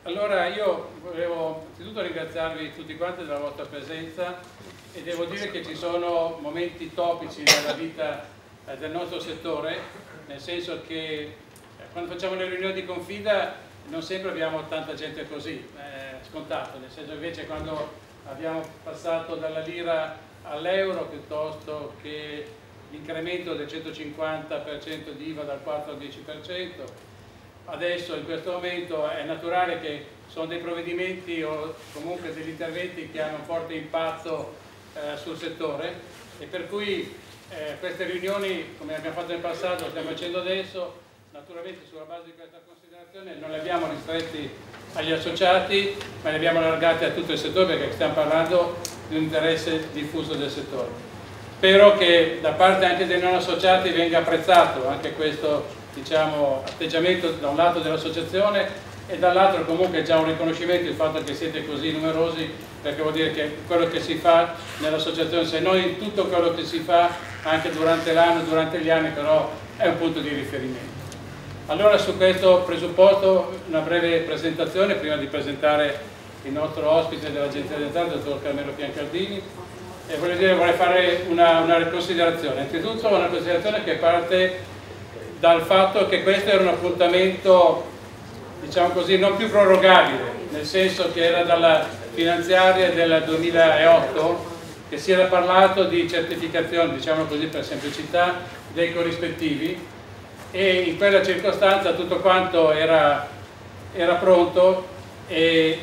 Allora io volevo innanzitutto ringraziarvi tutti quanti della vostra presenza e devo dire che ci sono momenti topici nella vita del nostro settore, nel senso che quando facciamo le riunioni di Confida non sempre abbiamo tanta gente così, scontato, nel senso invece quando abbiamo passato dalla lira all'euro piuttosto che l'incremento del 150% di IVA dal 4 al 10%, adesso in questo momento è naturale che sono dei provvedimenti o comunque degli interventi che hanno un forte impatto sul settore e per cui queste riunioni, come abbiamo fatto nel passato, lo stiamo facendo adesso, naturalmente sulla base di questa considerazione non le abbiamo ristretti agli associati ma le abbiamo allargate a tutto il settore perché stiamo parlando di un interesse diffuso del settore. Spero che da parte anche dei non associati venga apprezzato anche questo, diciamo, atteggiamento da un lato dell'associazione e dall'altro comunque già un riconoscimento il fatto che siete così numerosi, perché vuol dire che quello che si fa nell'associazione, se non in tutto quello che si fa anche durante l'anno, durante gli anni, però è un punto di riferimento. Allora su questo presupposto una breve presentazione prima di presentare il nostro ospite dell'Agenzia delle Entrate, il dottor Carmelo Piancardini, e vorrei fare una considerazione. Innanzitutto una considerazione che parte dal fatto che questo era un appuntamento, diciamo così, non più prorogabile, nel senso che era dalla finanziaria del 2008 che si era parlato di certificazione, diciamo così per semplicità, dei corrispettivi e in quella circostanza tutto quanto era pronto e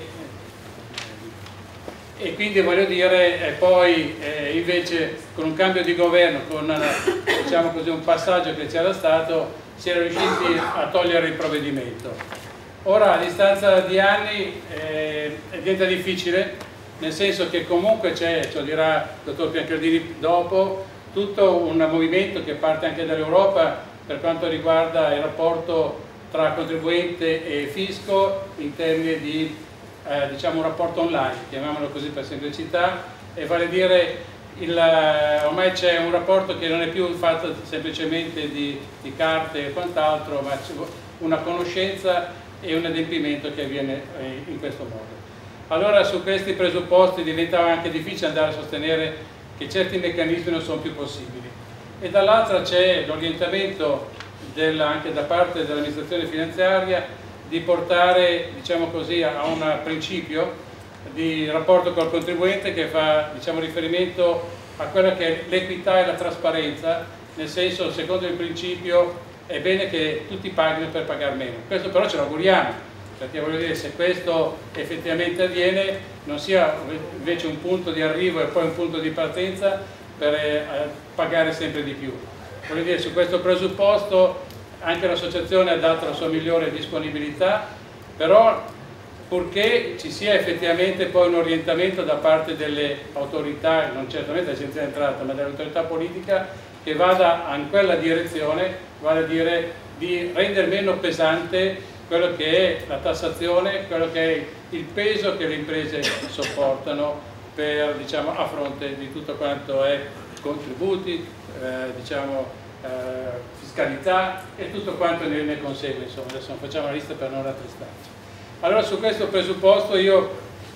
quindi voglio dire, poi invece con un cambio di governo, con diciamo così, un passaggio che c'era stato, si era riusciti a togliere il provvedimento. Ora a distanza di anni diventa difficile, nel senso che comunque c'è, ce lo dirà il dottor Piancardini dopo, tutto un movimento che parte anche dall'Europa per quanto riguarda il rapporto tra contribuente e fisco in termini di diciamo un rapporto online, chiamiamolo così per semplicità, e vale a dire ormai c'è un rapporto che non è più fatto semplicemente di carte e quant'altro, ma c'è una conoscenza e un adempimento che avviene in questo modo. Allora su questi presupposti diventava anche difficile andare a sostenere che certi meccanismi non sono più possibili. E dall'altra c'è l'orientamento anche da parte dell'amministrazione finanziaria di portare, diciamo così, a un principio di rapporto col contribuente che fa, diciamo, riferimento a quella che è l'equità e la trasparenza, nel senso, secondo il principio, è bene che tutti paghino per pagare meno. Questo però ce lo auguriamo, perché voglio dire, se questo effettivamente avviene, non sia invece un punto di arrivo e poi un punto di partenza per pagare sempre di più. Voglio dire, su questo presupposto anche l'associazione ha dato la sua migliore disponibilità, però purché ci sia effettivamente poi un orientamento da parte delle autorità, non certamente dell'Agenzia dell'Entrata, ma dell'autorità politica, che vada in quella direzione, vale a dire di rendere meno pesante quello che è la tassazione, quello che è il peso che le imprese sopportano per, diciamo, a fronte di tutto quanto è contributi, diciamo, fiscalità e tutto quanto ne consegue, insomma, adesso non facciamo la lista per non rattristarci. Allora su questo presupposto io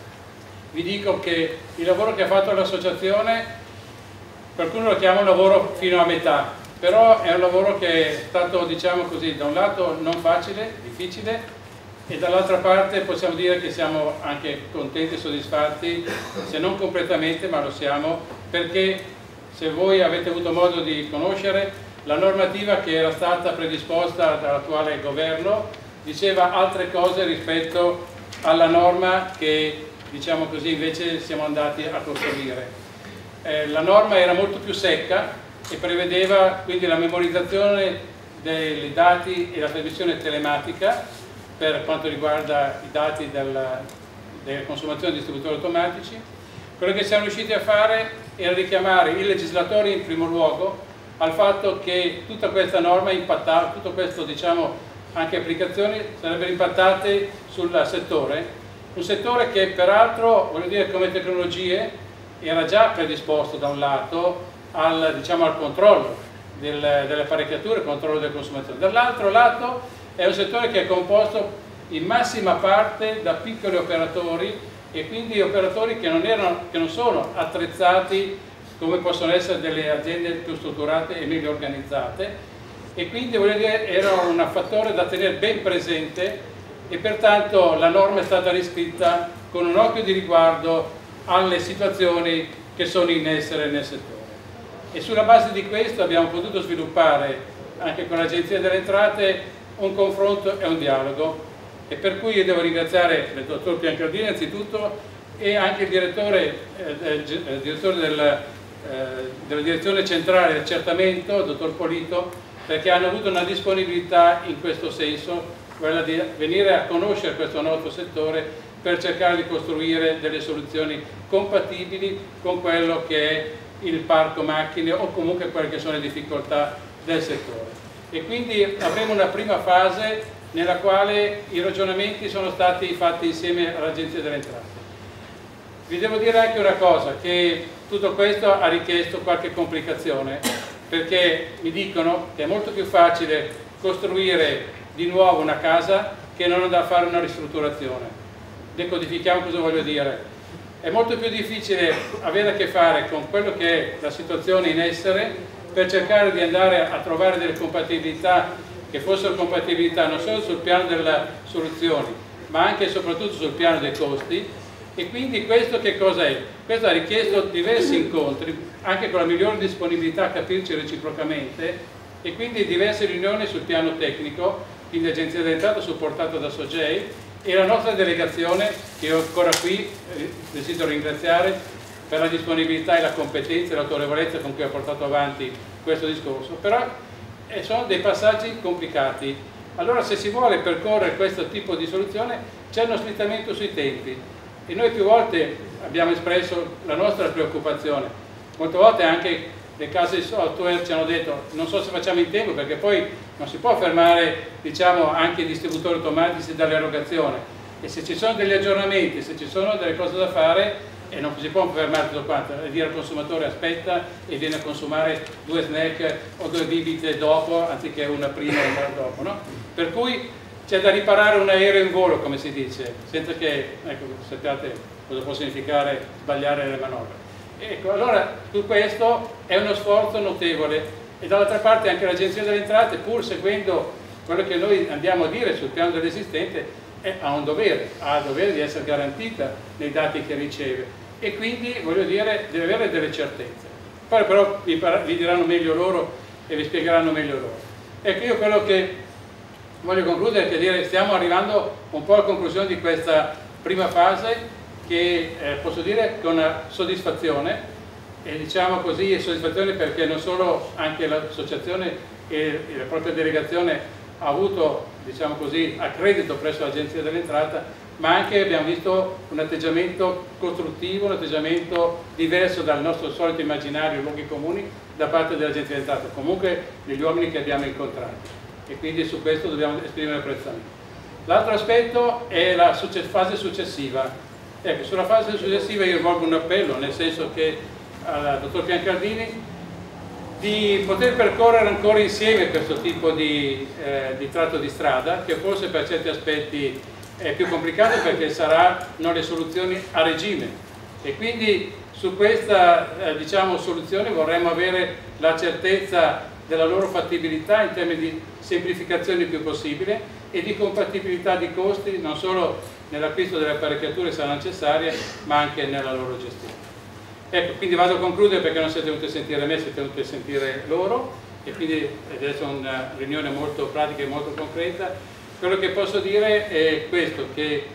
vi dico che il lavoro che ha fatto l'associazione, qualcuno lo chiama un lavoro fino a metà, però è un lavoro che è stato, diciamo così, da un lato non facile, difficile, e dall'altra parte possiamo dire che siamo anche contenti e soddisfatti, se non completamente, ma lo siamo, perché se voi avete avuto modo di conoscere, la normativa che era stata predisposta dall'attuale governo diceva altre cose rispetto alla norma che, diciamo così, invece siamo andati a costruire. La norma era molto più secca e prevedeva quindi la memorizzazione dei dati e la trasmissione telematica per quanto riguarda i dati della consumazione di distributori automatici. Quello che siamo riusciti a fare era richiamare il legislatore in primo luogo al fatto che tutta questa norma impattava, tutto questo, diciamo, anche applicazioni sarebbero impattate sul settore, un settore che peraltro, voglio dire, come tecnologie era già predisposto da un lato al, diciamo, al controllo delle apparecchiature, al controllo delle consumazioni, dall'altro lato è un settore che è composto in massima parte da piccoli operatori, e quindi operatori che non sono attrezzati come possono essere delle aziende più strutturate e meglio organizzate, e quindi voglio dire, era un fattore da tenere ben presente, e pertanto la norma è stata riscritta con un occhio di riguardo alle situazioni che sono in essere nel settore. E sulla base di questo abbiamo potuto sviluppare anche con l'Agenzia delle Entrate un confronto e un dialogo, e per cui io devo ringraziare il dottor Piancardini innanzitutto, e anche il direttore della direzione centrale di accertamento, il dottor Polito, perché hanno avuto una disponibilità in questo senso, quella di venire a conoscere questo nostro settore per cercare di costruire delle soluzioni compatibili con quello che è il parco macchine o comunque quelle che sono le difficoltà del settore. E quindi avremo una prima fase nella quale i ragionamenti sono stati fatti insieme all'Agenzia delle Entrate. Vi devo dire anche una cosa, che tutto questo ha richiesto qualche complicazione, perché mi dicono che è molto più facile costruire di nuovo una casa che non andare a fare una ristrutturazione. Decodifichiamo cosa voglio dire. È molto più difficile avere a che fare con quello che è la situazione in essere per cercare di andare a trovare delle compatibilità che fossero compatibilità non solo sul piano delle soluzioni, ma anche e soprattutto sul piano dei costi. E quindi questo che cosa è? Questo ha richiesto diversi incontri, anche con la migliore disponibilità a capirci reciprocamente, e quindi diverse riunioni sul piano tecnico, quindi l'Agenzia delle Entrate supportata da Sogei, e la nostra delegazione, che io ancora qui desidero ringraziare per la disponibilità e la competenza e l'autorevolezza con cui ha portato avanti questo discorso. Però sono dei passaggi complicati. Allora, se si vuole percorrere questo tipo di soluzione, c'è uno slittamento sui tempi, e noi più volte abbiamo espresso la nostra preoccupazione. Molte volte anche le case di software ci hanno detto non so se facciamo in tempo, perché poi non si può fermare, diciamo, anche i distributori automatici dall'erogazione, e se ci sono degli aggiornamenti, se ci sono delle cose da fare, e non si può fermare tutto quanto e dire al consumatore aspetta e viene a consumare 2 snack o 2 bibite dopo anziché una prima e una dopo, no? Per cui c'è da riparare un aereo in volo, come si dice, senza che, ecco, sappiate cosa può significare sbagliare le manovre. Ecco, allora su questo è uno sforzo notevole, e dall'altra parte anche l'Agenzia delle Entrate, pur seguendo quello che noi andiamo a dire sul piano dell'esistente, ha il dovere di essere garantita nei dati che riceve, e quindi, voglio dire, deve avere delle certezze. Poi però vi diranno meglio loro e vi spiegheranno meglio loro. Ecco, io quello che voglio concludere è che dire, stiamo arrivando un po' alla conclusione di questa prima fase, che posso dire con soddisfazione, e diciamo così soddisfazione perché non solo anche l'associazione e la propria delegazione ha avuto, diciamo così, accredito presso l'Agenzia dell'Entrata, ma anche abbiamo visto un atteggiamento costruttivo, un atteggiamento diverso dal nostro solito immaginario luoghi comuni da parte dell'Agenzia dell'Entrata, comunque degli uomini che abbiamo incontrato, e quindi su questo dobbiamo esprimere apprezzamento. L'altro aspetto è la fase successiva. Ecco, sulla fase successiva io rivolgo un appello, nel senso che al dottor Piancardini di poter percorrere ancora insieme questo tipo di tratto di strada, che forse per certi aspetti è più complicato perché saranno le soluzioni a regime, e quindi su questa diciamo, soluzione vorremmo avere la certezza della loro fattibilità in termini di semplificazione il più possibile e di compatibilità di costi non solo nell'acquisto delle apparecchiature se necessarie, ma anche nella loro gestione. Ecco, quindi vado a concludere perché non siete venuti a sentire me, siete venuti a sentire loro, e quindi adesso è una riunione molto pratica e molto concreta. Quello che posso dire è questo, che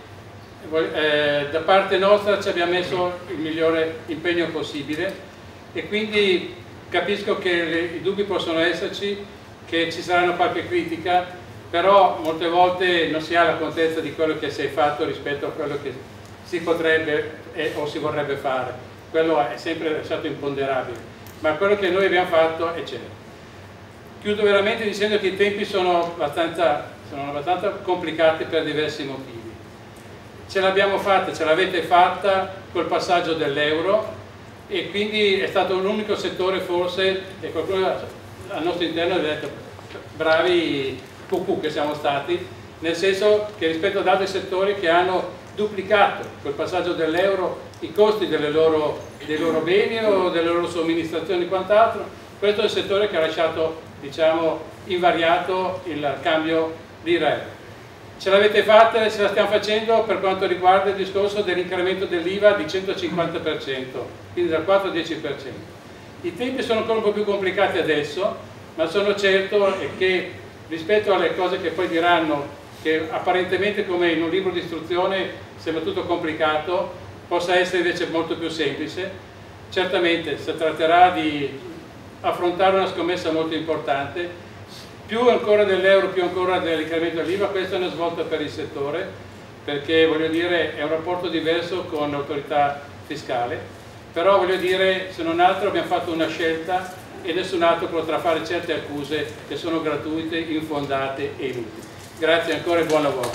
da parte nostra ci abbiamo messo il migliore impegno possibile, e quindi capisco che i dubbi possono esserci, che ci saranno qualche critica, però molte volte non si ha la contezza di quello che si è fatto rispetto a quello che si potrebbe o si vorrebbe fare. Quello è sempre stato imponderabile, ma quello che noi abbiamo fatto è certo. Chiudo veramente dicendo che i tempi sono abbastanza complicati per diversi motivi. Ce l'abbiamo fatta, ce l'avete fatta col passaggio dell'euro, e quindi è stato l'unico settore forse, e qualcuno al nostro interno ha detto bravi cucù che siamo stati, nel senso che rispetto ad altri settori che hanno duplicato col passaggio dell'euro i costi dei loro beni o delle loro somministrazioni e quant'altro. Questo è il settore che ha lasciato, diciamo, invariato il cambio lira-euro. Ce l'avete fatta e ce la stiamo facendo per quanto riguarda il discorso dell'incremento dell'IVA di 150%, quindi dal 4 al 10%. I tempi sono ancora un po' più complicati adesso, ma sono certo che rispetto alle cose che poi diranno, che apparentemente come in un libro di istruzione sembra tutto complicato, possa essere invece molto più semplice. Certamente si tratterà di affrontare una scommessa molto importante, più ancora dell'euro, più ancora dell'incremento dell'IVA. Questa è una svolta per il settore, perché voglio dire è un rapporto diverso con l'autorità fiscale, però voglio dire, se non altro abbiamo fatto una scelta e nessun altro potrà fare certe accuse che sono gratuite, infondate e inutili. Grazie ancora e buon lavoro.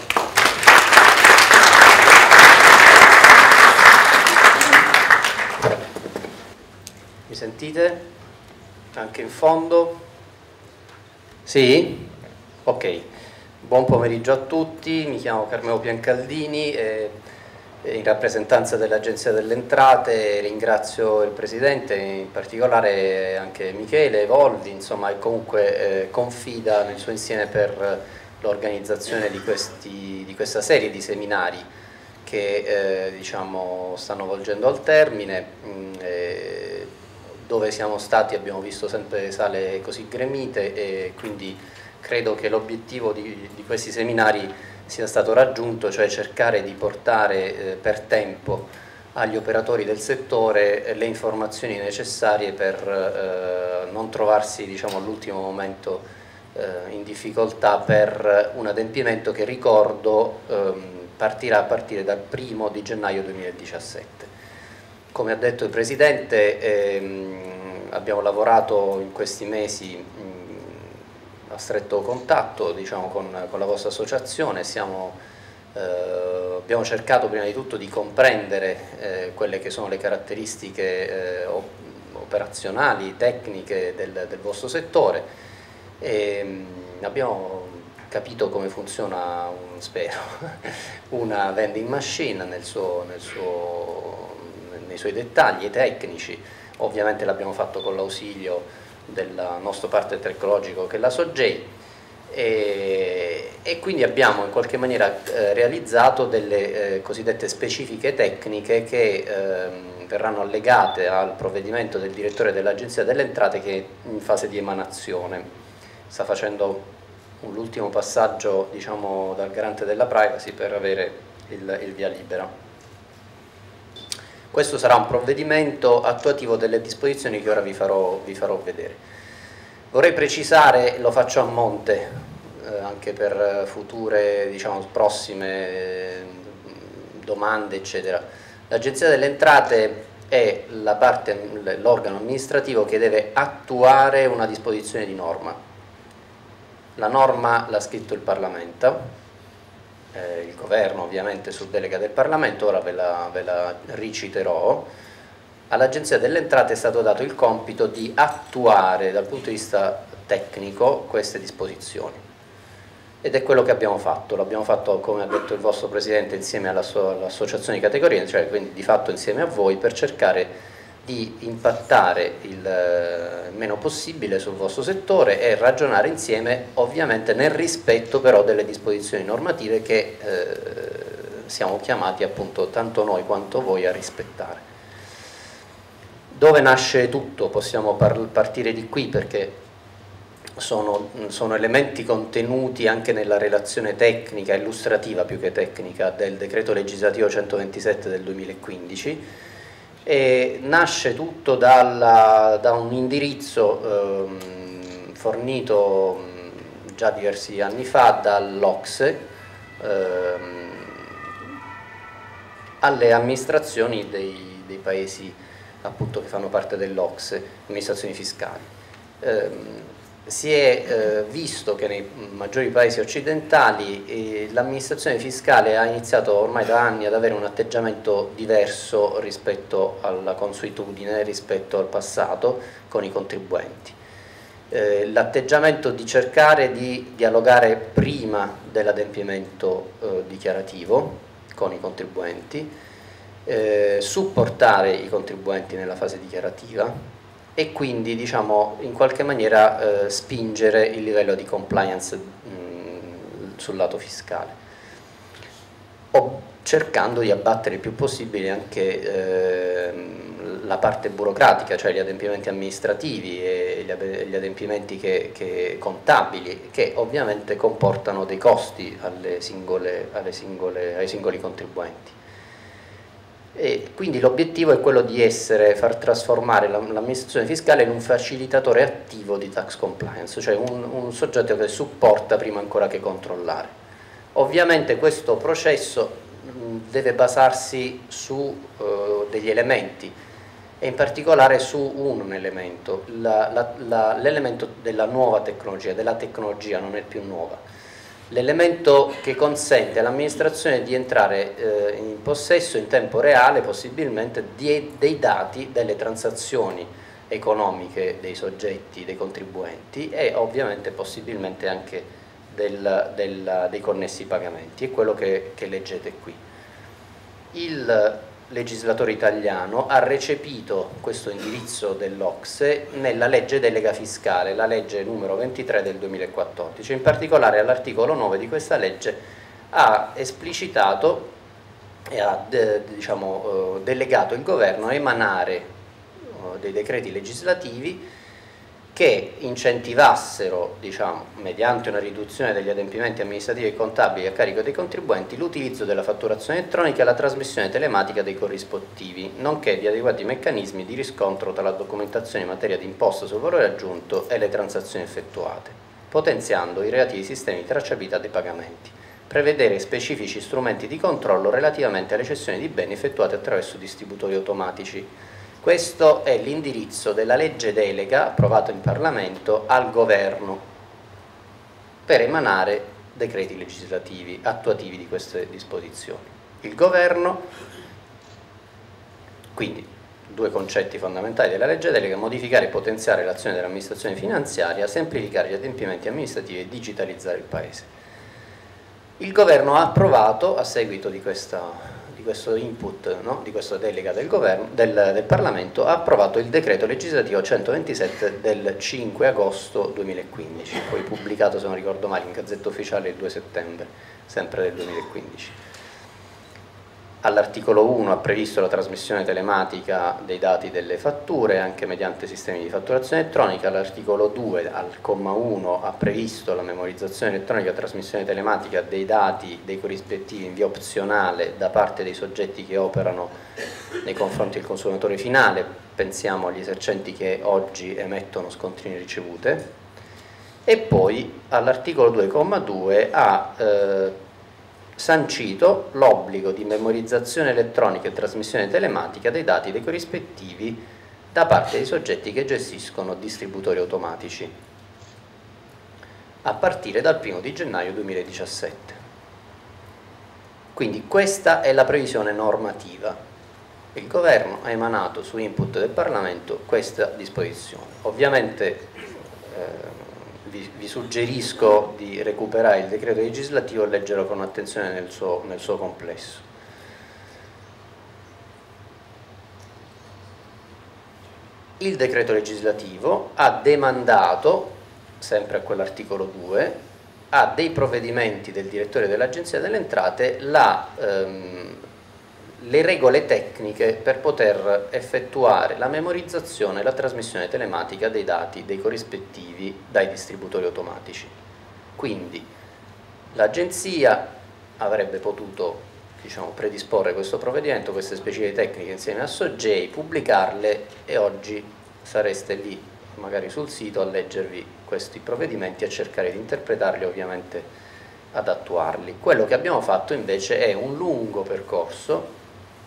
Mi sentite? Anche in fondo? Sì? Ok. Buon pomeriggio a tutti, mi chiamo Carmelo Piancaldini in rappresentanza dell'Agenzia delle Entrate. Ringrazio il Presidente, in particolare anche Michele Evolvi, insomma, che comunque confida nel suo insieme per l'organizzazione di questa serie di seminari che diciamo, stanno volgendo al termine. Dove siamo stati abbiamo visto sempre sale così gremite e quindi credo che l'obiettivo di questi seminari sia stato raggiunto, cioè cercare di portare per tempo agli operatori del settore le informazioni necessarie per non trovarsi, diciamo, all'ultimo momento in difficoltà per un adempimento che, ricordo, partirà a partire dal 1° di gennaio 2017. Come ha detto il Presidente, abbiamo lavorato in questi mesi a stretto contatto, diciamo, con la vostra associazione. Abbiamo cercato prima di tutto di comprendere quelle che sono le caratteristiche operazionali, tecniche del vostro settore e abbiamo capito come funziona, spero, una vending machine nei suoi dettagli tecnici. Ovviamente l'abbiamo fatto con l'ausilio del nostro partner tecnologico che è la Sogei e quindi abbiamo in qualche maniera realizzato delle cosiddette specifiche tecniche che verranno allegate al provvedimento del direttore dell'Agenzia delle Entrate, che è in fase di emanazione, sta facendo l'ultimo passaggio, diciamo, dal garante della privacy per avere il via libera. Questo sarà un provvedimento attuativo delle disposizioni che ora vi farò vedere. Vorrei precisare, lo faccio a monte, anche per future, diciamo, prossime domande, eccetera. L'Agenzia delle Entrate è l'organo amministrativo che deve attuare una disposizione di norma. La norma l'ha scritto il Parlamento, il governo ovviamente su delega del Parlamento, ora ve la riciterò. All'Agenzia delle Entrate è stato dato il compito di attuare dal punto di vista tecnico queste disposizioni ed è quello che abbiamo fatto. L'abbiamo fatto, come ha detto il vostro Presidente, insieme all'associazione di categorie, cioè quindi di fatto insieme a voi, per cercare di impattare il meno possibile sul vostro settore e ragionare insieme, ovviamente nel rispetto però delle disposizioni normative che siamo chiamati, appunto, tanto noi quanto voi a rispettare. Dove nasce tutto? Possiamo partire di qui, perché sono elementi contenuti anche nella relazione tecnica, illustrativa più che tecnica, del decreto legislativo 127 del 2015. E nasce tutto da un indirizzo fornito già diversi anni fa dall'OCSE alle amministrazioni dei paesi, appunto, che fanno parte dell'OCSE, amministrazioni fiscali. Si è visto che nei maggiori paesi occidentali l'amministrazione fiscale ha iniziato ormai da anni ad avere un atteggiamento diverso rispetto alla consuetudine, rispetto al passato con i contribuenti. l'atteggiamento di cercare di dialogare prima dell'adempimento dichiarativo con i contribuenti, supportare i contribuenti nella fase dichiarativa e quindi, diciamo, in qualche maniera spingere il livello di compliance sul lato fiscale, cercando di abbattere il più possibile anche la parte burocratica, cioè gli adempimenti amministrativi e gli adempimenti contabili, che ovviamente comportano dei costi ai singoli contribuenti. E quindi l'obiettivo è quello di far trasformare l'amministrazione fiscale in un facilitatore attivo di tax compliance, cioè un soggetto che supporta prima ancora che controllare. Ovviamente questo processo deve basarsi su degli elementi e in particolare su un elemento, l'elemento della nuova tecnologia, della tecnologia non è più nuova, l'elemento che consente all'amministrazione di entrare in possesso in tempo reale possibilmente dei dati delle transazioni economiche dei soggetti, dei contribuenti e ovviamente possibilmente anche dei connessi pagamenti, è quello che leggete qui. Il legislatore italiano ha recepito questo indirizzo dell'OCSE nella legge delega fiscale, la legge numero 23 del 2014, in particolare all'articolo 9 di questa legge ha esplicitato e ha delegato il governo a emanare dei decreti legislativi che incentivassero, mediante una riduzione degli adempimenti amministrativi e contabili a carico dei contribuenti, l'utilizzo della fatturazione elettronica e la trasmissione telematica dei corrispettivi, nonché di adeguati meccanismi di riscontro tra la documentazione in materia di imposta sul valore aggiunto e le transazioni effettuate, potenziando i relativi sistemi di tracciabilità dei pagamenti, prevedere specifici strumenti di controllo relativamente alle cessioni di beni effettuate attraverso distributori automatici. Questo è l'indirizzo della legge delega approvata in Parlamento al Governo per emanare decreti legislativi attuativi di queste disposizioni. Il Governo, quindi due concetti fondamentali della legge delega: modificare e potenziare l'azione dell'amministrazione finanziaria, semplificare gli adempimenti amministrativi e digitalizzare il Paese. Il Governo ha approvato, a seguito di questo input, no? Di questa delega del Parlamento, ha approvato il decreto legislativo 127 del 5 agosto 2015, poi pubblicato, se non ricordo male, in Gazzetta Ufficiale il 2 settembre, sempre del 2015. All'articolo 1 ha previsto la trasmissione telematica dei dati delle fatture anche mediante sistemi di fatturazione elettronica. All'articolo 2, al comma 1, ha previsto la memorizzazione elettronica e trasmissione telematica dei dati dei corrispettivi in via opzionale da parte dei soggetti che operano nei confronti del consumatore finale, pensiamo agli esercenti che oggi emettono scontrini ricevute. E poi all'articolo 2,2 ha sancito l'obbligo di memorizzazione elettronica e trasmissione telematica dei dati dei corrispettivi da parte dei soggetti che gestiscono distributori automatici a partire dal 1° di gennaio 2017. Quindi questa è la previsione normativa. Il Governo ha emanato su input del Parlamento questa disposizione. Ovviamente vi suggerisco di recuperare il decreto legislativo e leggerlo con attenzione nel suo complesso. Il decreto legislativo ha demandato, sempre a quell'articolo 2, a dei provvedimenti del direttore dell'Agenzia delle Entrate le regole tecniche per poter effettuare la memorizzazione e la trasmissione telematica dei dati dei corrispettivi dai distributori automatici. Quindi l'Agenzia avrebbe potuto, predisporre questo provvedimento, queste specifiche tecniche insieme a Sogei, pubblicarle e oggi sareste lì magari sul sito a leggervi questi provvedimenti e a cercare di interpretarli, ovviamente ad attuarli. Quello che abbiamo fatto invece è un lungo percorso,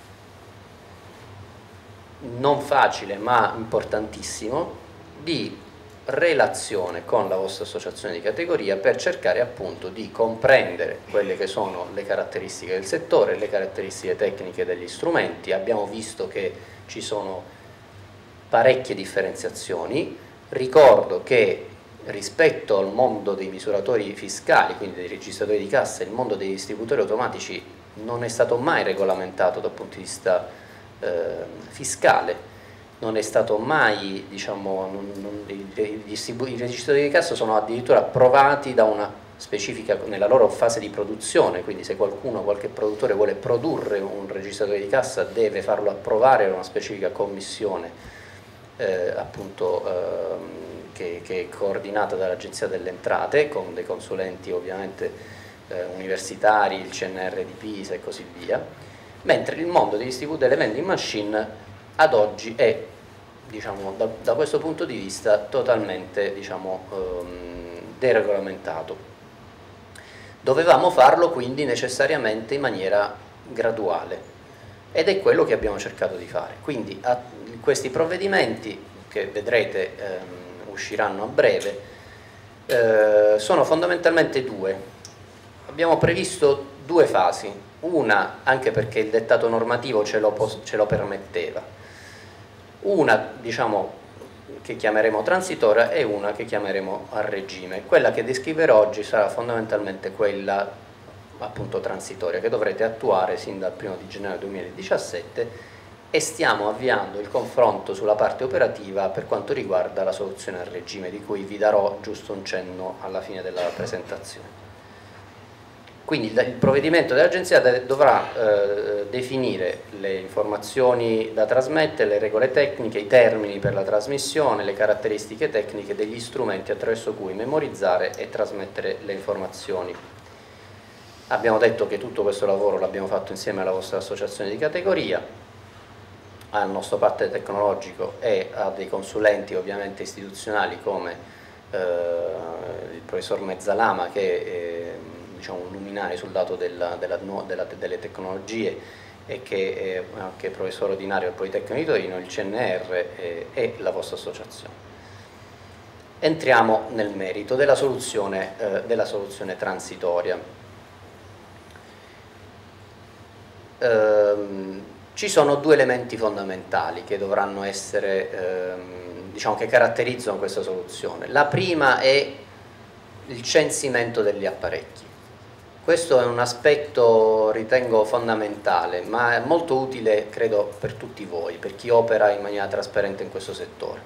non facile ma importantissimo, di relazione con la vostra associazione di categoria per cercare appunto di comprendere quelle che sono le caratteristiche del settore, le caratteristiche tecniche degli strumenti. Abbiamo visto che ci sono parecchie differenziazioni, Ricordo che rispetto al mondo dei misuratori fiscali, quindi dei registratori di cassa, il mondo dei distributori automatici non è stato mai regolamentato dal punto di vista fiscale, non è stato mai, diciamo, i registratori di cassa sono addirittura approvati da una specifica, nella loro fase di produzione, quindi se qualche produttore vuole produrre un registratore di cassa deve farlo approvare da una specifica commissione appunto che è coordinata dall'Agenzia delle Entrate con dei consulenti ovviamente universitari, il CNR di Pisa e così via, mentre il mondo delle vending machine ad oggi è, diciamo, da questo punto di vista totalmente, diciamo, deregolamentato. Dovevamo farlo quindi necessariamente in maniera graduale ed è quello che abbiamo cercato di fare. Quindi questi provvedimenti che vedrete usciranno a breve sono fondamentalmente due. Abbiamo previsto due fasi, una anche perché il dettato normativo ce lo permetteva, una diciamo che chiameremo transitoria e una che chiameremo a regime. Quella che descriverò oggi sarà fondamentalmente quella appunto transitoria che dovrete attuare sin dal 1° di gennaio 2017 e stiamo avviando il confronto sulla parte operativa per quanto riguarda la soluzione a regime, di cui vi darò giusto un cenno alla fine della presentazione. Quindi il provvedimento dell'Agenzia dovrà definire le informazioni da trasmettere, le regole tecniche, i termini per la trasmissione, le caratteristiche tecniche degli strumenti attraverso cui memorizzare e trasmettere le informazioni. Abbiamo detto che tutto questo lavoro l'abbiamo fatto insieme alla vostra associazione di categoria, al nostro partner tecnologico e a dei consulenti ovviamente istituzionali come il professor Mezzalama che è diciamo, un luminare sul lato delle tecnologie e che è anche professore ordinario al Politecnico di Torino, il CNR e la vostra associazione. Entriamo nel merito della soluzione transitoria. Ci sono due elementi fondamentali che dovranno essere, diciamo, che caratterizzano questa soluzione. La prima è il censimento degli apparecchi. Questo è un aspetto, ritengo, fondamentale, ma è molto utile, credo, per tutti voi, per chi opera in maniera trasparente in questo settore.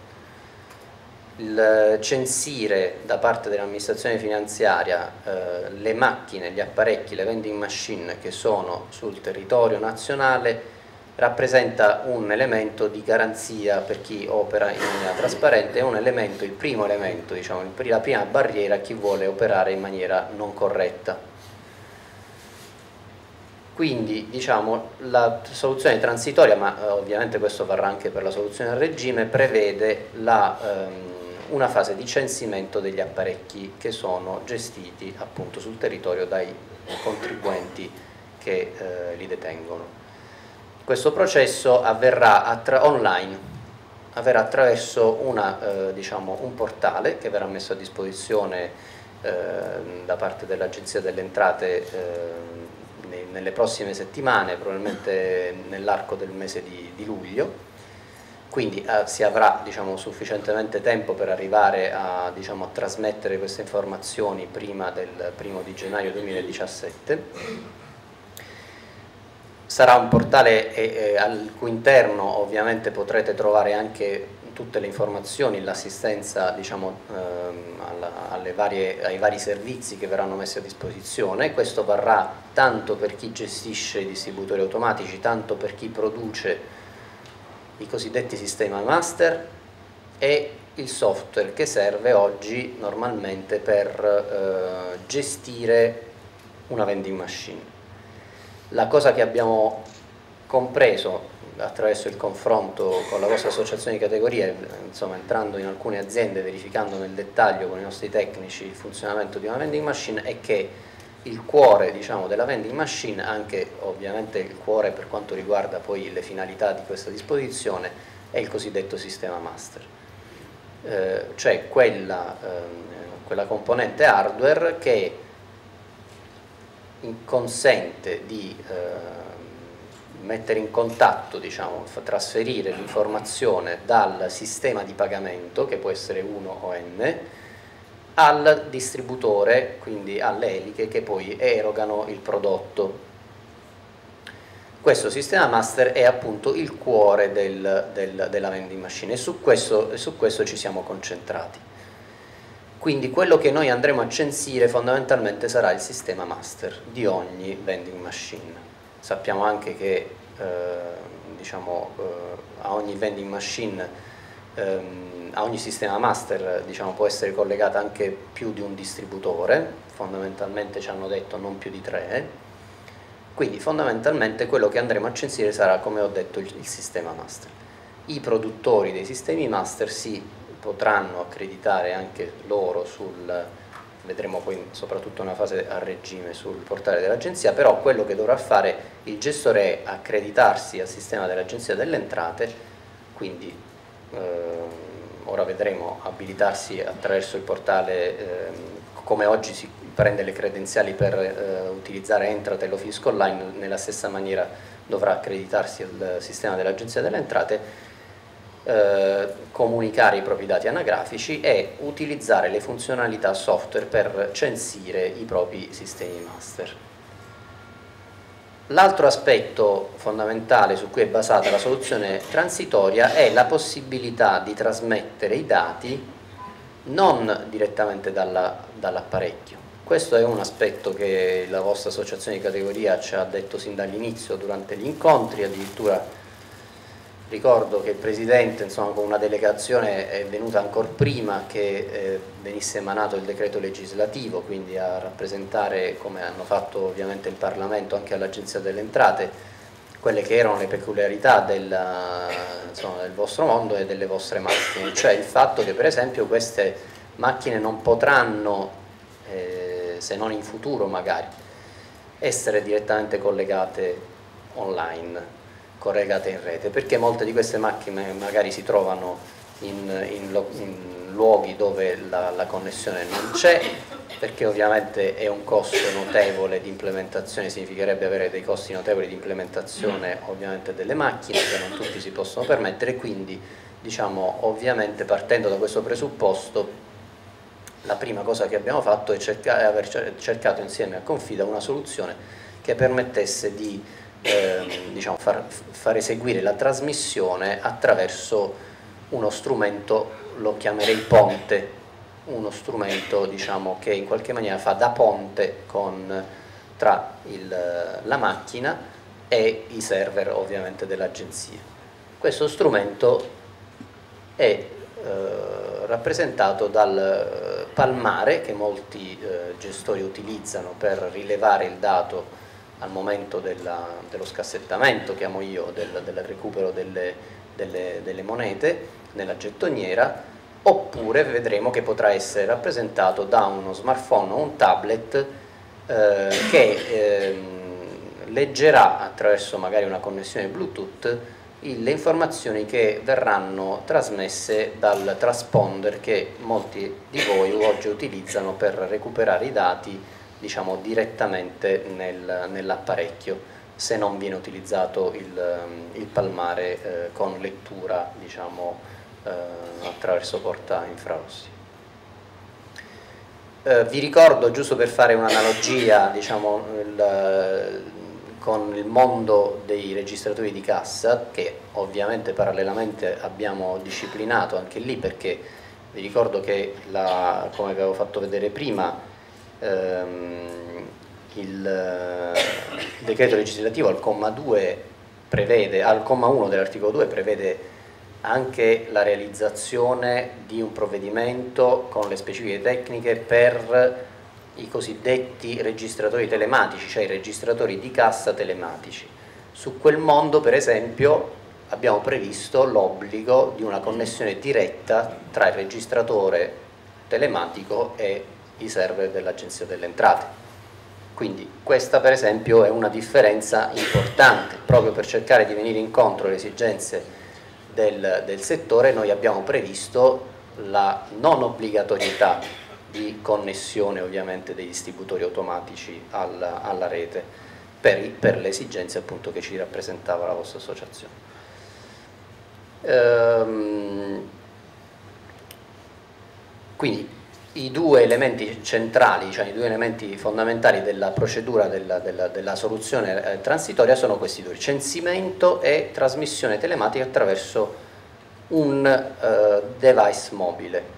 Il censire da parte dell'amministrazione finanziaria le macchine, gli apparecchi, le vending machine che sono sul territorio nazionale rappresenta un elemento di garanzia per chi opera in maniera trasparente, è un elemento, il primo elemento, diciamo, la prima barriera a chi vuole operare in maniera non corretta. Quindi diciamo, la soluzione transitoria, ma ovviamente questo varrà anche per la soluzione a regime, prevede una fase di censimento degli apparecchi che sono gestiti appunto sul territorio dai contribuenti che li detengono. Questo processo avverrà online, avverrà attraverso diciamo, un portale che verrà messo a disposizione da parte dell'Agenzia delle Entrate nelle prossime settimane, probabilmente nell'arco del mese di luglio, quindi si avrà, diciamo, sufficientemente tempo per arrivare a, diciamo, a trasmettere queste informazioni prima del 1° di gennaio 2017. Sarà un portale al cui interno ovviamente potrete trovare anche tutte le informazioni, l'assistenza, diciamo, ai vari servizi che verranno messi a disposizione. Questo varrà tanto per chi gestisce i distributori automatici, tanto per chi produce i cosiddetti sistemi master e il software che serve oggi normalmente per gestire una vending machine. La cosa che abbiamo compreso attraverso il confronto con la vostra associazione di categorie, insomma entrando in alcune aziende, verificando nel dettaglio con i nostri tecnici il funzionamento di una vending machine, è che il cuore, diciamo, della vending machine, anche ovviamente il cuore per quanto riguarda poi le finalità di questa disposizione, è il cosiddetto sistema master, cioè quella componente hardware che consente di mettere in contatto, diciamo, trasferire l'informazione dal sistema di pagamento, che può essere 1 o n, al distributore, quindi alle eliche che poi erogano il prodotto. Questo sistema master è appunto il cuore della vending machine e su questo ci siamo concentrati. Quindi quello che noi andremo a censire fondamentalmente sarà il sistema master di ogni vending machine. Sappiamo anche che a ogni vending machine, a ogni sistema master, diciamo, può essere collegata anche più di un distributore, fondamentalmente ci hanno detto non più di 3. Quindi fondamentalmente quello che andremo a censire sarà, come ho detto, il sistema master. I produttori dei sistemi master si potranno accreditare anche loro vedremo poi soprattutto una fase a regime sul portale dell'agenzia, però quello che dovrà fare il gestore è accreditarsi al sistema dell'agenzia delle entrate, quindi ora vedremo abilitarsi attraverso il portale, come oggi si prende le credenziali per utilizzare Entratel o Fisco Online, nella stessa maniera dovrà accreditarsi al sistema dell'Agenzia delle Entrate, comunicare i propri dati anagrafici e utilizzare le funzionalità software per censire i propri sistemi master. L'altro aspetto fondamentale su cui è basata la soluzione transitoria è la possibilità di trasmettere i dati non direttamente dall'apparecchio. Questo è un aspetto che la vostra associazione di categoria ci ha detto sin dall'inizio durante gli incontri, addirittura ricordo che il Presidente, insomma, con una delegazione è venuta ancora prima che venisse emanato il decreto legislativo, quindi a rappresentare, come hanno fatto ovviamente in Parlamento anche all'Agenzia delle Entrate, quelle che erano le peculiarità del vostro mondo e delle vostre macchine, cioè il fatto che per esempio queste macchine non potranno, se non in futuro magari, essere direttamente collegate online, collegate in rete, perché molte di queste macchine magari si trovano in luoghi dove la connessione non c'è, perché ovviamente è un costo notevole di implementazione, significherebbe avere dei costi notevoli di implementazione ovviamente delle macchine che non tutti si possono permettere, quindi diciamo ovviamente partendo da questo presupposto la prima cosa che abbiamo fatto è aver cercato insieme a Confida una soluzione che permettesse di diciamo, far eseguire la trasmissione attraverso uno strumento, lo chiamerei ponte, uno strumento, diciamo, che in qualche maniera fa da ponte tra la macchina e i server ovviamente dell'agenzia. Questo strumento è rappresentato dal palmare che molti gestori utilizzano per rilevare il dato al momento dello scassettamento, chiamo io, del recupero delle monete nella gettoniera, oppure vedremo che potrà essere rappresentato da uno smartphone o un tablet che leggerà attraverso magari una connessione Bluetooth le informazioni che verranno trasmesse dal transponder che molti di voi oggi utilizzano per recuperare i dati, diciamo, direttamente nell'apparecchio, se non viene utilizzato il palmare con lettura, diciamo, attraverso porta infrarossi. Vi ricordo, giusto per fare un'analogia, diciamo, con il mondo dei registratori di cassa, che ovviamente parallelamente abbiamo disciplinato anche lì, perché vi ricordo che, come avevo fatto vedere prima, il decreto legislativo al comma 2 prevede, al comma 1 dell'articolo 2 prevede anche la realizzazione di un provvedimento con le specifiche tecniche per i cosiddetti registratori telematici, cioè i registratori di cassa telematici. Su quel mondo, per esempio, abbiamo previsto l'obbligo di una connessione diretta tra il registratore telematico e i server dell'Agenzia delle Entrate. Quindi questa per esempio è una differenza importante, proprio per cercare di venire incontro alle esigenze del settore. Noi abbiamo previsto la non obbligatorietà di connessione ovviamente dei distributori automatici alla rete, per le esigenze appunto che ci rappresentava la vostra associazione. Quindi i due elementi centrali, cioè i due elementi fondamentali della procedura della soluzione transitoria sono questi due: censimento e trasmissione telematica attraverso un device mobile.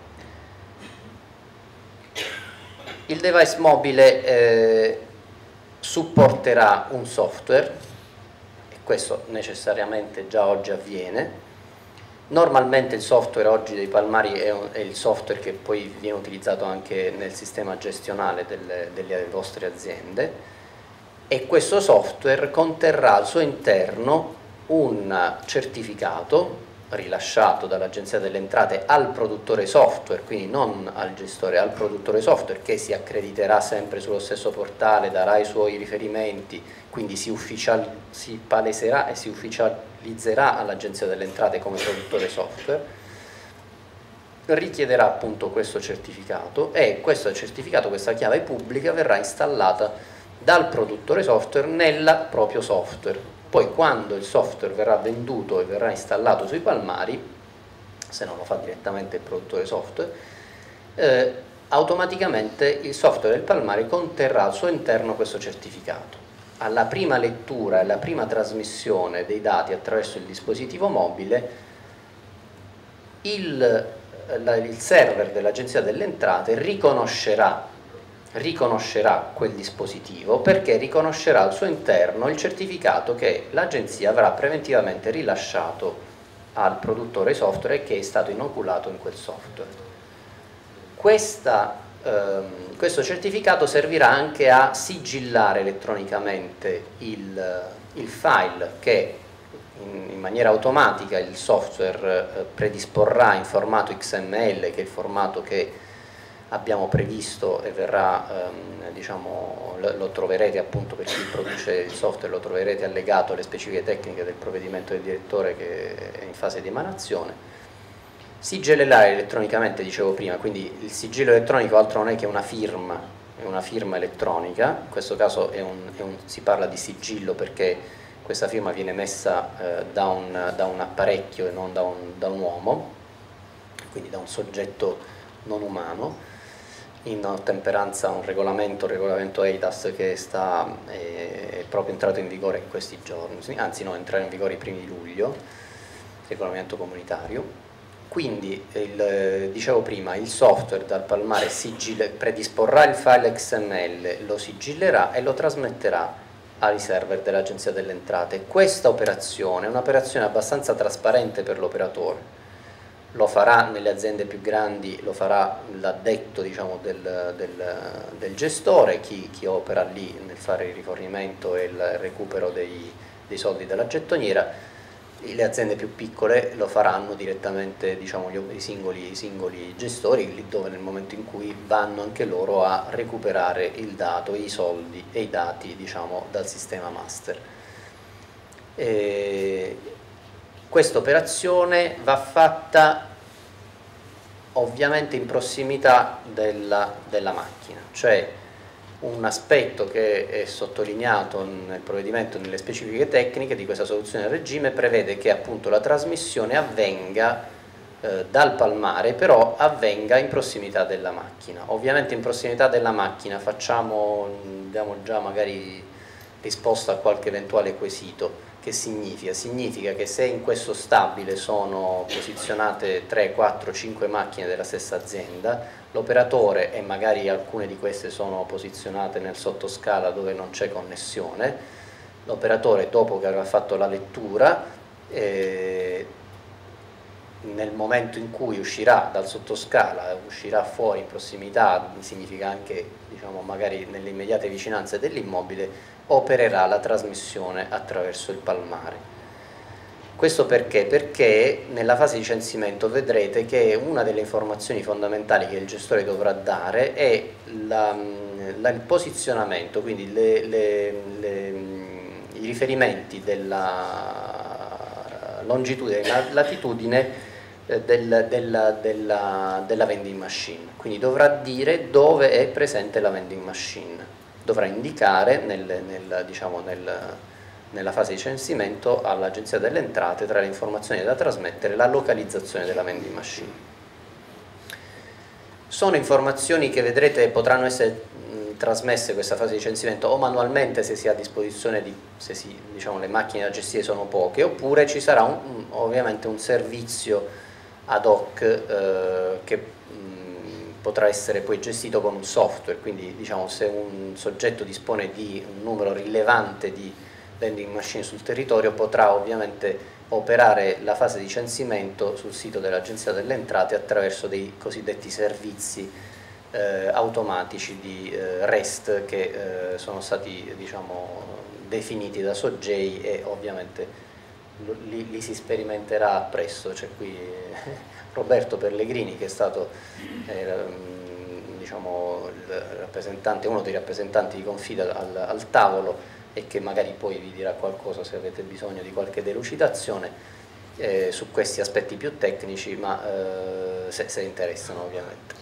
Il device mobile supporterà un software, e questo necessariamente già oggi avviene. Normalmente il software oggi dei palmari è il software che poi viene utilizzato anche nel sistema gestionale delle vostre aziende, e questo software conterrà al suo interno un certificato rilasciato dall'Agenzia delle Entrate al produttore software, quindi non al gestore, al produttore software, che si accrediterà sempre sullo stesso portale, darà i suoi riferimenti, quindi si paleserà e si ufficializzerà all'Agenzia delle Entrate come produttore software, richiederà appunto questo certificato, e questo certificato, questa chiave pubblica, verrà installata dal produttore software nel proprio software. Poi quando il software verrà venduto e verrà installato sui palmari, se non lo fa direttamente il produttore software, automaticamente il software del palmare conterrà al suo interno questo certificato. Alla prima lettura e alla prima trasmissione dei dati attraverso il dispositivo mobile, il server dell'Agenzia delle Entrate riconoscerà quel dispositivo, perché riconoscerà al suo interno il certificato che l'agenzia avrà preventivamente rilasciato al produttore software e che è stato inoculato in quel software. Questo certificato servirà anche a sigillare elettronicamente il file che in maniera automatica il software predisporrà in formato XML, che è il formato che abbiamo previsto e verrà, diciamo, lo troverete appunto, per chi produce il software lo troverete allegato alle specifiche tecniche del provvedimento del direttore che è in fase di emanazione. Sigillare elettronicamente, dicevo prima, quindi il sigillo elettronico altro non è che una firma, è una firma elettronica, in questo caso si parla di sigillo perché questa firma viene messa da un apparecchio e non da un uomo, quindi da un soggetto non umano, in ottemperanza a un regolamento EIDAS che è proprio entrato in vigore in questi giorni, anzi no, entrare in vigore i primi di luglio, regolamento comunitario. Quindi, dicevo prima, il software dal palmare predisporrà il file XML, lo sigillerà e lo trasmetterà ai server dell'Agenzia delle Entrate. Questa operazione è un'operazione abbastanza trasparente per l'operatore. Lo farà nelle aziende più grandi, lo farà l'addetto, diciamo, del gestore, chi opera lì nel fare il rifornimento e il recupero dei soldi dalla gettoniera. Le aziende più piccole lo faranno direttamente, diciamo, i singoli gestori, lì dove nel momento in cui vanno anche loro a recuperare il dato, i soldi e i dati, diciamo, dal sistema master. Questa operazione va fatta ovviamente in prossimità della macchina, cioè un aspetto che è sottolineato nel provvedimento, nelle specifiche tecniche di questa soluzione a regime, prevede che appunto la trasmissione avvenga dal palmare, però avvenga in prossimità della macchina. Ovviamente in prossimità della macchina diamo già magari risposta a qualche eventuale quesito. Che significa? Significa che se in questo stabile sono posizionate 3, 4, 5 macchine della stessa azienda, l'operatore, e magari alcune di queste sono posizionate nel sottoscala dove non c'è connessione, l'operatore, dopo che avrà fatto la lettura, nel momento in cui uscirà dal sottoscala, uscirà fuori in prossimità, significa anche, diciamo, magari nelle immediate vicinanze dell'immobile, opererà la trasmissione attraverso il palmare. Questo perché? Perché nella fase di censimento vedrete che una delle informazioni fondamentali che il gestore dovrà dare è il posizionamento, quindi i riferimenti della longitudine e la latitudine della vending machine, quindi dovrà dire dove è presente la vending machine. dovrà indicare nella fase di censimento all'Agenzia delle Entrate, tra le informazioni da trasmettere, la localizzazione della vending machine. Sono informazioni che vedrete potranno essere trasmesse questa fase di censimento o manualmente se si ha a disposizione le macchine da gestire sono poche, oppure ci sarà ovviamente un servizio ad hoc che potrà essere poi gestito con un software, quindi se un soggetto dispone di un numero rilevante di vending machine sul territorio potrà ovviamente operare la fase di censimento sul sito dell'Agenzia delle Entrate attraverso dei cosiddetti servizi automatici di REST che sono stati definiti da Sogei e ovviamente li si sperimenterà presto. C'è qui Roberto Pellegrini che è stato uno dei rappresentanti di Confida al tavolo e che magari poi vi dirà qualcosa se avete bisogno di qualche delucidazione su questi aspetti più tecnici, ma se interessano ovviamente.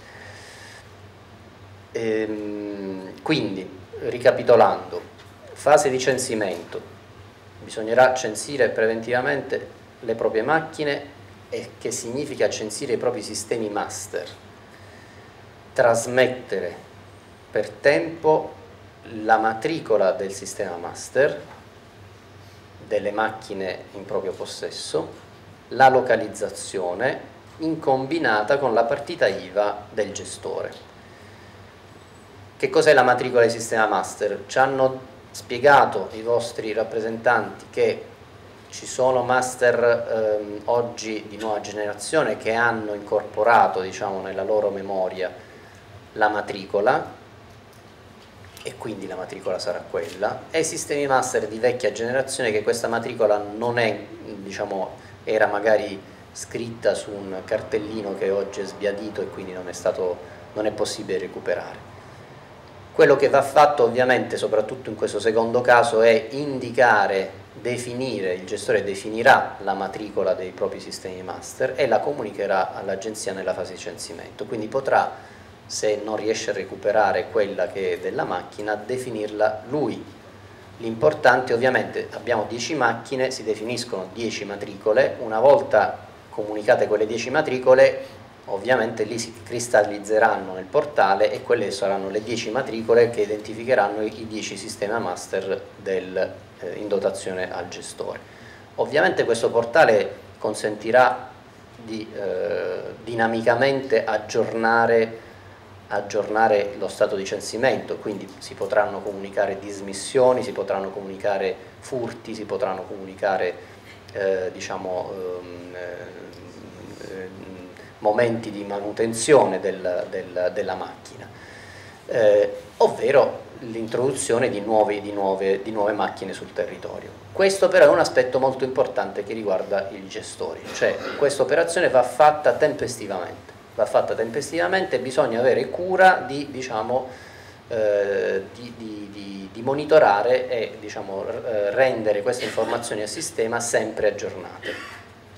Quindi, ricapitolando, fase di censimento, bisognerà censire preventivamente le proprie macchine, e che significa censire i propri sistemi master, trasmettere per tempo la matricola del sistema master, delle macchine in proprio possesso, la localizzazione in combinata con la partita IVA del gestore. Che cos'è la matricola del sistema master? Ci hanno spiegato i vostri rappresentanti che ci sono master oggi di nuova generazione che hanno incorporato nella loro memoria la matricola, e quindi la matricola sarà quella, e sistemi master di vecchia generazione che questa matricola non è, era magari scritta su un cartellino che oggi è sbiadito e quindi non è possibile recuperare. Quello che va fatto ovviamente, soprattutto in questo secondo caso, è indicare, definire, il gestore definirà la matricola dei propri sistemi master e la comunicherà all'agenzia nella fase di censimento, quindi potrà, se non riesce a recuperare quella che è della macchina, definirla lui. L'importante ovviamente, abbiamo 10 macchine, si definiscono 10 matricole, una volta comunicate quelle 10 matricole ovviamente lì si cristallizzeranno nel portale e quelle saranno le 10 matricole che identificheranno i 10 sistema master in dotazione al gestore. Ovviamente questo portale consentirà di dinamicamente aggiornare lo stato di censimento, quindi si potranno comunicare dismissioni, si potranno comunicare furti, si potranno comunicare momenti di manutenzione della macchina, ovvero l'introduzione di nuove macchine sul territorio. Questo però è un aspetto molto importante che riguarda i gestori, cioè questa operazione va fatta tempestivamente. Bisogna avere cura di monitorare e rendere queste informazioni al sistema sempre aggiornate.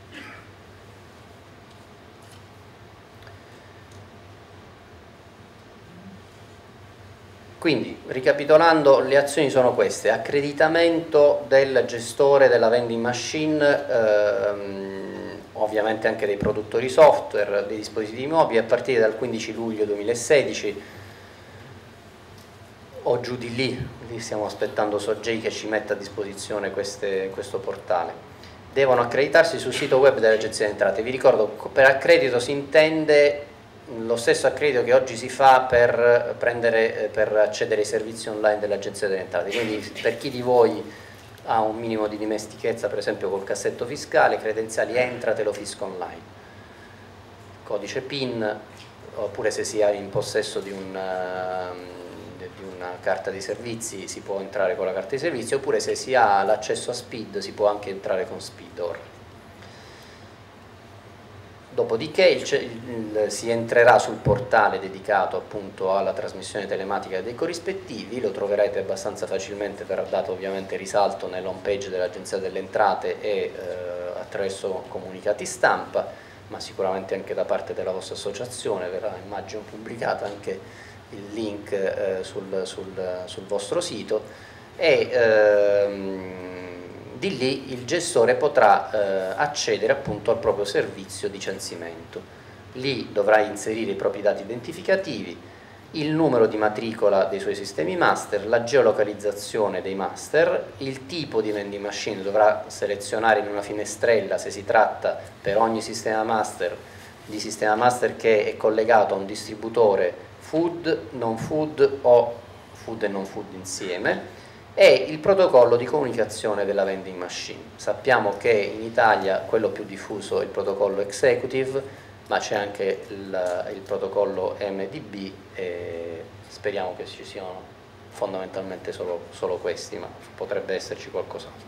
Quindi, ricapitolando, le azioni sono queste: accreditamento del gestore della vending machine, ovviamente anche dei produttori software, dei dispositivi mobili, a partire dal 15 luglio 2016 o giù di lì stiamo aspettando Sogei che ci metta a disposizione questo portale. Devono accreditarsi sul sito web dell'Agenzia delle Entrate. Vi ricordo, per accredito si intende lo stesso accredito che oggi si fa per accedere ai servizi online dell'Agenzia delle Entrate, quindi per chi di voi ha un minimo di dimestichezza per esempio col cassetto fiscale, credenziali Entrate, lo fisco online, codice PIN, oppure se si è in possesso di una carta di servizi si può entrare con la carta di servizi, oppure se si ha l'accesso a SPID si può anche entrare con SPID ora. Dopodiché si entrerà sul portale dedicato appunto alla trasmissione telematica dei corrispettivi, lo troverete abbastanza facilmente, verrà dato ovviamente risalto nell'home page dell'Agenzia delle Entrate e attraverso comunicati stampa, ma sicuramente anche da parte della vostra associazione verrà, immagino, pubblicata anche il link sul vostro sito, e di lì il gestore potrà accedere appunto al proprio servizio di censimento. Lì dovrà inserire i propri dati identificativi, il numero di matricola dei suoi sistemi master, la geolocalizzazione dei master, il tipo di vending machine, dovrà selezionare in una finestrella se si tratta per ogni sistema master di sistema master che è collegato a un distributore food, non food o food e non food insieme, e il protocollo di comunicazione della vending machine. Sappiamo che in Italia quello più diffuso è il protocollo executive, ma c'è anche il protocollo MDB e speriamo che ci siano fondamentalmente solo questi, ma potrebbe esserci qualcos'altro.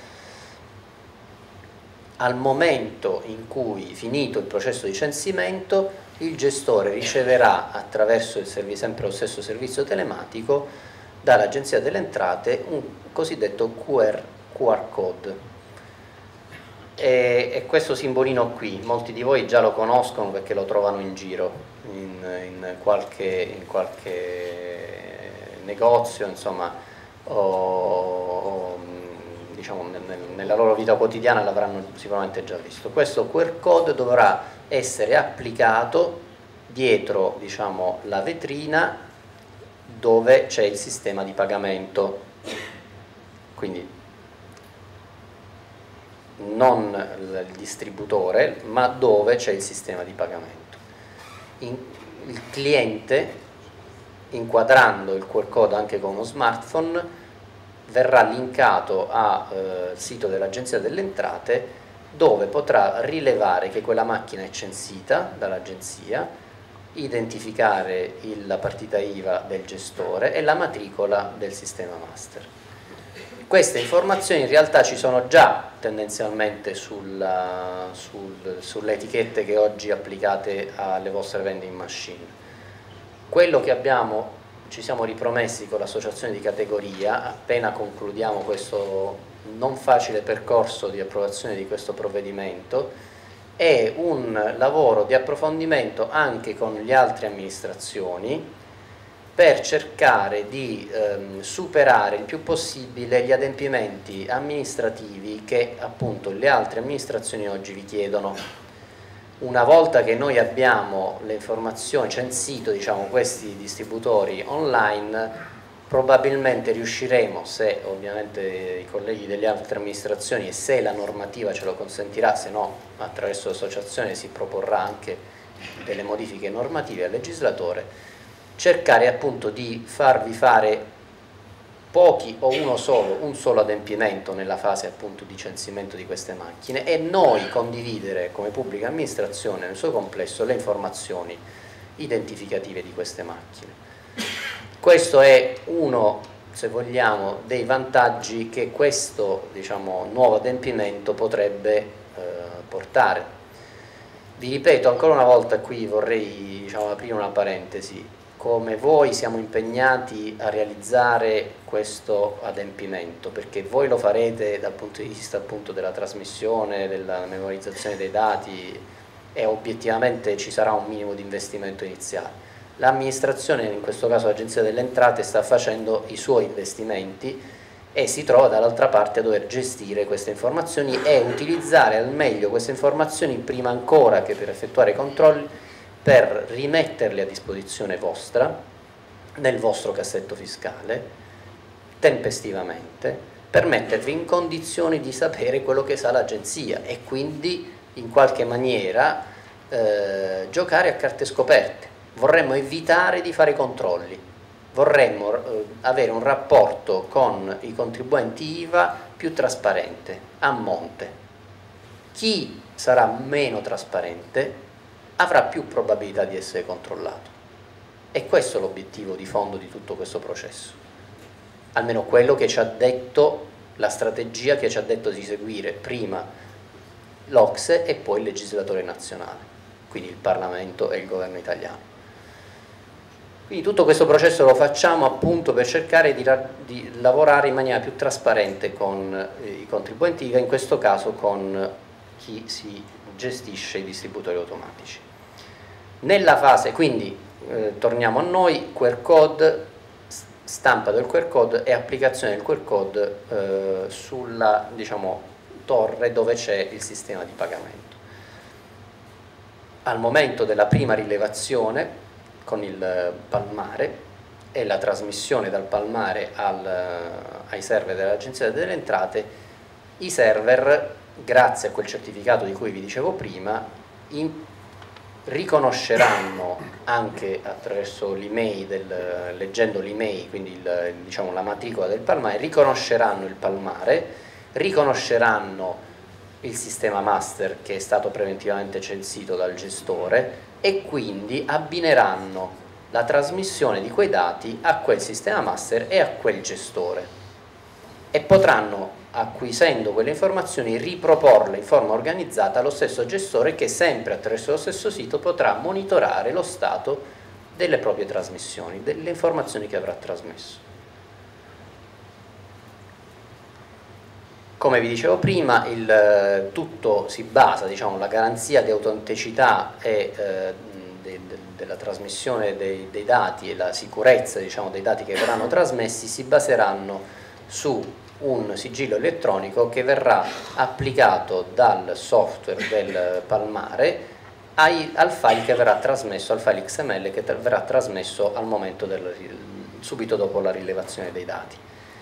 Al momento in cui, finito il processo di censimento, il gestore riceverà attraverso sempre lo stesso servizio telematico dall'Agenzia delle Entrate un cosiddetto QR code. E questo simbolino qui, molti di voi già lo conoscono perché lo trovano in giro, in qualche negozio, insomma, diciamo nella loro vita quotidiana l'avranno sicuramente già visto. Questo QR code dovrà essere applicato dietro, diciamo, la vetrina dove c'è il sistema di pagamento, quindi non il distributore, ma dove c'è il sistema di pagamento. Il cliente, inquadrando il QR code anche con uno smartphone, verrà linkato al sito dell'Agenzia delle Entrate, dove potrà rilevare che quella macchina è censita dall'agenzia, identificare la partita IVA del gestore e la matricola del sistema master. Queste informazioni in realtà ci sono già tendenzialmente sulle etichette che oggi applicate alle vostre vending machine. Quello che ci siamo ripromessi con l'associazione di categoria, appena concludiamo questo non facile percorso di approvazione di questo provvedimento, è un lavoro di approfondimento anche con le altre amministrazioni, per cercare di superare il più possibile gli adempimenti amministrativi che appunto le altre amministrazioni oggi vi chiedono. Una volta che noi abbiamo le informazioni, censito, diciamo, questi distributori online, probabilmente riusciremo, se ovviamente i colleghi delle altre amministrazioni e se la normativa ce lo consentirà, se no attraverso l'associazione si proporrà anche delle modifiche normative al legislatore, cercare appunto di farvi fare pochi o un solo adempimento nella fase appunto di censimento di queste macchine e noi condividere come pubblica amministrazione nel suo complesso le informazioni identificative di queste macchine. Questo è uno, se vogliamo, dei vantaggi che questo, diciamo, nuovo adempimento potrebbe portare. Vi ripeto ancora una volta, qui vorrei, diciamo, aprire una parentesi. Come voi siamo impegnati a realizzare questo adempimento, perché voi lo farete dal punto di vista appunto della trasmissione, della memorizzazione dei dati e obiettivamente ci sarà un minimo di investimento iniziale. L'amministrazione, in questo caso l'Agenzia delle Entrate, sta facendo i suoi investimenti e si trova dall'altra parte a dover gestire queste informazioni e utilizzare al meglio queste informazioni prima ancora che per effettuare i controlli, per rimetterle a disposizione vostra nel vostro cassetto fiscale tempestivamente, per mettervi in condizioni di sapere quello che sa l'agenzia e quindi in qualche maniera giocare a carte scoperte. Vorremmo evitare di fare i controlli, vorremmo avere un rapporto con i contribuenti IVA più trasparente, a monte. Chi sarà meno trasparente avrà più probabilità di essere controllato. E questo è l'obiettivo di fondo di tutto questo processo. Almeno quello che ci ha detto, la strategia che ci ha detto di seguire prima l'OCSE e poi il legislatore nazionale, quindi il Parlamento e il governo italiano. Quindi tutto questo processo lo facciamo appunto per cercare di lavorare in maniera più trasparente con i contribuenti IVA, in questo caso con chi si gestisce i distributori automatici. Nella fase, quindi torniamo a noi, QR code, stampa del QR code e applicazione del QR code sulla, diciamo, torre dove c'è il sistema di pagamento. Al momento della prima rilevazione con il palmare e la trasmissione dal palmare ai server dell'Agenzia delle Entrate, i server, grazie a quel certificato di cui vi dicevo prima, riconosceranno anche attraverso l'email, leggendo l'email, quindi diciamo, la matricola del palmare, riconosceranno il palmare, riconosceranno il sistema master che è stato preventivamente censito dal gestore e quindi abbineranno la trasmissione di quei dati a quel sistema master e a quel gestore e potranno, acquisendo quelle informazioni, riproporle in forma organizzata allo stesso gestore che sempre attraverso lo stesso sito potrà monitorare lo stato delle proprie trasmissioni, delle informazioni che avrà trasmesso. Come vi dicevo prima, tutto si basa, diciamo, la garanzia di autenticità e della trasmissione dei dati e la sicurezza, diciamo, dei dati che verranno trasmessi si baseranno su un sigillo elettronico che verrà applicato dal software del palmare al file che verrà trasmesso, al file XML che verrà trasmesso al momento subito dopo la rilevazione dei dati.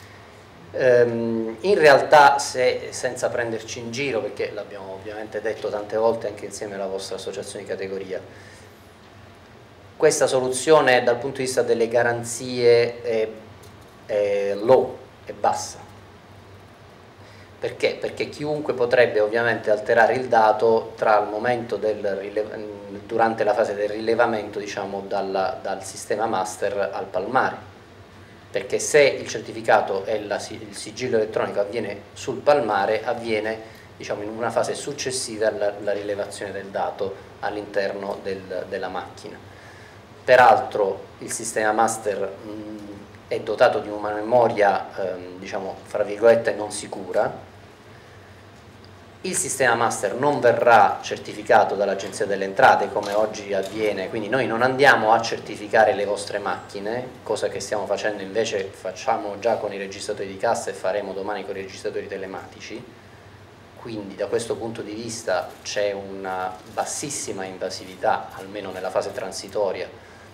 In realtà, senza prenderci in giro, perché l'abbiamo ovviamente detto tante volte anche insieme alla vostra associazione di categoria, questa soluzione dal punto di vista delle garanzie è low, è bassa. Perché? Perché chiunque potrebbe ovviamente alterare il dato tra il momento durante la fase del rilevamento, diciamo, dal sistema master al palmare. Perché se il certificato e il sigillo elettronico avviene sul palmare, avviene, diciamo, in una fase successiva alla rilevazione del dato all'interno della macchina. Peraltro il sistema master è dotato di una memoria, diciamo, fra virgolette, non sicura. Il sistema master non verrà certificato dall'Agenzia delle Entrate come oggi avviene, quindi noi non andiamo a certificare le vostre macchine, cosa che stiamo facendo invece, facciamo già con i registratori di cassa e faremo domani con i registratori telematici, quindi da questo punto di vista c'è una bassissima invasività, almeno nella fase transitoria,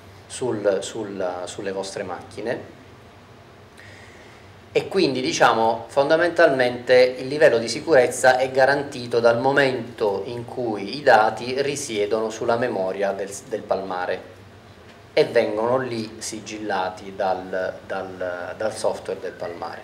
sulle vostre macchine. E quindi, diciamo, fondamentalmente il livello di sicurezza è garantito dal momento in cui i dati risiedono sulla memoria del palmare e vengono lì sigillati dal software del palmare.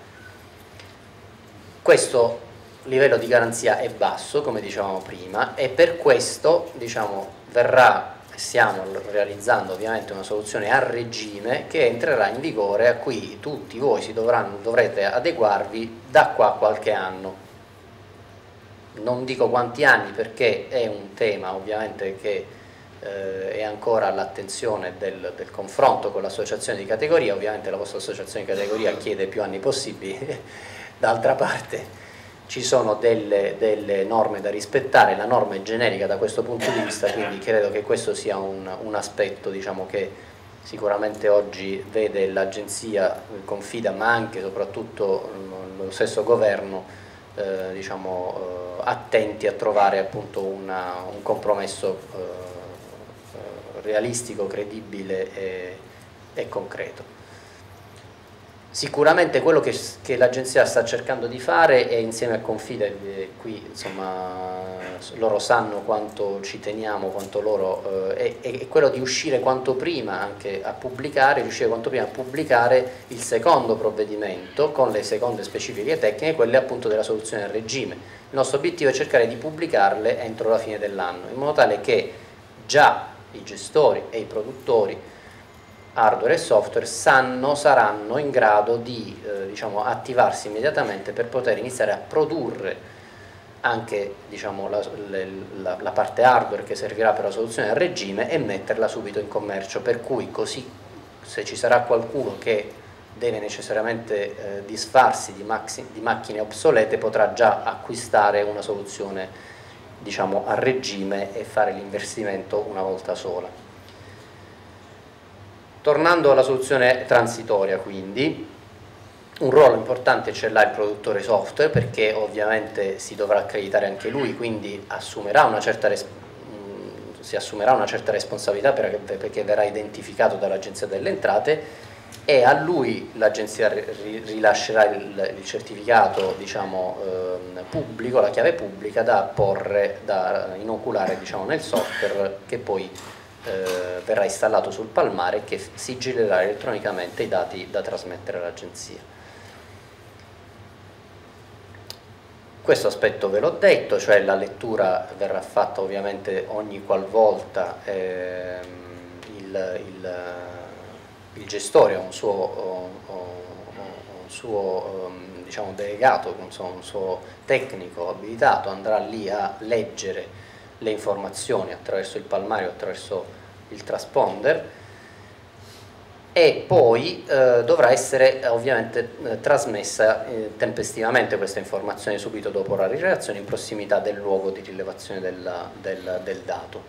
Questo livello di garanzia è basso, come dicevamo prima, e per questo, diciamo, stiamo realizzando ovviamente una soluzione a regime che entrerà in vigore, a cui tutti voi dovrete adeguarvi da qua a qualche anno. Non dico quanti anni perché è un tema ovviamente che è ancora all'attenzione del confronto con l'associazione di categoria. Ovviamente la vostra associazione di categoria chiede più anni possibili, d'altra parte ci sono delle norme da rispettare, la norma è generica da questo punto di vista, quindi credo che questo sia un aspetto, diciamo, che sicuramente oggi vede l'Agenzia, confida, ma anche e soprattutto lo stesso governo, diciamo, attenti a trovare appunto un compromesso realistico, credibile e concreto. Sicuramente quello che l'Agenzia sta cercando di fare è, insieme a Confide, qui insomma loro sanno quanto ci teniamo, quanto loro, è quello di uscire quanto prima anche a pubblicare, il secondo provvedimento con le seconde specifiche tecniche, quelle appunto della soluzione a regime. Il nostro obiettivo è cercare di pubblicarle entro la fine dell'anno, in modo tale che già i gestori e i produttori hardware e software saranno in grado di diciamo, attivarsi immediatamente per poter iniziare a produrre anche, diciamo, la parte hardware che servirà per la soluzione a regime e metterla subito in commercio, per cui così se ci sarà qualcuno che deve necessariamente disfarsi di macchine obsolete potrà già acquistare una soluzione, diciamo, a regime e fare l'investimento una volta sola. Tornando alla soluzione transitoria, quindi, un ruolo importante ce l'ha il produttore software, perché ovviamente si dovrà accreditare anche lui, quindi si assumerà una certa responsabilità perché verrà identificato dall'Agenzia delle Entrate, e a lui l'Agenzia rilascerà il certificato, diciamo, pubblico, la chiave pubblica da inoculare, diciamo, nel software, che poi verrà installato sul palmare e che sigillerà elettronicamente i dati da trasmettere all'Agenzia. Questo aspetto ve l'ho detto, cioè la lettura verrà fatta ovviamente ogni qualvolta il gestore ha un suo diciamo, delegato, un suo tecnico abilitato, andrà lì a leggere le informazioni attraverso il palmario, attraverso il transponder, e poi dovrà essere ovviamente trasmessa tempestivamente questa informazione subito dopo la rilevazione in prossimità del luogo di rilevazione del dato.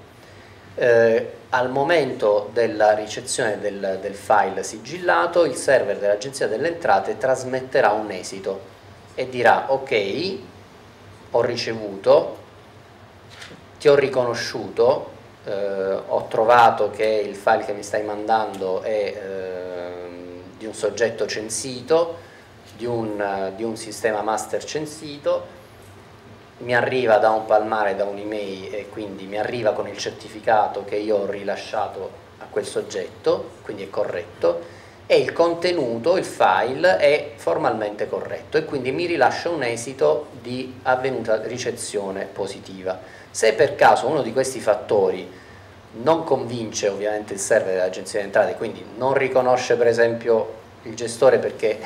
Al momento della ricezione del file sigillato, il server dell'Agenzia delle Entrate trasmetterà un esito e dirà: ok, ho ricevuto, ti ho riconosciuto, ho trovato che il file che mi stai mandando è di un soggetto censito, di un sistema master censito, mi arriva da un palmare, da un'email, e quindi mi arriva con il certificato che io ho rilasciato a quel soggetto, quindi è corretto, e il contenuto, il file, è formalmente corretto, e quindi mi rilascia un esito di avvenuta ricezione positiva. Se per caso uno di questi fattori non convince ovviamente il server dell'Agenzia delle Entrate, quindi non riconosce per esempio il gestore perché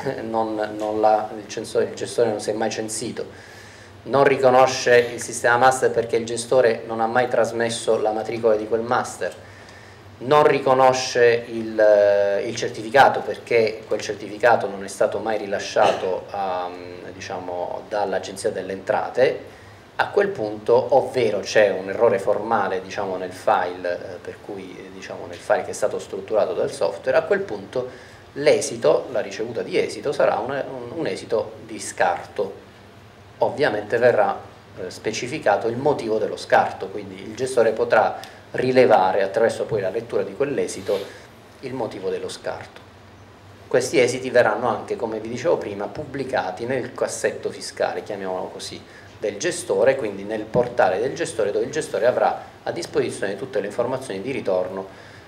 il gestore non si è mai censito, non riconosce il sistema master perché il gestore non ha mai trasmesso la matricola di quel master, non riconosce il certificato perché quel certificato non è stato mai rilasciato diciamo, dall'Agenzia delle Entrate, a quel punto, ovvero c'è un errore formale, diciamo, nel file, per cui, diciamo, nel file che è stato strutturato dal software, a quel punto l'esito, la ricevuta di esito, sarà un esito di scarto. Ovviamente verrà specificato il motivo dello scarto, quindi il gestore potrà rilevare attraverso poi la lettura di quell'esito il motivo dello scarto. Questi esiti verranno anche, come vi dicevo prima, pubblicati nel cassetto fiscale, chiamiamolo così, del gestore, quindi nel portale del gestore, dove il gestore avrà a disposizione tutte le informazioni di ritorno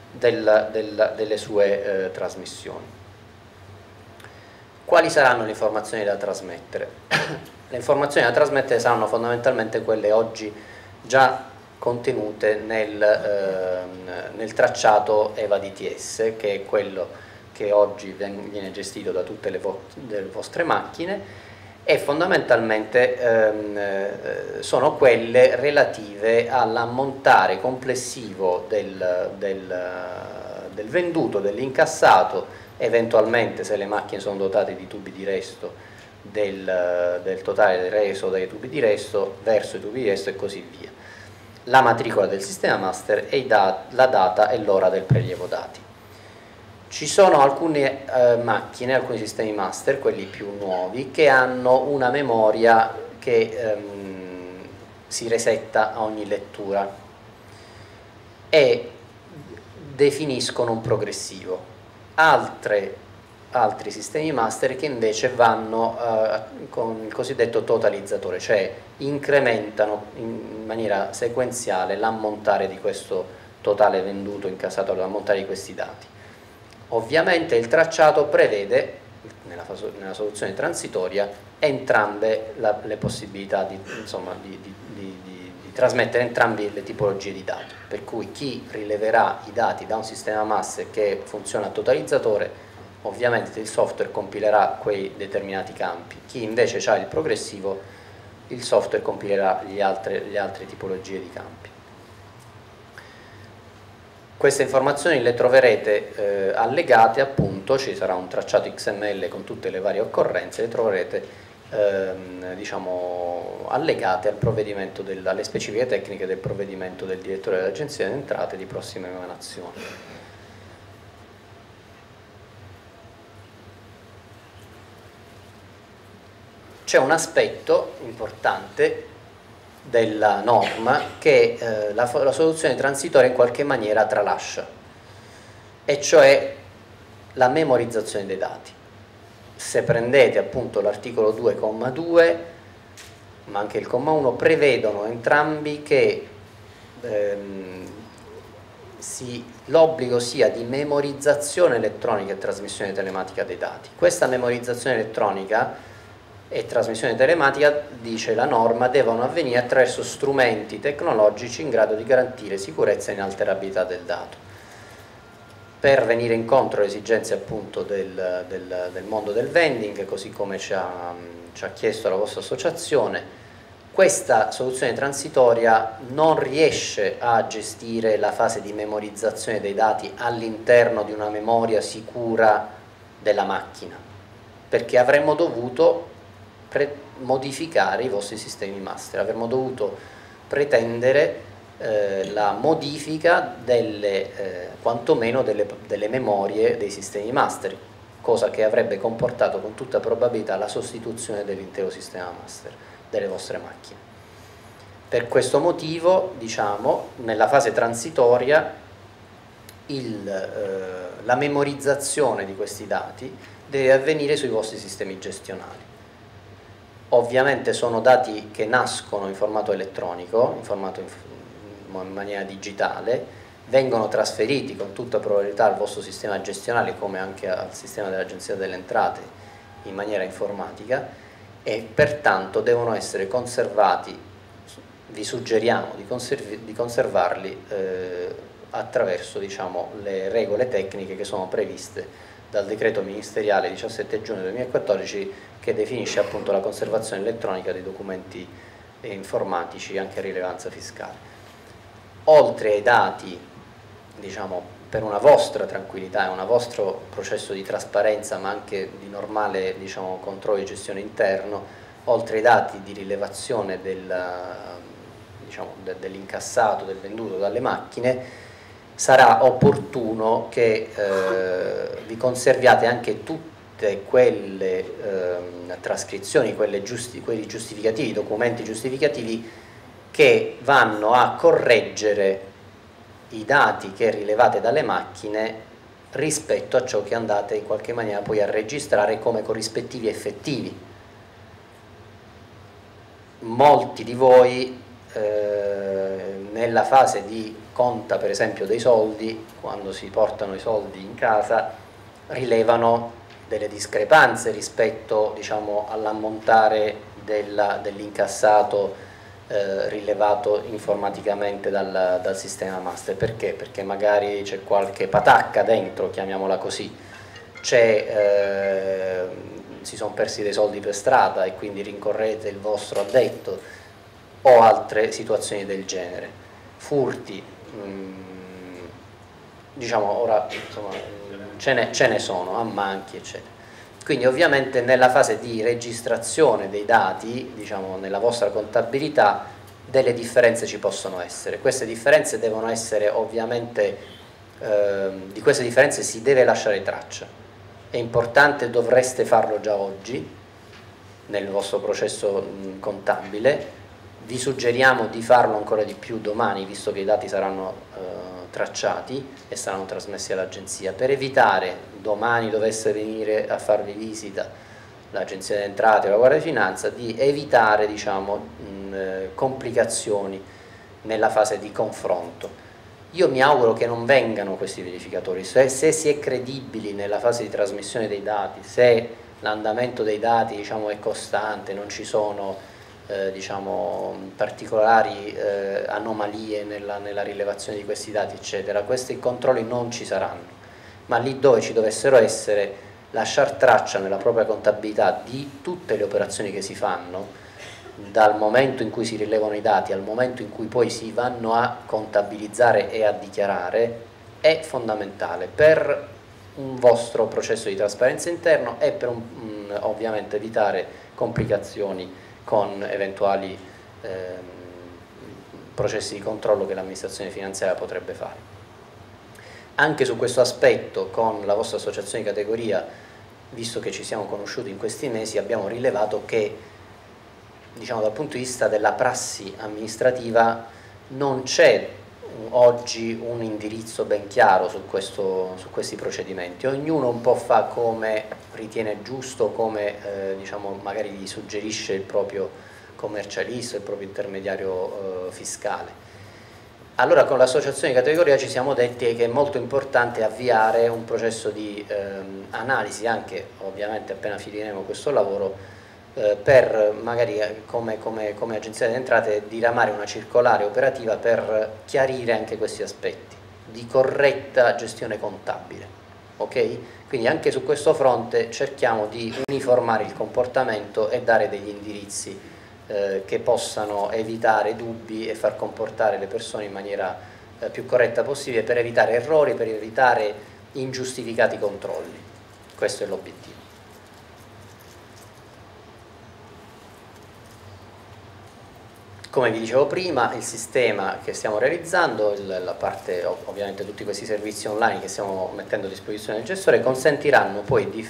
delle sue trasmissioni. Quali saranno le informazioni da trasmettere? Le informazioni da trasmettere saranno fondamentalmente quelle oggi già contenute nel tracciato EVA DTS, che è quello che oggi viene gestito da tutte le vostre macchine, e fondamentalmente sono quelle relative all'ammontare complessivo del venduto, dell'incassato, eventualmente se le macchine sono dotate di tubi di resto, del totale reso dai tubi di resto verso i tubi di resto e così via, la matricola del sistema master e la data e l'ora del prelievo dati. Ci sono alcune macchine, alcuni sistemi master, quelli più nuovi, che hanno una memoria che si resetta a ogni lettura e definiscono un progressivo. Altri sistemi master che invece vanno con il cosiddetto totalizzatore, cioè incrementano in maniera sequenziale l'ammontare di questo totale venduto incasato, l'ammontare di questi dati. Ovviamente il tracciato prevede, nella soluzione transitoria, entrambe le possibilità di trasmettere entrambe le tipologie di dati, per cui chi rileverà i dati da un sistema master che funziona a totalizzatore, ovviamente il software compilerà quei determinati campi, chi invece ha il progressivo, il software compilerà le altre tipologie di campi. Queste informazioni le troverete allegate, appunto, ci sarà un tracciato XML con tutte le varie occorrenze, le troverete diciamo, allegate al provvedimento alle specifiche tecniche del provvedimento del direttore dell'Agenzia delle Entrate di prossima emanazione. c'è un aspetto importante della norma che la soluzione transitoria in qualche maniera tralascia, e cioè la memorizzazione dei dati. Se prendete appunto l'articolo 2,2 ma anche il comma 1 prevedono entrambi che l'obbligo sia di memorizzazione elettronica e trasmissione telematica dei dati. Questa memorizzazione elettronica e trasmissione telematica, dice la norma, devono avvenire attraverso strumenti tecnologici in grado di garantire sicurezza e inalterabilità del dato. Per venire incontro alle esigenze appunto del mondo del vending, così come ci ha chiesto la vostra associazione, questa soluzione transitoria non riesce a gestire la fase di memorizzazione dei dati all'interno di una memoria sicura della macchina, perché avremmo dovuto modificare i vostri sistemi master, avremmo dovuto pretendere la modifica quantomeno delle memorie dei sistemi master, cosa che avrebbe comportato con tutta probabilità la sostituzione dell'intero sistema master delle vostre macchine. Per questo motivo, diciamo, nella fase transitoria la memorizzazione di questi dati deve avvenire sui vostri sistemi gestionali. Ovviamente sono dati che nascono in formato elettronico, in maniera digitale, vengono trasferiti con tutta probabilità al vostro sistema gestionale come anche al sistema dell'Agenzia delle Entrate in maniera informatica, e pertanto devono essere conservati. Vi suggeriamo di conservarli attraverso, diciamo, le regole tecniche che sono previste dal decreto ministeriale 17 giugno 2014 che definisce appunto la conservazione elettronica dei documenti informatici anche a rilevanza fiscale. Oltre ai dati, diciamo, per una vostra tranquillità e un vostro processo di trasparenza ma anche di normale, diciamo, controllo di gestione interno, oltre ai dati di rilevazione dell'incassato, del venduto dalle macchine, sarà opportuno che vi conserviate anche tutte quelle trascrizioni, quei giustificativi, documenti giustificativi che vanno a correggere i dati che rilevate dalle macchine rispetto a ciò che andate in qualche maniera poi a registrare come corrispettivi effettivi. Molti di voi nella fase di conta, per esempio, dei soldi, quando si portano i soldi in casa, rilevano delle discrepanze rispetto, diciamo, all'ammontare dell'incassato rilevato informaticamente dal sistema master. Perché? Perché magari c'è qualche patacca dentro, chiamiamola così, si sono persi dei soldi per strada e quindi rincorrete il vostro addetto, o altre situazioni del genere, furti, diciamo, ora insomma, ce ne sono, ammanchi eccetera. Quindi ovviamente nella fase di registrazione dei dati, diciamo, nella vostra contabilità, delle differenze ci possono essere. Queste differenze devono essere ovviamente, di queste differenze si deve lasciare traccia. È importante, dovreste farlo già oggi nel vostro processo contabile. Vi suggeriamo di farlo ancora di più domani, visto che i dati saranno tracciati e saranno trasmessi all'agenzia, per evitare, domani dovesse venire a farvi visita l'Agenzia delle Entrate o la Guardia di Finanza, di evitare, diciamo, complicazioni nella fase di confronto. Io mi auguro che non vengano questi verificatori, se si è credibili nella fase di trasmissione dei dati, se l'andamento dei dati, diciamo, è costante, non ci sono diciamo, particolari anomalie nella rilevazione di questi dati eccetera, questi controlli non ci saranno, ma lì dove ci dovessero essere, lasciar traccia nella propria contabilità di tutte le operazioni che si fanno dal momento in cui si rilevano i dati al momento in cui poi si vanno a contabilizzare e a dichiarare, è fondamentale per un vostro processo di trasparenza interno e per ovviamente evitare complicazioni con eventuali processi di controllo che l'amministrazione finanziaria potrebbe fare. Anche su questo aspetto, con la vostra associazione di categoria, visto che ci siamo conosciuti in questi mesi, abbiamo rilevato che diciamo, dal punto di vista della prassi amministrativa non c'è oggi un indirizzo ben chiaro su questi procedimenti. Ognuno un po' fa come ritiene giusto, come diciamo, magari gli suggerisce il proprio commercialista, il proprio intermediario fiscale. Allora con l'associazione di categoria ci siamo detti che è molto importante avviare un processo di analisi, anche ovviamente appena finiremo questo lavoro, per magari come Agenzia delle Entrate diramare una circolare operativa per chiarire anche questi aspetti di corretta gestione contabile, ok? Quindi anche su questo fronte cerchiamo di uniformare il comportamento e dare degli indirizzi che possano evitare dubbi e far comportare le persone in maniera più corretta possibile, per evitare errori, per evitare ingiustificati controlli. Questo è l'obiettivo. Come vi dicevo prima, il sistema che stiamo realizzando, la parte, ovviamente tutti questi servizi online che stiamo mettendo a disposizione del gestore, consentiranno poi di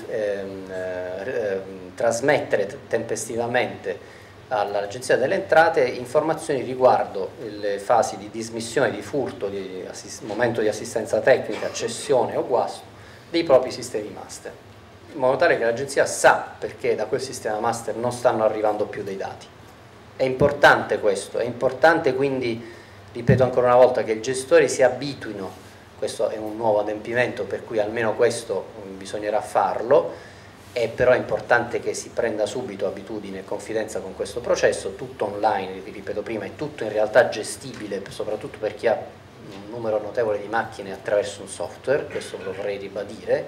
trasmettere tempestivamente all'Agenzia delle Entrate informazioni riguardo le fasi di dismissione, di furto, di momento di assistenza tecnica, cessione o guasto dei propri sistemi master, in modo tale che l'Agenzia sa perché da quel sistema master non stanno arrivando più dei dati. È importante questo, è importante quindi, ripeto ancora una volta, che i gestori si abituino, questo è un nuovo adempimento per cui almeno questo bisognerà farlo, e però è importante che si prenda subito abitudine e confidenza con questo processo, tutto online, vi ripeto prima, è tutto in realtà gestibile, soprattutto per chi ha un numero notevole di macchine attraverso un software, questo lo vorrei ribadire.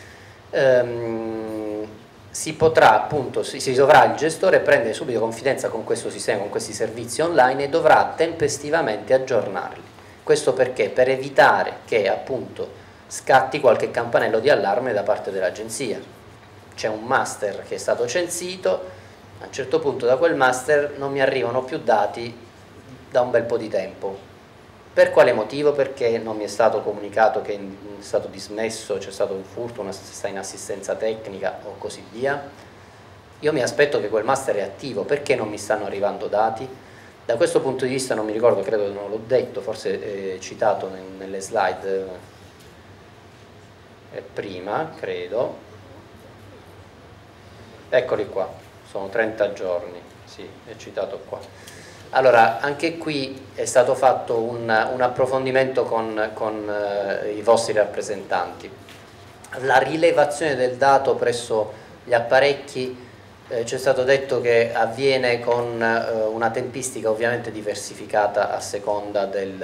Si potrà appunto, si dovrà il gestore prendere subito confidenza con questo sistema, con questi servizi online, e dovrà tempestivamente aggiornarli. Questo perché? Per evitare che appunto scatti qualche campanello di allarme da parte dell'agenzia. C'è un master che è stato censito, a un certo punto da quel master non mi arrivano più dati da un bel po' di tempo. Per quale motivo? Perché non mi è stato comunicato che è stato dismesso, c'è stato un furto, sta in assistenza tecnica o così via. Io mi aspetto che quel master è attivo, perché non mi stanno arrivando dati? Da questo punto di vista non mi ricordo, credo che non l'ho detto, forse citato nelle slide prima, credo. Eccoli qua, sono 30 giorni, sì, è citato qua. Allora, anche qui è stato fatto un approfondimento con i vostri rappresentanti. La rilevazione del dato presso gli apparecchi ci è stato detto che avviene con una tempistica ovviamente diversificata a seconda dei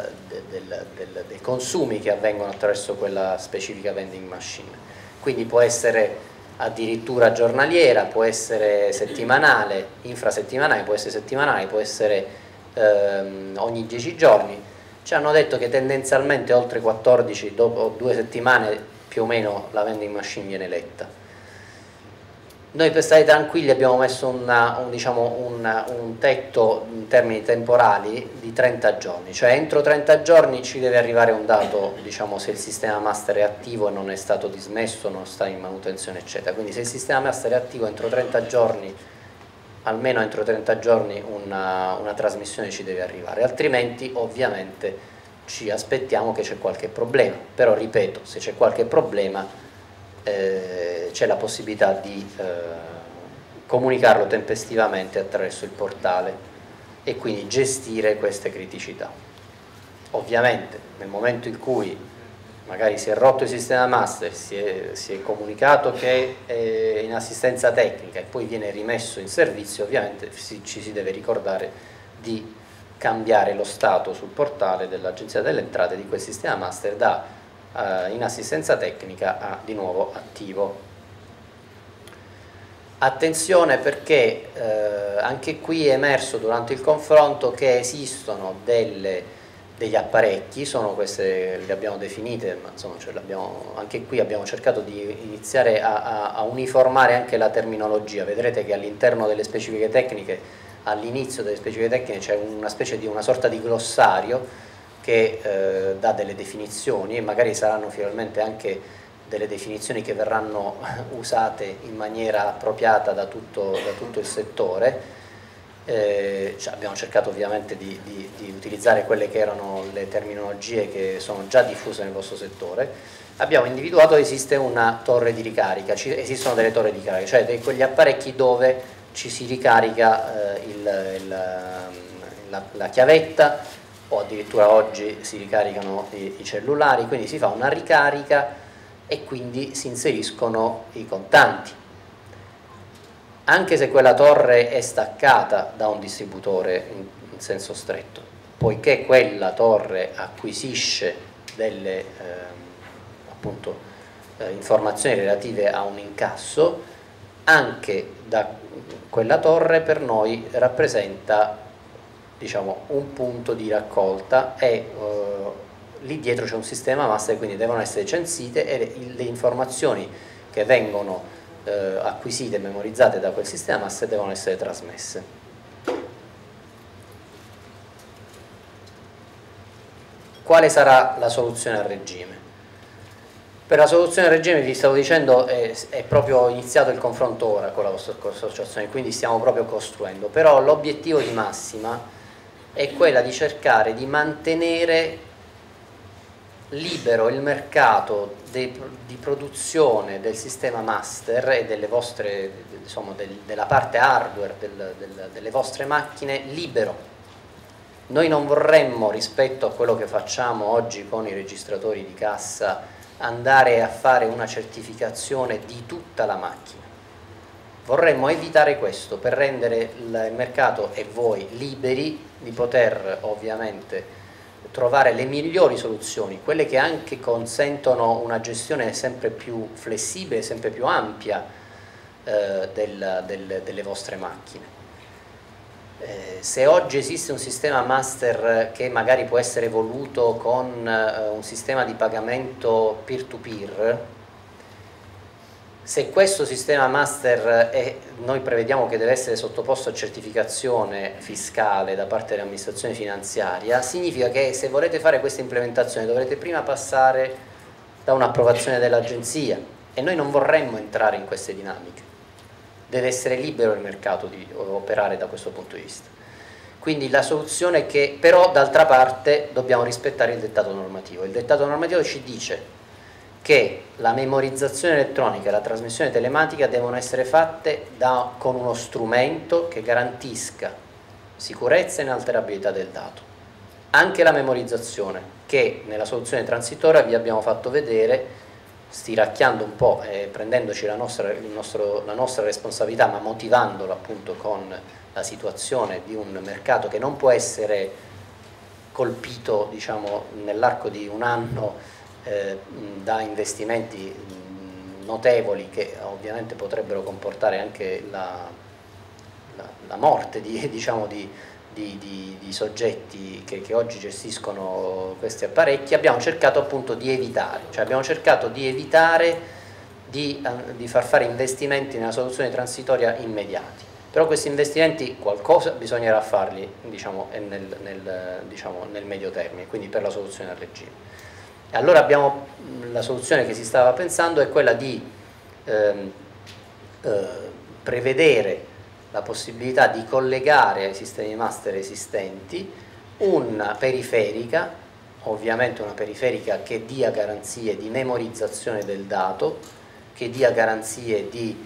consumi che avvengono attraverso quella specifica vending machine. Quindi può essere addirittura giornaliera, può essere settimanale, infrasettimanale, può essere settimanale, può essere ogni 10 giorni. Ci hanno detto che tendenzialmente oltre 14, dopo 2 settimane più o meno la vending machine viene letta. Noi per stare tranquilli abbiamo messo un tetto in termini temporali di 30 giorni, cioè entro 30 giorni ci deve arrivare un dato, diciamo, se il sistema master è attivo e non è stato dismesso, non sta in manutenzione eccetera. Quindi se il sistema master è attivo entro 30 giorni, almeno entro 30 giorni una trasmissione ci deve arrivare, altrimenti ovviamente ci aspettiamo che c'è qualche problema. Però ripeto, se c'è qualche problema c'è la possibilità di comunicarlo tempestivamente attraverso il portale e quindi gestire queste criticità. Ovviamente nel momento in cui magari si è rotto il sistema master, si è comunicato che è in assistenza tecnica e poi viene rimesso in servizio, ovviamente ci si deve ricordare di cambiare lo stato sul portale dell'Agenzia delle Entrate di quel sistema master da in assistenza tecnica a di nuovo attivo. Attenzione perché anche qui è emerso durante il confronto che esistono degli apparecchi, sono queste, le abbiamo definite, ma insomma anche qui abbiamo cercato di iniziare a uniformare anche la terminologia. Vedrete che all'interno delle specifiche tecniche, all'inizio delle specifiche tecniche c'è una sorta di glossario che dà delle definizioni, e magari saranno finalmente anche delle definizioni che verranno usate in maniera appropriata da tutto il settore, abbiamo cercato ovviamente di utilizzare quelle che erano le terminologie che sono già diffuse nel vostro settore. Abbiamo individuato che esiste una torre di ricarica, esistono delle torri di ricarica, cioè quegli apparecchi dove ci si ricarica la chiavetta, o addirittura oggi si ricaricano i cellulari, quindi si fa una ricarica e quindi si inseriscono i contanti. Anche se quella torre è staccata da un distributore in senso stretto, poiché quella torre acquisisce delle informazioni relative a un incasso, anche da quella torre per noi rappresenta, diciamo, un punto di raccolta e lì dietro c'è un sistema master, quindi devono essere censite e le informazioni che vengono acquisite e memorizzate da quel sistema master devono essere trasmesse. Quale sarà la soluzione a regime? Per la soluzione a regime, vi stavo dicendo, è proprio iniziato il confronto ora con la vostra associazione, quindi stiamo proprio costruendo, però l'obiettivo di massima è quella di cercare di mantenere libero il mercato di produzione del sistema master e delle vostre, insomma, della parte hardware delle vostre macchine libero. Noi non vorremmo, rispetto a quello che facciamo oggi con i registratori di cassa, andare a fare una certificazione di tutta la macchina. Vorremmo evitare questo per rendere il mercato e voi liberi di poter ovviamente trovare le migliori soluzioni, quelle che anche consentono una gestione sempre più flessibile, sempre più ampia delle vostre macchine. Se oggi esiste un sistema master che magari può essere evoluto con un sistema di pagamento peer-to-peer, se questo sistema master noi prevediamo che deve essere sottoposto a certificazione fiscale da parte dell'amministrazione finanziaria, significa che se volete fare questa implementazione dovrete prima passare da un'approvazione dell'agenzia e noi non vorremmo entrare in queste dinamiche. Deve essere libero il mercato di operare da questo punto di vista. Quindi la soluzione è che, però d'altra parte dobbiamo rispettare il dettato normativo. Il dettato normativo ci dice che la memorizzazione elettronica e la trasmissione telematica devono essere fatte con uno strumento che garantisca sicurezza e inalterabilità del dato. Anche la memorizzazione, che nella soluzione transitoria vi abbiamo fatto vedere, stiracchiando un po' e prendendoci la nostra responsabilità, ma motivandola appunto con la situazione di un mercato che non può essere colpito, diciamo, nell'arco di un anno da investimenti notevoli che ovviamente potrebbero comportare anche la morte diciamo, di soggetti che oggi gestiscono questi apparecchi. Abbiamo cercato appunto di evitare, di far fare investimenti nella soluzione transitoria immediati, però questi investimenti qualcosa bisognerà farli, diciamo, nel medio termine, quindi per la soluzione a regime. E allora la soluzione che si stava pensando è quella di prevedere la possibilità di collegare ai sistemi master esistenti una periferica, ovviamente una periferica che dia garanzie di memorizzazione del dato, che dia garanzie di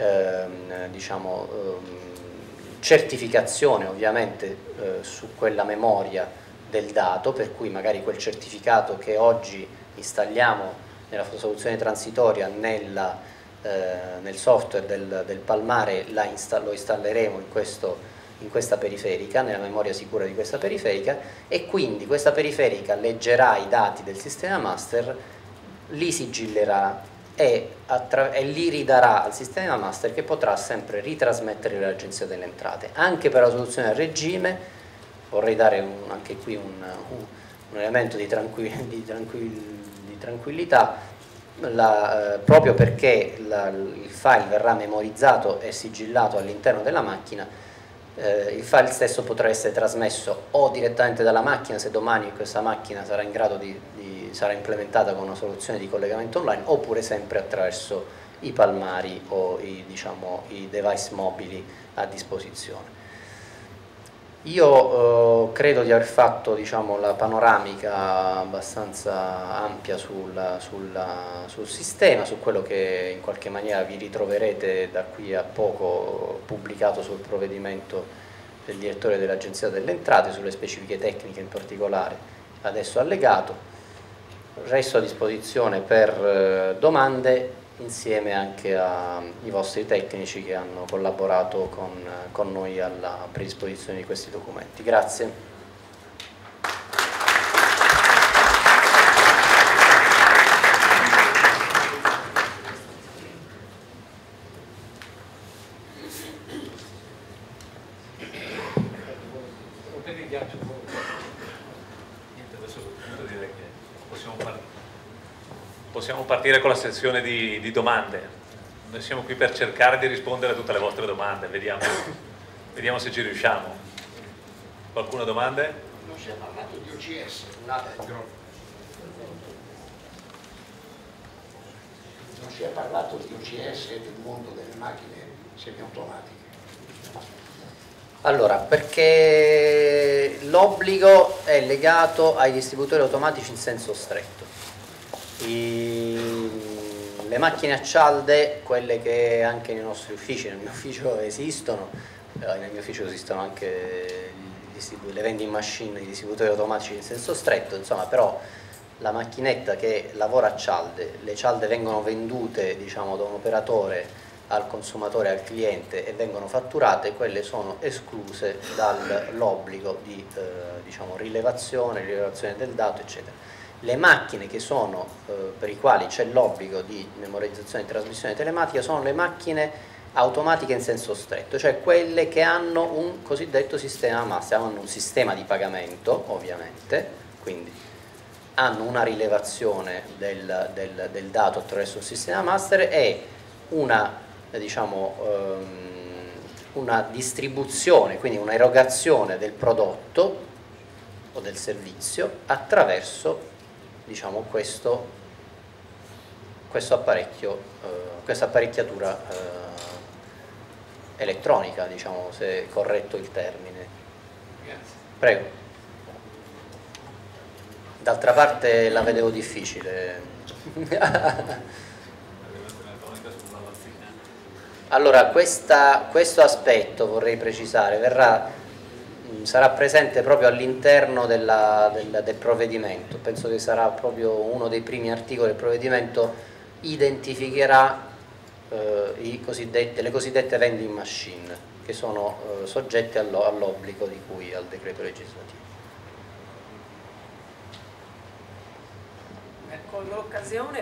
certificazione ovviamente su quella memoria del dato, per cui magari quel certificato che oggi installiamo nella soluzione transitoria nel software del Palmare lo installeremo in questa periferica, nella memoria sicura di questa periferica, e quindi questa periferica leggerà i dati del sistema master, li sigillerà e li ridarà al sistema master, che potrà sempre ritrasmettere all'Agenzia delle Entrate. Anche per la soluzione a regime vorrei dare anche qui un elemento di tranquillità, proprio perché il file verrà memorizzato e sigillato all'interno della macchina. Il file stesso potrà essere trasmesso o direttamente dalla macchina, se domani questa macchina sarà in grado sarà implementata con una soluzione di collegamento online, oppure sempre attraverso i palmari o i device mobili a disposizione. Io credo di aver fatto, diciamo, la panoramica abbastanza ampia sul sistema, su quello che in qualche maniera vi ritroverete da qui a poco pubblicato sul provvedimento del direttore dell'Agenzia delle Entrate, sulle specifiche tecniche in particolare, adesso allegato. Resto a disposizione per domande, insieme anche ai vostri tecnici che hanno collaborato con noi alla predisposizione di questi documenti. Grazie. Possiamo partire con la sezione di domande. Noi siamo qui per cercare di rispondere a tutte le vostre domande, vediamo se ci riusciamo. Qualcuno ha domande? Non si è parlato di OCS, non si è parlato di OCS e del mondo delle macchine semiautomatiche. Allora, perché l'obbligo è legato ai distributori automatici in senso stretto. Le macchine a cialde, quelle che anche nei nostri uffici, nel mio ufficio esistono, nel mio ufficio esistono anche le vending machine, i distributori automatici in senso stretto, insomma, però la macchinetta che lavora a cialde, le cialde vengono vendute, diciamo, da un operatore al consumatore, al cliente, e vengono fatturate, quelle sono escluse dall'obbligo di diciamo, rilevazione del dato, eccetera. Le macchine che sono, per i quali c'è l'obbligo di memorizzazione e trasmissione telematica, sono le macchine automatiche in senso stretto, cioè quelle che hanno un cosiddetto sistema master, hanno un sistema di pagamento ovviamente, quindi hanno una rilevazione del dato attraverso un sistema master e una, diciamo, una distribuzione, quindi una erogazione del prodotto o del servizio attraverso, diciamo, questo apparecchio, questa apparecchiatura elettronica, diciamo, se è corretto il termine. Grazie. Prego. D'altra parte la vedevo difficile. Allora, questo aspetto, vorrei precisare, sarà presente proprio all'interno del provvedimento. Penso che sarà proprio uno dei primi articoli del provvedimento, identificherà le cosiddette vending machine, che sono soggette all'obbligo di cui al decreto legislativo. Colgo l'occasione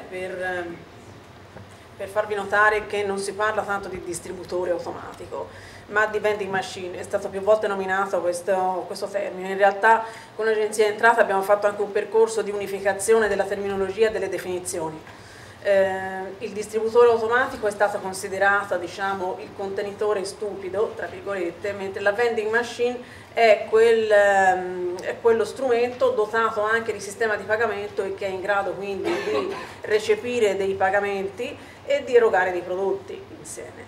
per farvi notare che non si parla tanto di distributore automatico, ma di vending machine. È stato più volte nominato questo termine. In realtà con l'Agenzia di Entrata abbiamo fatto anche un percorso di unificazione della terminologia e delle definizioni. Il distributore automatico è stato considerato, diciamo, il contenitore stupido, tra virgolette, mentre la vending machine è quello strumento dotato anche di sistema di pagamento e che è in grado quindi di recepire dei pagamenti e di erogare dei prodotti insieme.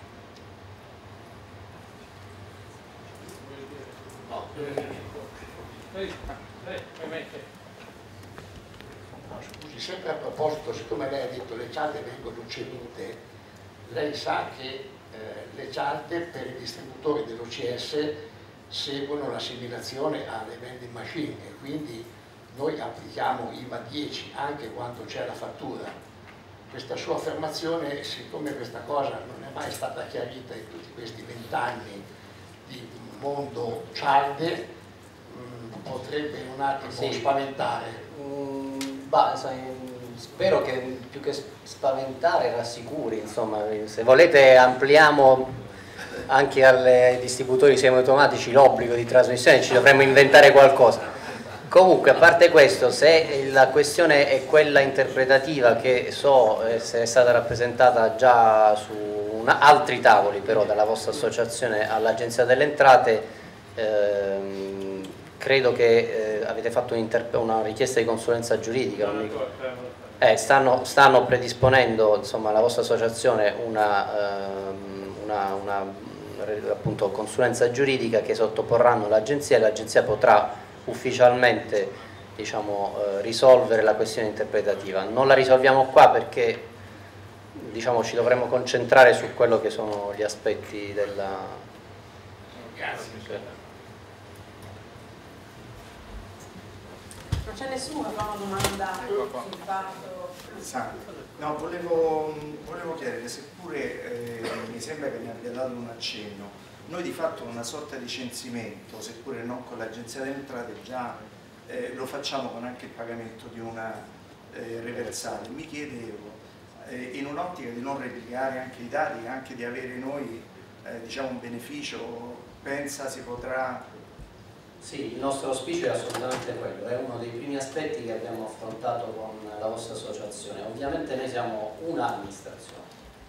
Scusi, sempre a proposito, siccome lei ha detto le cialde vengono cedute, lei sa che le cialde per i distributori dell'OCS seguono l'assimilazione alle vending machine e quindi noi applichiamo IVA 10 anche quando c'è la fattura. Questa sua affermazione, siccome questa cosa non è mai stata chiarita in tutti questi 20 anni di mondo cialde, potrebbe un attimo spaventare. Spero che più che spaventare rassicuri, insomma, se volete ampliamo anche ai distributori semiautomatici l'obbligo di trasmissione, ci dovremmo inventare qualcosa. Comunque, a parte questo, se la questione è quella interpretativa, che so essere stata rappresentata già su altri tavoli però dalla vostra associazione all'Agenzia delle Entrate, credo che avete fatto una richiesta di consulenza giuridica. Stanno predisponendo, insomma, la vostra associazione una appunto consulenza giuridica che sottoporranno l'agenzia e l'agenzia potrà ufficialmente, diciamo, risolvere la questione interpretativa. Non la risolviamo qua perché, diciamo, ci dovremmo concentrare su quello che sono gli aspetti della... Grazie. Non c'è nessuno che fa una domanda sul fatto. No, volevo chiedere, seppure mi sembra che mi abbia dato un accenno, noi di fatto una sorta di censimento, seppure non con l'Agenzia delle Entrate, già lo facciamo con anche il pagamento di una reversale. Mi chiedevo, in un'ottica di non replicare anche i dati, anche di avere noi diciamo un beneficio, pensa si potrà... Sì, il nostro auspicio è assolutamente quello, è uno dei primi aspetti che abbiamo affrontato con la vostra associazione. Ovviamente noi siamo un'amministrazione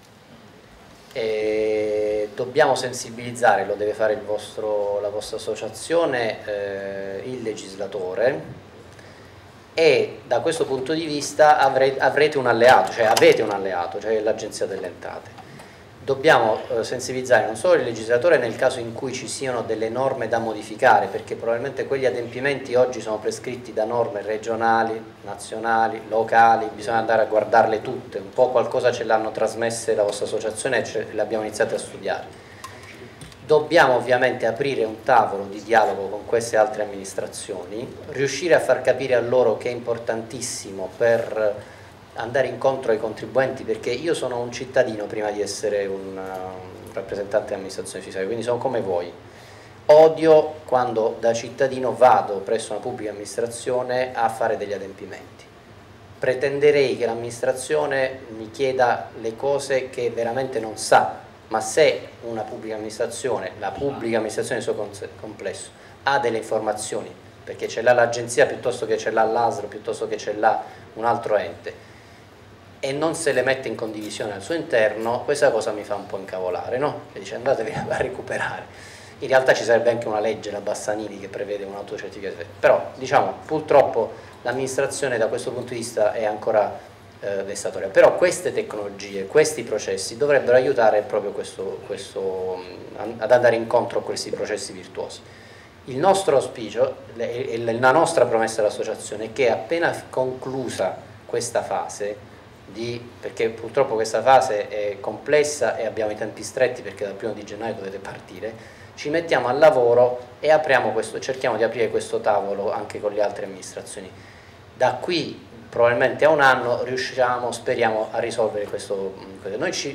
e dobbiamo sensibilizzare, lo deve fare la vostra associazione, il legislatore, e da questo punto di vista avrete un alleato, cioè avete un alleato, cioè l'Agenzia delle Entrate. Dobbiamo sensibilizzare non solo il legislatore nel caso in cui ci siano delle norme da modificare, perché probabilmente quegli adempimenti oggi sono prescritti da norme regionali, nazionali, locali, bisogna andare a guardarle tutte, un po' qualcosa ce l'hanno trasmesse la vostra associazione e le abbiamo iniziate a studiare. Dobbiamo ovviamente aprire un tavolo di dialogo con queste altre amministrazioni, riuscire a far capire a loro che è importantissimo per andare incontro ai contribuenti, perché io sono un cittadino prima di essere un rappresentante dell'amministrazione fiscale, quindi sono come voi. Odio quando da cittadino vado presso una pubblica amministrazione a fare degli adempimenti. Pretenderei che l'amministrazione mi chieda le cose che veramente non sa, ma se una pubblica amministrazione, la pubblica amministrazione nel suo complesso, ha delle informazioni, perché ce l'ha l'agenzia piuttosto che ce l'ha l'ASL, piuttosto che ce l'ha un altro ente, e non se le mette in condivisione al suo interno, questa cosa mi fa un po' incavolare, no? Che dice andatevi a recuperare. In realtà ci sarebbe anche una legge, la Bassanini, che prevede un'autocertificazione, però diciamo purtroppo l'amministrazione da questo punto di vista è ancora vessatoria. Però queste tecnologie, questi processi dovrebbero aiutare proprio ad andare incontro a questi processi virtuosi. Il nostro auspicio e la nostra promessa all'associazione è che appena conclusa questa fase, perché purtroppo questa fase è complessa e abbiamo i tempi stretti perché dal 1° di gennaio dovete partire, ci mettiamo al lavoro e cerchiamo di aprire questo tavolo anche con le altre amministrazioni. Da qui probabilmente a un anno riusciamo, speriamo, a risolvere questo. Noi ce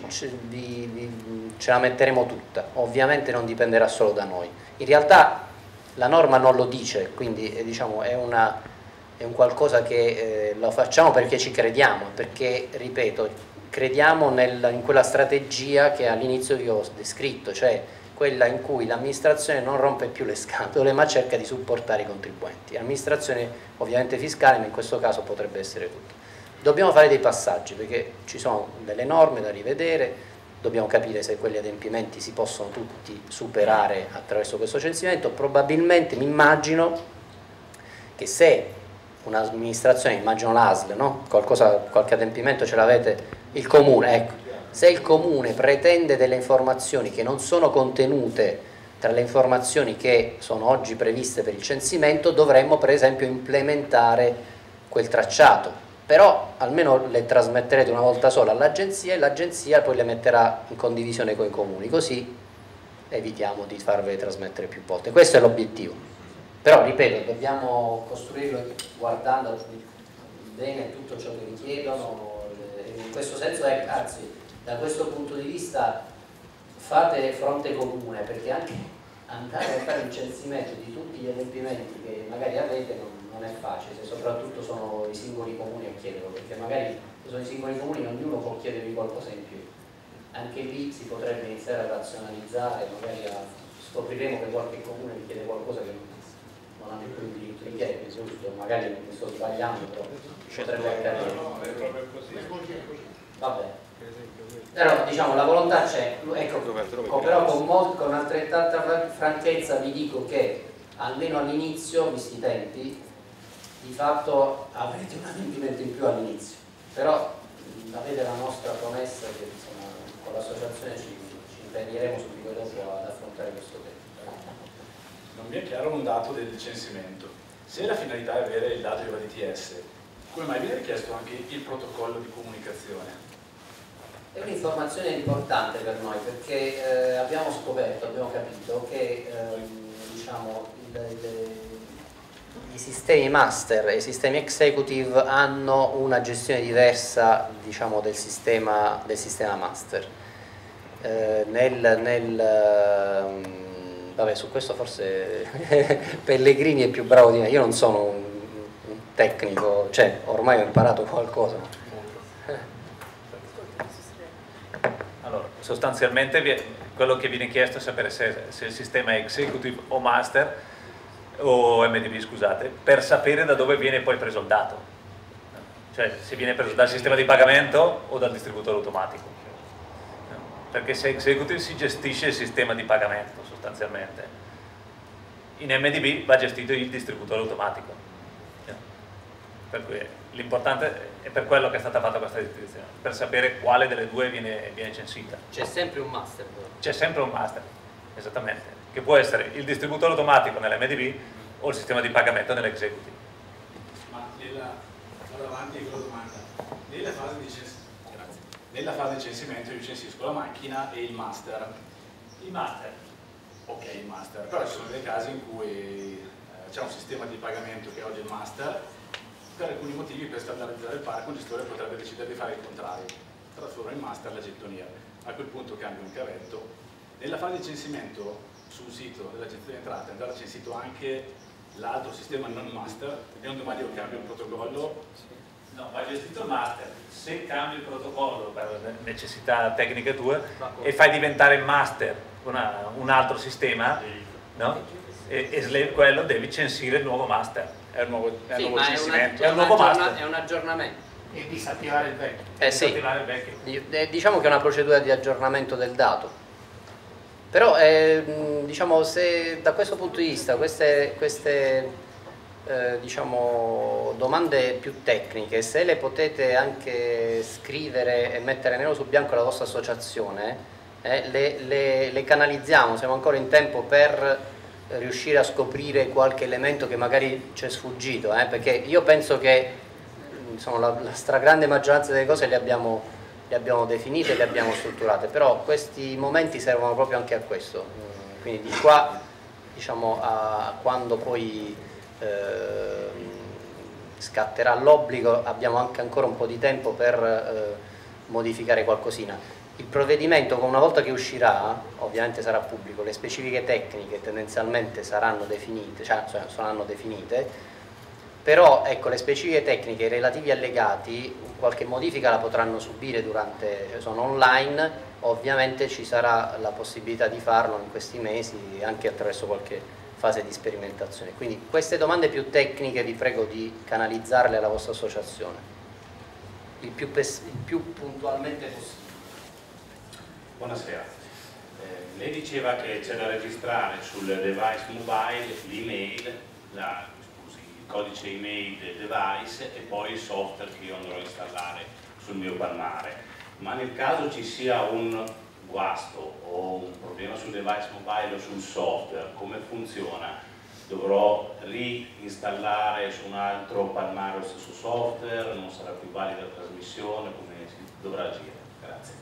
la metteremo tutta, ovviamente non dipenderà solo da noi. In realtà la norma non lo dice, quindi diciamo è un qualcosa che lo facciamo perché ci crediamo, perché, ripeto, crediamo in quella strategia che all'inizio vi ho descritto, cioè quella in cui l'amministrazione non rompe più le scatole ma cerca di supportare i contribuenti. L'amministrazione ovviamente fiscale, ma in questo caso potrebbe essere tutto. Dobbiamo fare dei passaggi perché ci sono delle norme da rivedere, dobbiamo capire se quegli adempimenti si possono tutti superare attraverso questo censimento. Probabilmente mi immagino che se un'amministrazione, immagino l'ASL, no? Qualche adempimento ce l'avete, il comune, ecco. Se il comune pretende delle informazioni che non sono contenute tra le informazioni che sono oggi previste per il censimento, dovremmo per esempio implementare quel tracciato, però almeno le trasmetterete una volta sola all'agenzia e l'agenzia poi le metterà in condivisione con i comuni, così evitiamo di farvele trasmettere più volte. Questo è l'obiettivo, però ripeto, dobbiamo costruirlo guardando bene tutto ciò che vi chiedono, in questo senso anzi, da questo punto di vista fate fronte comune, perché anche andare a fare il censimento di tutti gli adempimenti che magari avete non è facile, se soprattutto sono i singoli comuni a chiederlo, perché magari se sono i singoli comuni ognuno può chiedervi qualcosa in più. Anche lì si potrebbe iniziare a razionalizzare, magari scopriremo che qualche comune vi chiede qualcosa che non hanno più il diritto di chiedere, giusto? Magari mi sto sbagliando, però potrebbe accadere. Vabbè. Però diciamo la volontà c'è, ecco, però con altrettanta franchezza vi dico che almeno all'inizio, visti i tempi, di fatto avrete un adempimento in più all'inizio, però avete la nostra promessa che insomma, con l'associazione ci veniremo subito dopo ad affrontare questo tema. Non mi è chiaro un dato del censimento. Se la finalità è avere il dato di DTS, come mai viene richiesto anche il protocollo di comunicazione? È un'informazione importante per noi perché abbiamo capito che diciamo, i sistemi master e i sistemi executive hanno una gestione diversa, diciamo, del sistema master. Vabbè, su questo forse Pellegrini è più bravo di me, io non sono un tecnico, cioè ormai ho imparato qualcosa. Allora, sostanzialmente quello che viene chiesto è sapere se il sistema è executive o master o MDB, scusate, per sapere da dove viene poi preso il dato, cioè se viene preso dal sistema di pagamento o dal distributore automatico, perché se executive si gestisce il sistema di pagamento sostanzialmente, in MDB va gestito il distributore automatico, per cui l'importante è per quello che è stata fatta questa distinzione, per sapere quale delle due viene censita. C'è sempre un master. C'è sempre un master, esattamente, che può essere il distributore automatico nell'MDB o il sistema di pagamento nell'executive. Ma vado avanti con la domanda. Nella fase di censimento io censisco la macchina e il master. Il master? Ok, il master. Però ci sono dei casi in cui c'è un sistema di pagamento che oggi è il master, per alcuni motivi, per standardizzare il parco, un gestore potrebbe decidere di fare il contrario, trasforma in master la gettonia. A quel punto cambia un cavetto. Nella fase di censimento, sul sito dell'Agenzia delle Entrate, andrà censito anche l'altro sistema non master, e un domani io cambio il protocollo. No, va gestito il master. Se cambi il protocollo per necessità tecniche tue e fai diventare master un altro sistema, no? E quello devi censire il nuovo master. È un nuovo censimento, è un nuovo master. È un aggiornamento. E disattivare il vecchio. Sì. Disattivare il vecchio. Diciamo che è una procedura di aggiornamento del dato. Però diciamo, se da questo punto di vista queste diciamo, domande più tecniche, se le potete anche scrivere e mettere nero su bianco alla vostra associazione, le canalizziamo, siamo ancora in tempo per riuscire a scoprire qualche elemento che magari ci è sfuggito, perché io penso che insomma, la stragrande maggioranza delle cose le abbiamo definite, le abbiamo strutturate, però questi momenti servono proprio anche a questo, quindi di qua diciamo a quando poi scatterà l'obbligo abbiamo anche ancora un po' di tempo per modificare qualcosina. Il provvedimento, una volta che uscirà, ovviamente sarà pubblico, le specifiche tecniche tendenzialmente saranno definite, cioè saranno definite, però ecco, le specifiche tecniche relativi allegati qualche modifica la potranno subire sono online, ovviamente ci sarà la possibilità di farlo in questi mesi anche attraverso qualche fase di sperimentazione. Quindi queste domande più tecniche vi prego di canalizzarle alla vostra associazione il più puntualmente possibile. Buonasera, lei diceva che c'è da registrare sul device mobile l'email, il codice email del device e poi il software che io andrò a installare sul mio Palmare, ma nel caso ci sia un guasto o un problema sul device mobile o sul software, come funziona? Dovrò reinstallare su un altro Palmare lo stesso software, non sarà più valida la trasmissione, come si dovrà agire? Grazie.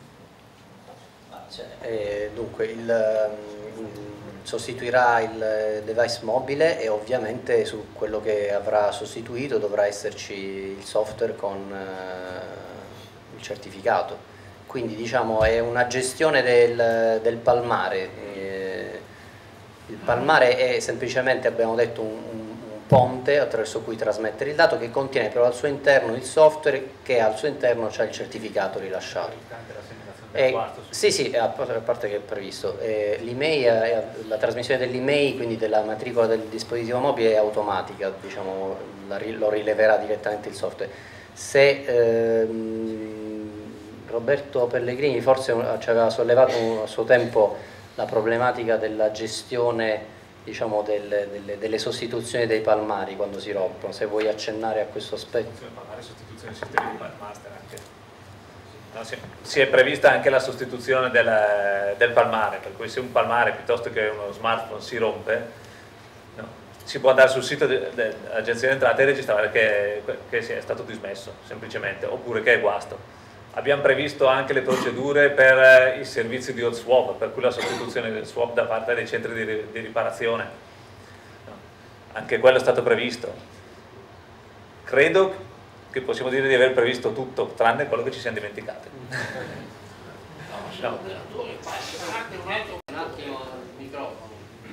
Dunque sostituirà il device mobile e ovviamente su quello che avrà sostituito dovrà esserci il software con il certificato, quindi diciamo è una gestione del Palmare. Il Palmare è semplicemente, abbiamo detto, un ponte attraverso cui trasmettere il dato che contiene però al suo interno il software che al suo interno c'è il certificato rilasciato. Sì, a parte che è previsto. L'email, la trasmissione dell'email, quindi della matricola del dispositivo mobile, è automatica, diciamo, lo rileverà direttamente il software. Se Roberto Pellegrini forse ci aveva sollevato a suo tempo la problematica della gestione, diciamo, delle sostituzioni dei palmari quando si rompono, se vuoi accennare a questo aspetto. Parlare sostituzione dei sistemi di master anche. No, si è prevista anche la sostituzione del palmare, per cui se un palmare piuttosto che uno smartphone si rompe, no, si può andare sul sito dell'Agenzia delle Entrate e registrare che è stato dismesso, semplicemente, oppure che è guasto. Abbiamo previsto anche le procedure per i servizi di hot swap, per cui la sostituzione del swap da parte dei centri di riparazione. No, anche quello è stato previsto. Credo che possiamo dire di aver previsto tutto, tranne quello che ci siamo dimenticati. No. Un attimo il microfono.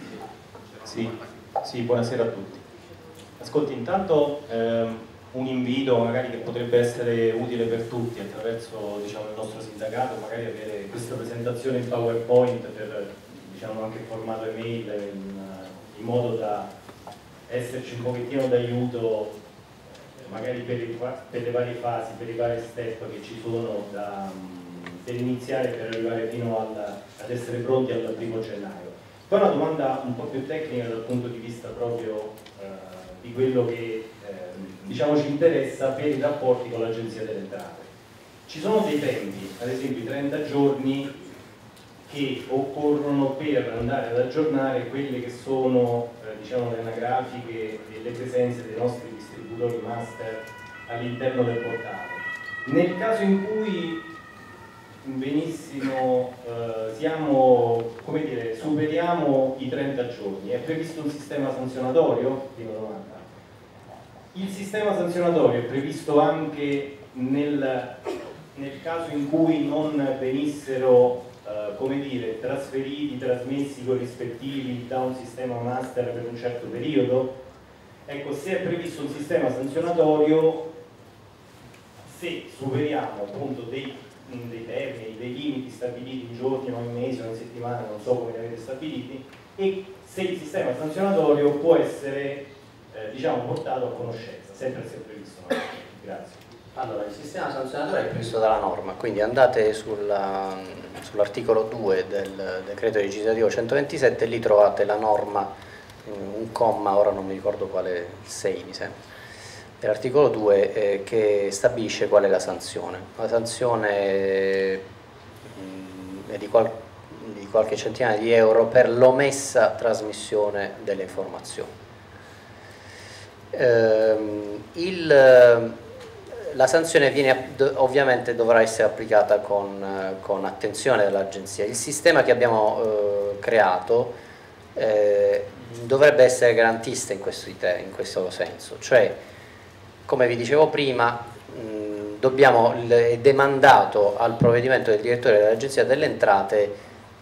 Sì, buonasera a tutti. Ascolti, intanto un invito magari che potrebbe essere utile per tutti attraverso, diciamo, il nostro sindacato, magari avere questa presentazione in PowerPoint per, diciamo, anche formato email in modo da esserci un pochettino d'aiuto magari per le varie fasi, per i vari step che ci sono per iniziare, per arrivare fino ad essere pronti al 1° gennaio. Poi una domanda un po' più tecnica dal punto di vista proprio di quello che diciamo ci interessa per i rapporti con l'Agenzia delle Entrate. Ci sono dei tempi, ad esempio i 30 giorni che occorrono per andare ad aggiornare quelle che sono diciamo, le anagrafiche e le presenze dei nostri distributori master all'interno del portale. Nel caso in cui benissimo siamo, come dire, superiamo i 30 giorni, è previsto un sistema sanzionatorio? Prima domanda. Il sistema sanzionatorio è previsto anche nel caso in cui non venissero come dire, trasmessi corrispettivi da un sistema master per un certo periodo? Ecco, se è previsto un sistema sanzionatorio, se superiamo appunto dei termini, dei limiti stabiliti in giorni, o in mesi, o in settimane, non so come li avete stabiliti, e se il sistema sanzionatorio può essere diciamo, portato a conoscenza, sempre se è previsto. Grazie. Allora, il sistema sanzionatorio è previsto dalla norma, quindi andate sull'articolo 2 del decreto legislativo 127 e lì trovate la norma, un comma, ora non mi ricordo quale, 6 mi sembra, dell'articolo 2 che stabilisce qual è la sanzione. La sanzione è di qualche centinaia di euro per l'omessa trasmissione delle informazioni. La sanzione ovviamente dovrà essere applicata con attenzione dall'Agenzia. Il sistema che abbiamo creato dovrebbe essere garantista in questo senso, cioè come vi dicevo prima è demandato al provvedimento del direttore dell'Agenzia delle Entrate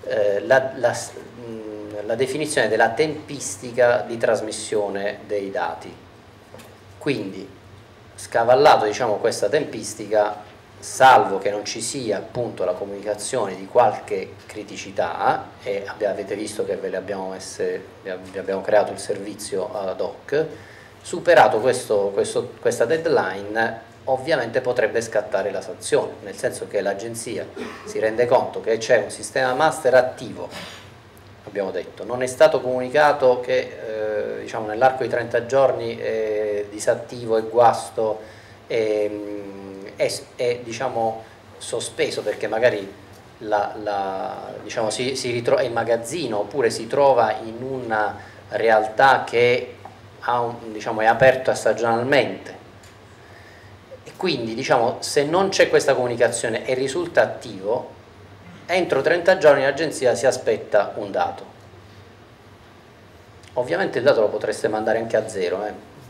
la definizione della tempistica di trasmissione dei dati. Quindi scavallato diciamo, questa tempistica, salvo che non ci sia appunto la comunicazione di qualche criticità, e avete visto che vi abbiamo creato il servizio ad hoc, superato questa deadline ovviamente potrebbe scattare la sanzione, nel senso che l'agenzia si rende conto che c'è un sistema master attivo, abbiamo detto, non è stato comunicato che diciamo, nell'arco di 30 giorni è disattivo, è guasto, è diciamo, sospeso perché magari diciamo, è in magazzino oppure si trova in una realtà che diciamo, è aperta stagionalmente. E quindi diciamo, se non c'è questa comunicazione e risulta attivo, entro 30 giorni l'agenzia si aspetta un dato. Ovviamente il dato lo potreste mandare anche a zero,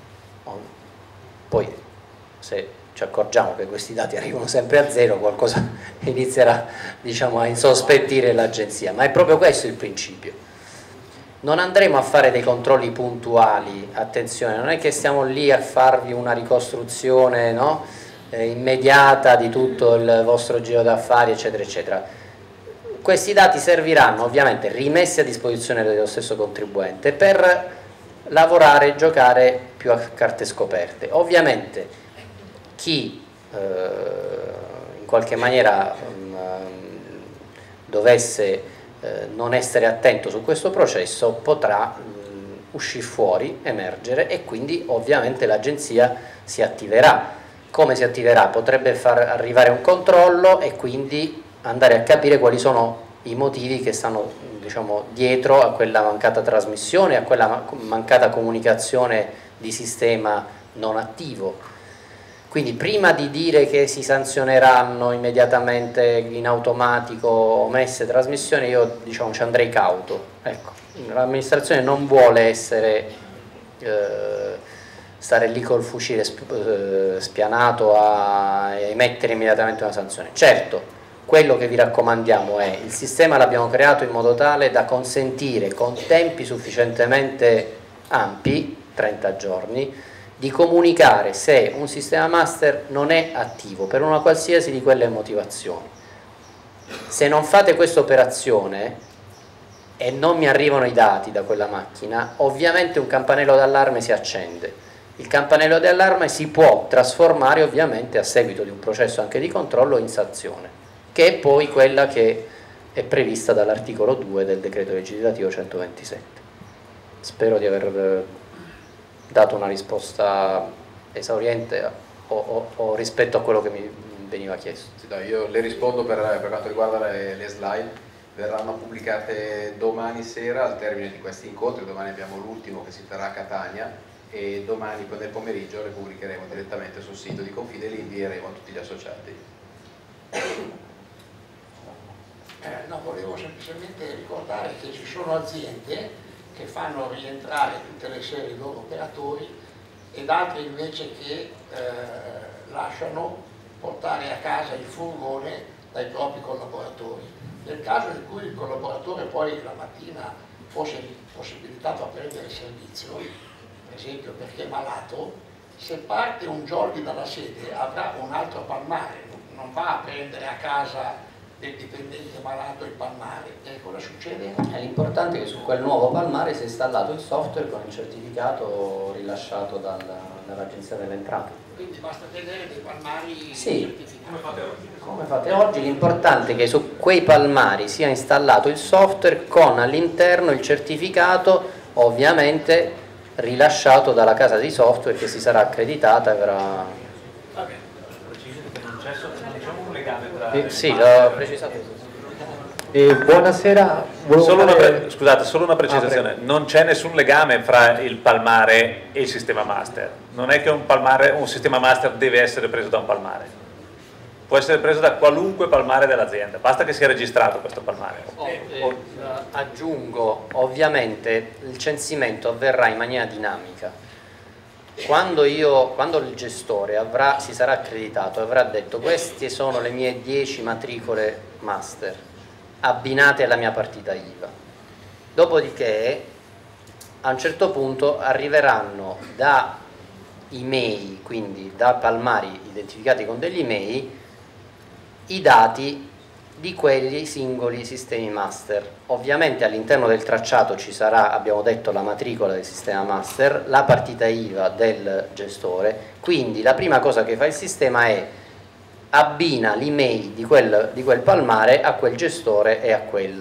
poi se ci accorgiamo che questi dati arrivano sempre a zero qualcosa inizierà diciamo, a insospettire l'agenzia, ma è proprio questo il principio. Non andremo a fare dei controlli puntuali, attenzione, non è che stiamo lì a farvi una ricostruzione immediata di tutto il vostro giro d'affari eccetera eccetera. Questi dati serviranno ovviamente rimessi a disposizione dello stesso contribuente per lavorare e giocare più a carte scoperte. Ovviamente chi in qualche maniera dovesse non essere attento su questo processo potrà uscire fuori, emergere, e quindi ovviamente l'agenzia si attiverà. come si attiverà? Potrebbe far arrivare un controllo e quindi andare a capire quali sono i motivi che stanno, diciamo, dietro a quella mancata trasmissione, a quella mancata comunicazione di sistema non attivo. Quindi prima di dire che si sanzioneranno immediatamente in automatico omesse trasmissioni, io, diciamo, ci andrei cauto. Ecco, l'amministrazione non vuole essere stare lì col fucile spianato a emettere immediatamente una sanzione. Certo, quello che vi raccomandiamo è: il sistema l'abbiamo creato in modo tale da consentire, con tempi sufficientemente ampi, 30 giorni, di comunicare se un sistema master non è attivo per una qualsiasi di quelle motivazioni. Se non fate questa operazione e non mi arrivano i dati da quella macchina, ovviamente un campanello d'allarme si accende. Il campanello di allarme si può trasformare, ovviamente, a seguito di un processo anche di controllo, in sanzione, che è poi quella che è prevista dall'articolo 2 del decreto legislativo 127. Spero di aver dato una risposta esauriente o rispetto a quello che mi veniva chiesto. Sì, dai, io le rispondo per quanto riguarda le slide. Verranno pubblicate domani sera al termine di questi incontri. Domani abbiamo l'ultimo che si terrà a Catania e domani nel pomeriggio le pubblicheremo direttamente sul sito di Confide e le invieremo a tutti gli associati. No, volevo semplicemente ricordare che ci sono aziende che fanno rientrare tutte le sere i loro operatori ed altre invece che lasciano portare a casa il furgone dai propri collaboratori. Nel caso in cui il collaboratore poi la mattina fosse possibilitato a prendere il servizio, per esempio perché è malato, se parte un jolly dalla sede avrà un altro palmare, non va a prendere a casa del dipendente malato il palmare. E cosa succede? L'importante è che su quel nuovo palmare sia installato il software con il certificato rilasciato dall'Agenzia delle Entrate. Quindi basta tenere dei palmari certificati. Come fate oggi, l'importante è che su quei palmari sia installato il software con all'interno il certificato, ovviamente rilasciato dalla casa di software che si sarà accreditata e verrà... un legame tra... Sì, l'ho precisato. Buonasera. Scusate, solo una precisazione. Non c'è nessun legame fra il palmare e il sistema master. Non è che un sistema master deve essere preso da un palmare. Può essere preso da qualunque palmare dell'azienda, basta che sia registrato questo palmare. Aggiungo, ovviamente il censimento avverrà in maniera dinamica. Quando il gestore si sarà accreditato, avrà detto: queste sono le mie 10 matricole master abbinate alla mia partita IVA. Dopodiché a un certo punto arriveranno da email, quindi da palmari identificati con degli email, i dati di quelli singoli sistemi master. Ovviamente all'interno del tracciato ci sarà, abbiamo detto, la matricola del sistema master, la partita IVA del gestore, quindi la prima cosa che fa il sistema è abbina l'email di quel palmare a quel gestore e a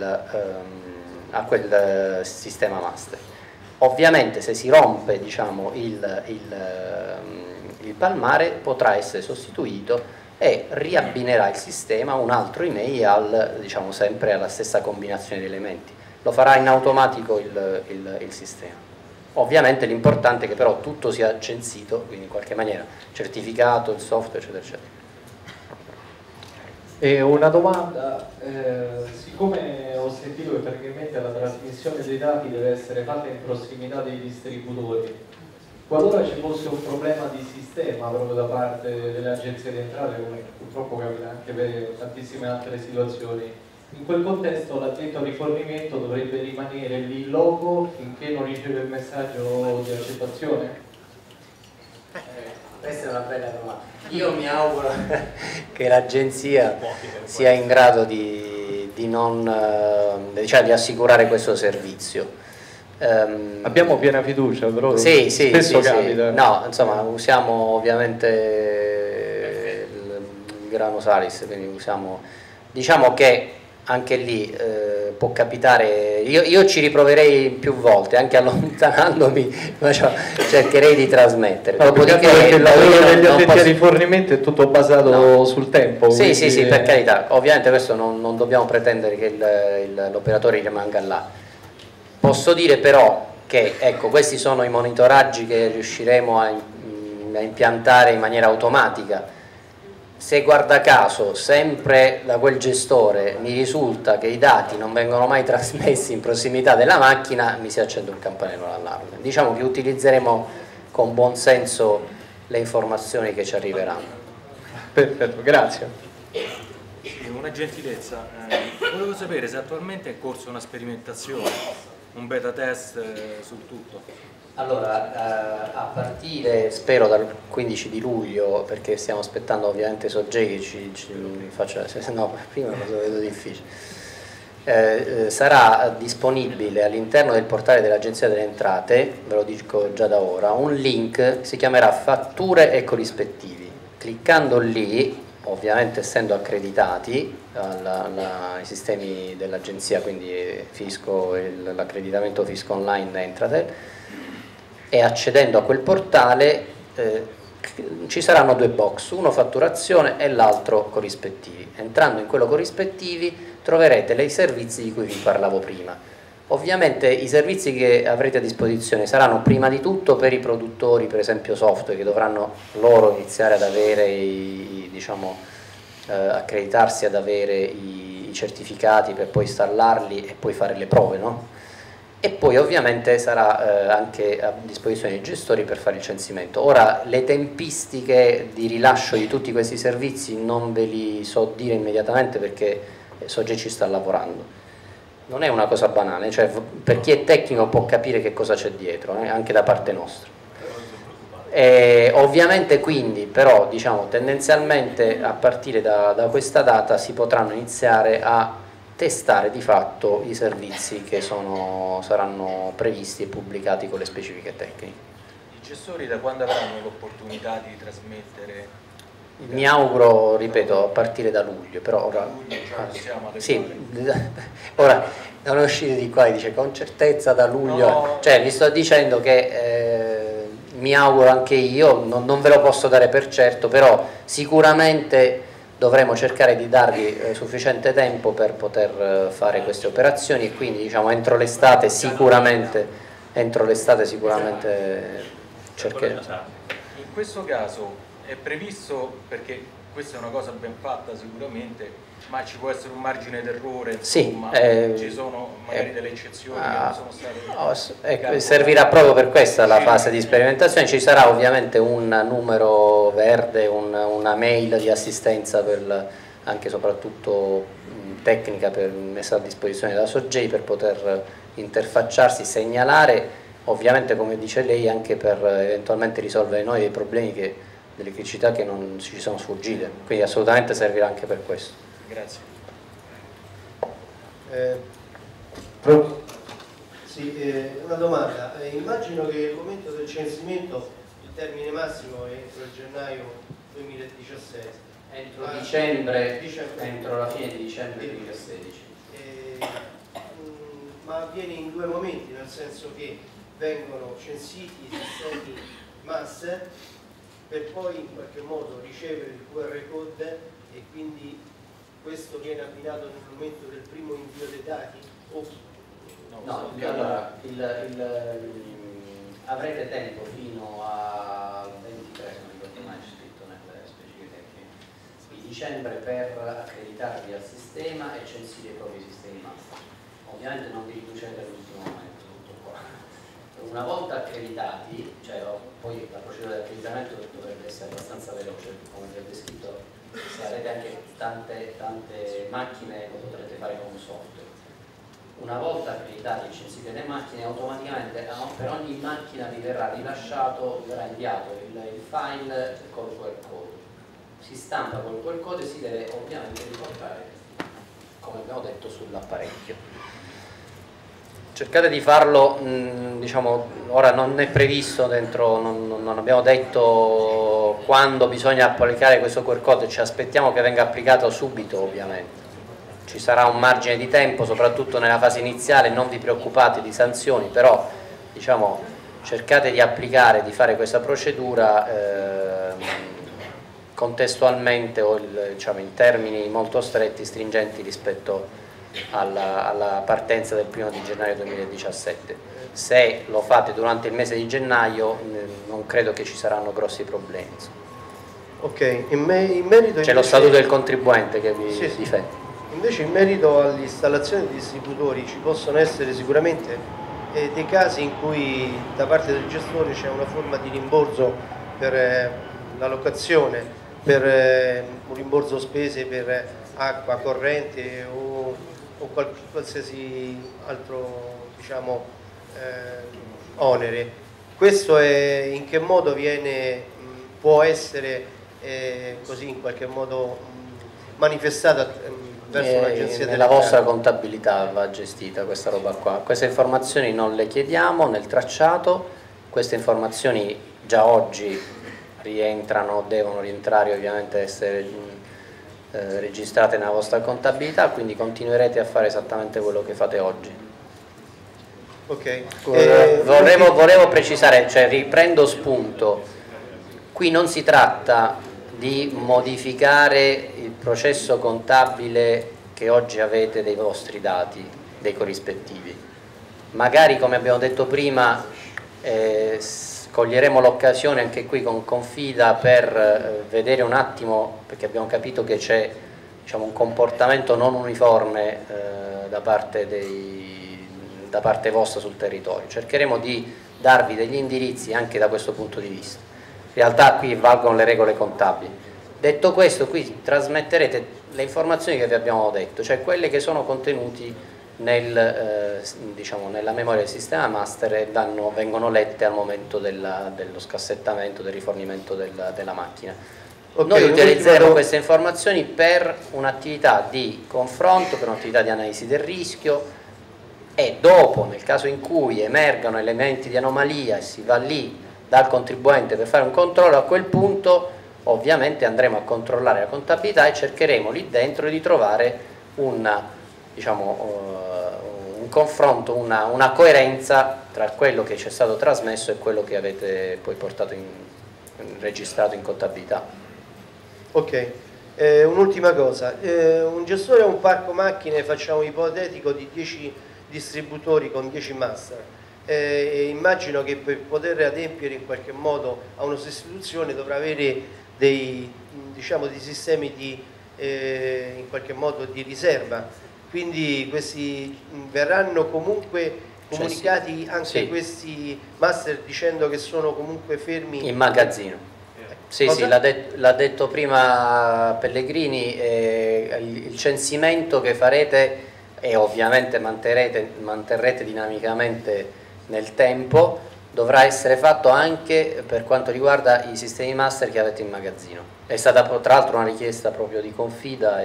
quel sistema master. Ovviamente se si rompe, diciamo, il palmare potrà essere sostituito e riabbinerà il sistema un altro email diciamo, sempre alla stessa combinazione di elementi. Lo farà in automatico il sistema. Ovviamente l'importante è che però tutto sia censito, quindi in qualche maniera certificato, il software, eccetera, eccetera. E una domanda, siccome ho sentito che praticamente la trasmissione dei dati deve essere fatta in prossimità dei distributori, qualora ci fosse un problema di sistema proprio da parte delle agenzie di entrate, come purtroppo capita anche per tantissime altre situazioni, in quel contesto l'addetto al rifornimento dovrebbe rimanere lì in loco finché non riceve il messaggio di accettazione? Questa è una bella domanda. Io mi auguro che l'agenzia sia in grado di assicurare questo servizio. Abbiamo piena fiducia, però sì, spesso capita. No, insomma, usiamo ovviamente il grano salis, quindi diciamo che anche lì può capitare, io ci riproverei più volte, anche allontanandomi, ma cercherei di trasmettere. Dopodiché il lavoro degli addetti ai rifornimento è tutto basato sul tempo. Sì, sì, sì, per carità, ovviamente questo non dobbiamo pretendere che l'operatore rimanga là. Posso dire però che ecco, questi sono i monitoraggi che riusciremo a impiantare in maniera automatica. Se guarda caso sempre da quel gestore mi risulta che i dati non vengono mai trasmessi in prossimità della macchina, mi si accende un campanello d'allarme. Diciamo che utilizzeremo con buon senso le informazioni che ci arriveranno. Perfetto, grazie. Sì, una gentilezza, volevo sapere se attualmente è in corso una sperimentazione, un beta test sul tutto. Allora, a partire, spero dal 15 di luglio, perché stiamo aspettando ovviamente Sogei che ci faccia, se no prima lo vedo difficile, sarà disponibile all'interno del portale dell'Agenzia delle Entrate, ve lo dico già da ora, un link, si chiamerà fatture e corrispettivi. Cliccando lì, ovviamente essendo accreditati ai sistemi dell'Agenzia, quindi fisco, l'accreditamento fisco online Entratel, e accedendo a quel portale ci saranno due box, uno fatturazione e l'altro corrispettivi. Entrando in quello corrispettivi troverete i servizi di cui vi parlavo prima. Ovviamente i servizi che avrete a disposizione saranno prima di tutto per i produttori, per esempio software, che dovranno loro iniziare ad avere accreditarsi ad avere i certificati per poi installarli e poi fare le prove, no? E poi ovviamente sarà anche a disposizione dei gestori per fare il censimento. Ora, le tempistiche di rilascio di tutti questi servizi non ve li so dire immediatamente perché Sogei ci sta lavorando. Non è una cosa banale, cioè per chi è tecnico può capire che cosa c'è dietro, anche da parte nostra. Ovviamente quindi però diciamo tendenzialmente a partire da questa data si potranno iniziare a testare di fatto i servizi che saranno previsti e pubblicati con le specifiche tecniche. I gestori da quando avranno l'opportunità di trasmettere? Mi auguro, ripeto, a partire da luglio, però ora, sì, ora non uscire di qua e dice con certezza da luglio, no. Cioè vi sto dicendo che mi auguro anche io, non ve lo posso dare per certo, però sicuramente dovremo cercare di darvi sufficiente tempo per poter fare queste operazioni e quindi diciamo entro l'estate sicuramente cercheremo. In questo caso è previsto, perché questa è una cosa ben fatta sicuramente, ma ci può essere un margine d'errore, insomma, sì, ci sono magari delle eccezioni che non sono state... servirà proprio per questa la fase di sperimentazione, ci sarà ovviamente un numero verde, una mail di assistenza anche soprattutto tecnica messa a disposizione da Sogei per poter interfacciarsi, segnalare, ovviamente come dice lei anche per eventualmente risolvere noi dei problemi delle criticità che non ci sono sfuggite, quindi assolutamente servirà anche per questo. Grazie. Sì, una domanda. Immagino che al momento del censimento il termine massimo è entro gennaio 2017. Entro entro la fine di dicembre 2016. Ma avviene in due momenti, nel senso che vengono censiti i sistemi master per poi in qualche modo ricevere il QR code e quindi questo viene abbinato nel momento del primo invio dei dati? No, allora avrete tempo fino al 23, non ricordo mai c'è scritto nelle specifiche tecniche, di dicembre per accreditarvi al sistema e censire i propri sistemi master. Ovviamente non vi riducete all'ultimo momento, tutto qua. Una volta accreditati, cioè poi la procedura di accreditamento dovrebbe essere abbastanza veloce, come vi ho descritto. Se avete anche tante macchine lo potrete fare con software. Una volta accreditati e censite le macchine, automaticamente per ogni macchina vi verrà rilasciato, vi verrà inviato il file col QR code. Si stampa col QR code e si deve ovviamente riportare, come abbiamo detto, sull'apparecchio. Cercate di farlo, diciamo, ora non è previsto dentro, non abbiamo detto quando bisogna applicare questo QR code, ci aspettiamo che venga applicato subito ovviamente. ci sarà un margine di tempo, soprattutto nella fase iniziale, non vi preoccupate di sanzioni, però diciamo, cercate di applicare, di fare questa procedura contestualmente o diciamo, in termini molto stretti, stringenti rispetto alla partenza del 1° di gennaio 2017. Se lo fate durante il mese di gennaio non credo che ci saranno grossi problemi. Ok, in merito c'è lo statuto del contribuente che vi difende. Invece in merito all'installazione di distributori ci possono essere sicuramente dei casi in cui da parte del gestore c'è una forma di rimborso per la locazione, per un rimborso spese per acqua, corrente o qualsiasi altro, diciamo, onere. Questo è in che modo può essere così in qualche modo manifestata verso l'agenzia nella vostra contabilità va gestita questa roba qua. Queste informazioni non le chiediamo nel tracciato, queste informazioni già oggi rientrano, devono rientrare, ovviamente essere registrate nella vostra contabilità, quindi continuerete a fare esattamente quello che fate oggi. Okay. Volevo precisare, cioè riprendo spunto, qui non si tratta di modificare il processo contabile che oggi avete dei vostri dati, dei corrispettivi. Magari, come abbiamo detto prima, coglieremo l'occasione anche qui con Confida per vedere un attimo, perché abbiamo capito che c'è, diciamo, un comportamento non uniforme da parte vostra sul territorio. Cercheremo di darvi degli indirizzi anche da questo punto di vista. In realtà qui valgono le regole contabili. Detto questo, qui trasmetterete le informazioni che vi abbiamo detto, cioè quelle che sono contenuti diciamo, nella memoria del sistema master e vengono lette al momento dello scassettamento, del rifornimento della macchina. Noi utilizzeremo queste informazioni per un'attività di confronto, per un'attività di analisi del rischio, e dopo, nel caso in cui emergano elementi di anomalia e si va lì dal contribuente per fare un controllo, a quel punto ovviamente andremo a controllare la contabilità e cercheremo lì dentro di trovare un confronto, una coerenza tra quello che ci è stato trasmesso e quello che avete poi portato registrato in contabilità. Ok, un'ultima cosa, un gestore ha un parco macchine, facciamo ipotetico, di 10 distributori con 10 master. Immagino che per poter adempiere in qualche modo a una sostituzione dovrà avere dei sistemi in qualche modo di riserva, quindi questi verranno comunque comunicati anche questi master dicendo che sono comunque fermi in magazzino. Sì, l'ha detto prima Pellegrini, il censimento che farete e ovviamente manterrete dinamicamente nel tempo dovrà essere fatto anche per quanto riguarda i sistemi master che avete in magazzino. È stata tra l'altro una richiesta proprio di Confida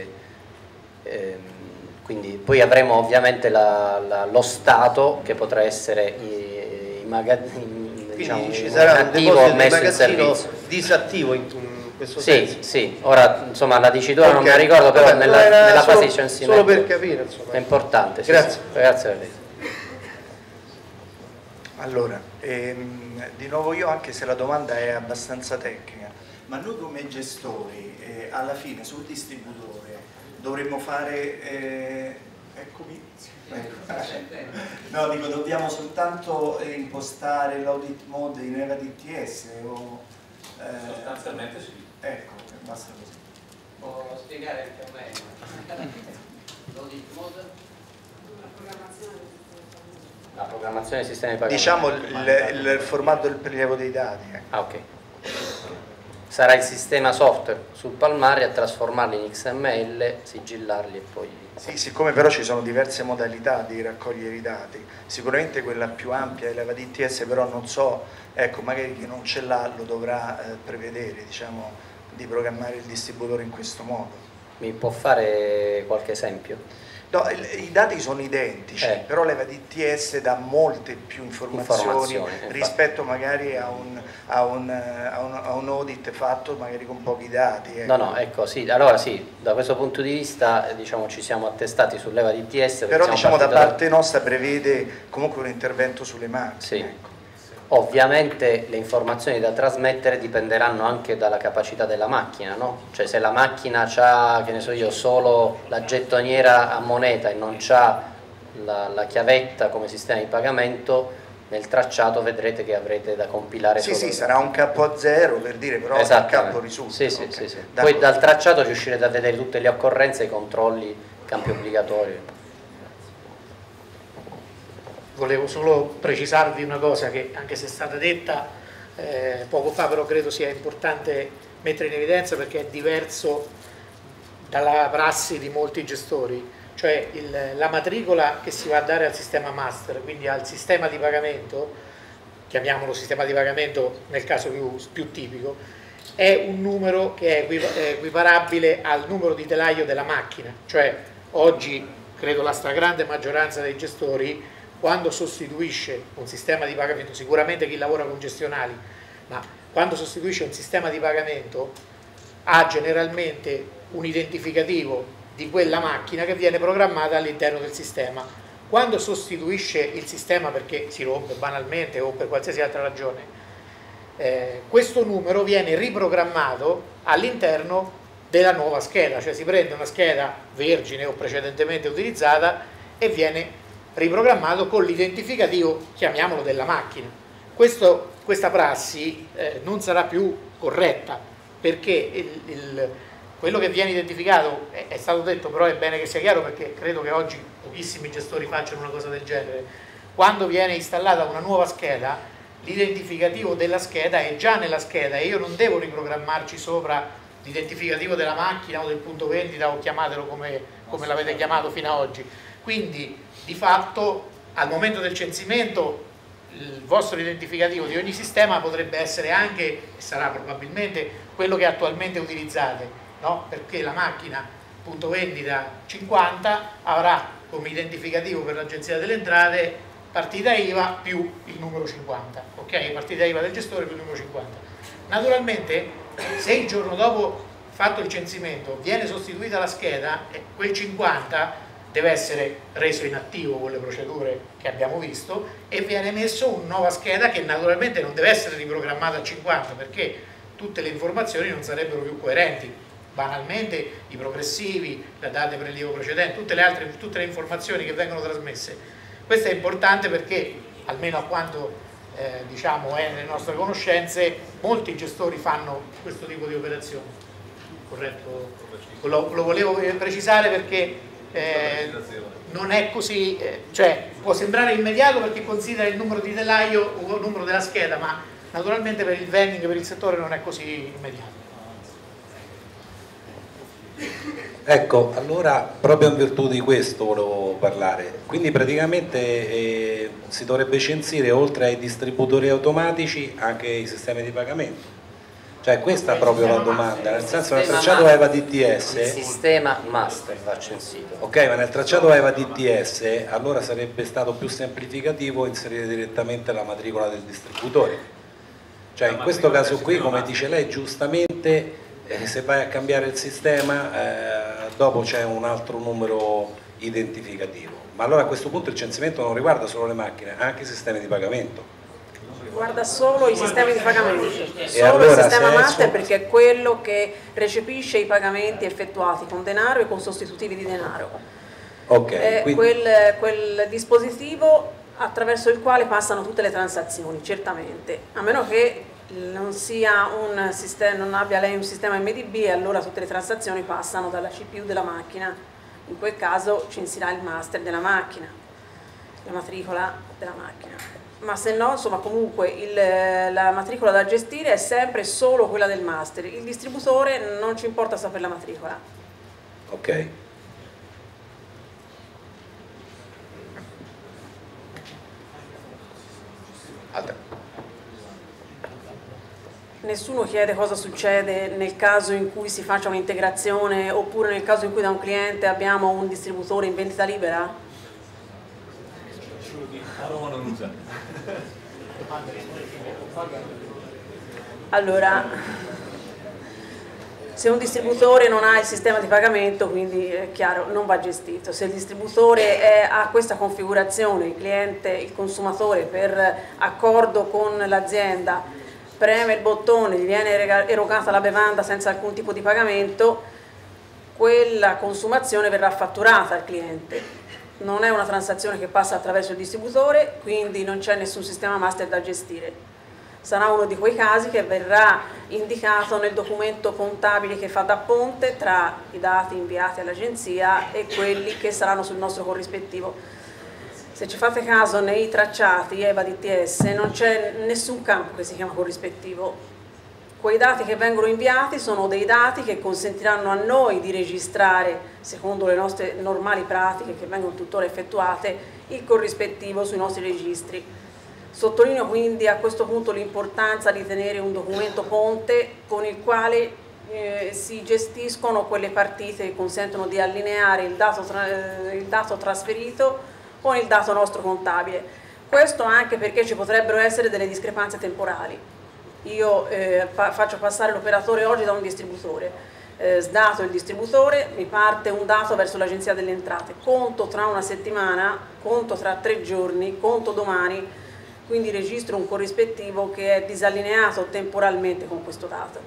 quindi poi avremo ovviamente lo stato che potrà essere in magazzino, diciamo, ci sarà un deposito di magazzino disattivo in questo senso. Sì, ora insomma la dicitura non me la ricordo, però nella fase di censimento solo per capire, insomma. È importante. Grazie. Grazie a lei. Allora, di nuovo io, anche se la domanda è abbastanza tecnica, ma noi come gestori alla fine sul distributore dovremmo fare, eccomi, no, dico, dobbiamo soltanto impostare l'audit mode in EVA DTS o sostanzialmente sì. Ecco, basta così. Può spiegare anche a me l'audit mode? La programmazione del sistema di pagamento. Diciamo il formato del prelievo dei dati. Ah, ok. Sarà il sistema software sul Palmari a trasformarli in XML, sigillarli e poi... Sì, siccome però ci sono diverse modalità di raccogliere i dati, sicuramente quella più ampia è l'EVA DTS, però non so, ecco, magari chi non ce l'ha lo dovrà prevedere, diciamo, di programmare il distributore in questo modo. Mi può fare qualche esempio? No, i dati sono identici, però l'EVA DTS dà molte più informazioni rispetto magari a un audit fatto magari con pochi dati. Ecco. No, ecco, sì, allora sì, da questo punto di vista diciamo, ci siamo attestati sull'EVA DTS. Però diciamo da parte nostra prevede comunque un intervento sulle macchine. Sì. Ecco. Ovviamente le informazioni da trasmettere dipenderanno anche dalla capacità della macchina, no? Cioè se la macchina ha, che ne so io, solo la gettoniera a moneta e non ha la chiavetta come sistema di pagamento, nel tracciato vedrete che avrete da compilare. Sì, sarà un capo a zero per dire, però il capo risulta. Sì. Poi dal tracciato riuscirete a vedere tutte le occorrenze, i controlli, campi obbligatori. Volevo solo precisarvi una cosa che anche se è stata detta poco fa, però credo sia importante mettere in evidenza perché è diverso dalla prassi di molti gestori, cioè la matricola che si va a dare al sistema master, quindi al sistema di pagamento, chiamiamolo sistema di pagamento nel caso più tipico, è un numero che è equiparabile al numero di telaio della macchina, cioè oggi credo la stragrande maggioranza dei gestori quando sostituisce un sistema di pagamento, sicuramente chi lavora con gestionali, ma quando sostituisce un sistema di pagamento ha generalmente un identificativo di quella macchina che viene programmata all'interno del sistema. Quando sostituisce il sistema perché si rompe banalmente o per qualsiasi altra ragione, questo numero viene riprogrammato all'interno della nuova scheda, cioè si prende una scheda vergine o precedentemente utilizzata e viene riprogrammato con l'identificativo, chiamiamolo, della macchina. Questa prassi non sarà più corretta perché quello che viene identificato è stato detto, però è bene che sia chiaro perché credo che oggi pochissimi gestori facciano una cosa del genere. Quando viene installata una nuova scheda, l'identificativo della scheda è già nella scheda e io non devo riprogrammarci sopra l'identificativo della macchina o del punto vendita o chiamatelo come l'avete chiamato fino ad oggi. Quindi di fatto al momento del censimento il vostro identificativo di ogni sistema potrebbe essere anche, e sarà probabilmente, quello che attualmente utilizzate, no? Perché la macchina punto vendita 50 avrà come identificativo per l'Agenzia delle Entrate partita IVA più il numero 50, ok? Partita IVA del gestore più il numero 50. Naturalmente se il giorno dopo fatto il censimento viene sostituita la scheda, quel 50 deve essere reso inattivo con le procedure che abbiamo visto e viene messo una nuova scheda che naturalmente non deve essere riprogrammata a 50 perché tutte le informazioni non sarebbero più coerenti. Banalmente i progressivi, la data di prelievo precedente, tutte le informazioni che vengono trasmesse. Questo è importante perché, almeno a quanto diciamo è nelle nostre conoscenze, molti gestori fanno questo tipo di operazioni. Corretto? Lo volevo precisare perché non è così, cioè può sembrare immediato perché considera il numero di telaio o il numero della scheda, ma naturalmente per il vending, per il settore non è così immediato. Ecco, allora proprio in virtù di questo volevo parlare, quindi praticamente si dovrebbe censire oltre ai distributori automatici anche i sistemi di pagamento. Cioè questa è proprio la domanda, nel senso nel tracciato EVA DTS... Il sistema master va censito. Ok, ma nel tracciato EVA DTS allora sarebbe stato più semplificativo inserire direttamente la matricola del distributore. Cioè in questo caso qui, come dice lei giustamente, se vai a cambiare il sistema dopo c'è un altro numero identificativo. Ma allora a questo punto il censimento non riguarda solo le macchine, anche i sistemi di pagamento. Guarda solo i sistemi di pagamento, solo allora, il sistema master perché è quello che recepisce i pagamenti effettuati con denaro e con sostitutivi di denaro. Okay, quindi... quel dispositivo attraverso il quale passano tutte le transazioni, certamente, a meno che non sia un sistema, non abbia lei un sistema MDB e allora tutte le transazioni passano dalla CPU della macchina, in quel caso censerà il master della macchina, la matricola della macchina. Ma se no, insomma, comunque la matricola da gestire è sempre solo quella del master. Il distributore non ci importa sapere la matricola. Ok. Nessuno chiede cosa succede nel caso in cui si faccia un'integrazione oppure nel caso in cui da un cliente abbiamo un distributore in vendita libera? Allora, se un distributore non ha il sistema di pagamento, quindi è chiaro, non va gestito. Se il distributore ha questa configurazione, il cliente, il consumatore per accordo con l'azienda preme il bottone, gli viene erogata la bevanda senza alcun tipo di pagamento, quella consumazione verrà fatturata al cliente. Non è una transazione che passa attraverso il distributore, quindi non c'è nessun sistema master da gestire. Sarà uno di quei casi che verrà indicato nel documento contabile che fa da ponte tra i dati inviati all'agenzia e quelli che saranno sul nostro corrispettivo. Se ci fate caso, nei tracciati EVA DTS non c'è nessun campo che si chiama corrispettivo. Quei dati che vengono inviati sono dei dati che consentiranno a noi di registrare, secondo le nostre normali pratiche che vengono tuttora effettuate, il corrispettivo sui nostri registri. Sottolineo quindi a questo punto l'importanza di tenere un documento ponte con il quale si gestiscono quelle partite che consentono di allineare il dato trasferito con il dato nostro contabile. Questo anche perché ci potrebbero essere delle discrepanze temporali. Io faccio passare l'operatore oggi da un distributore, sdato il distributore, mi parte un dato verso l'Agenzia delle Entrate, conto tra una settimana, conto tra 3 giorni, conto domani, quindi registro un corrispettivo che è disallineato temporalmente con questo dato.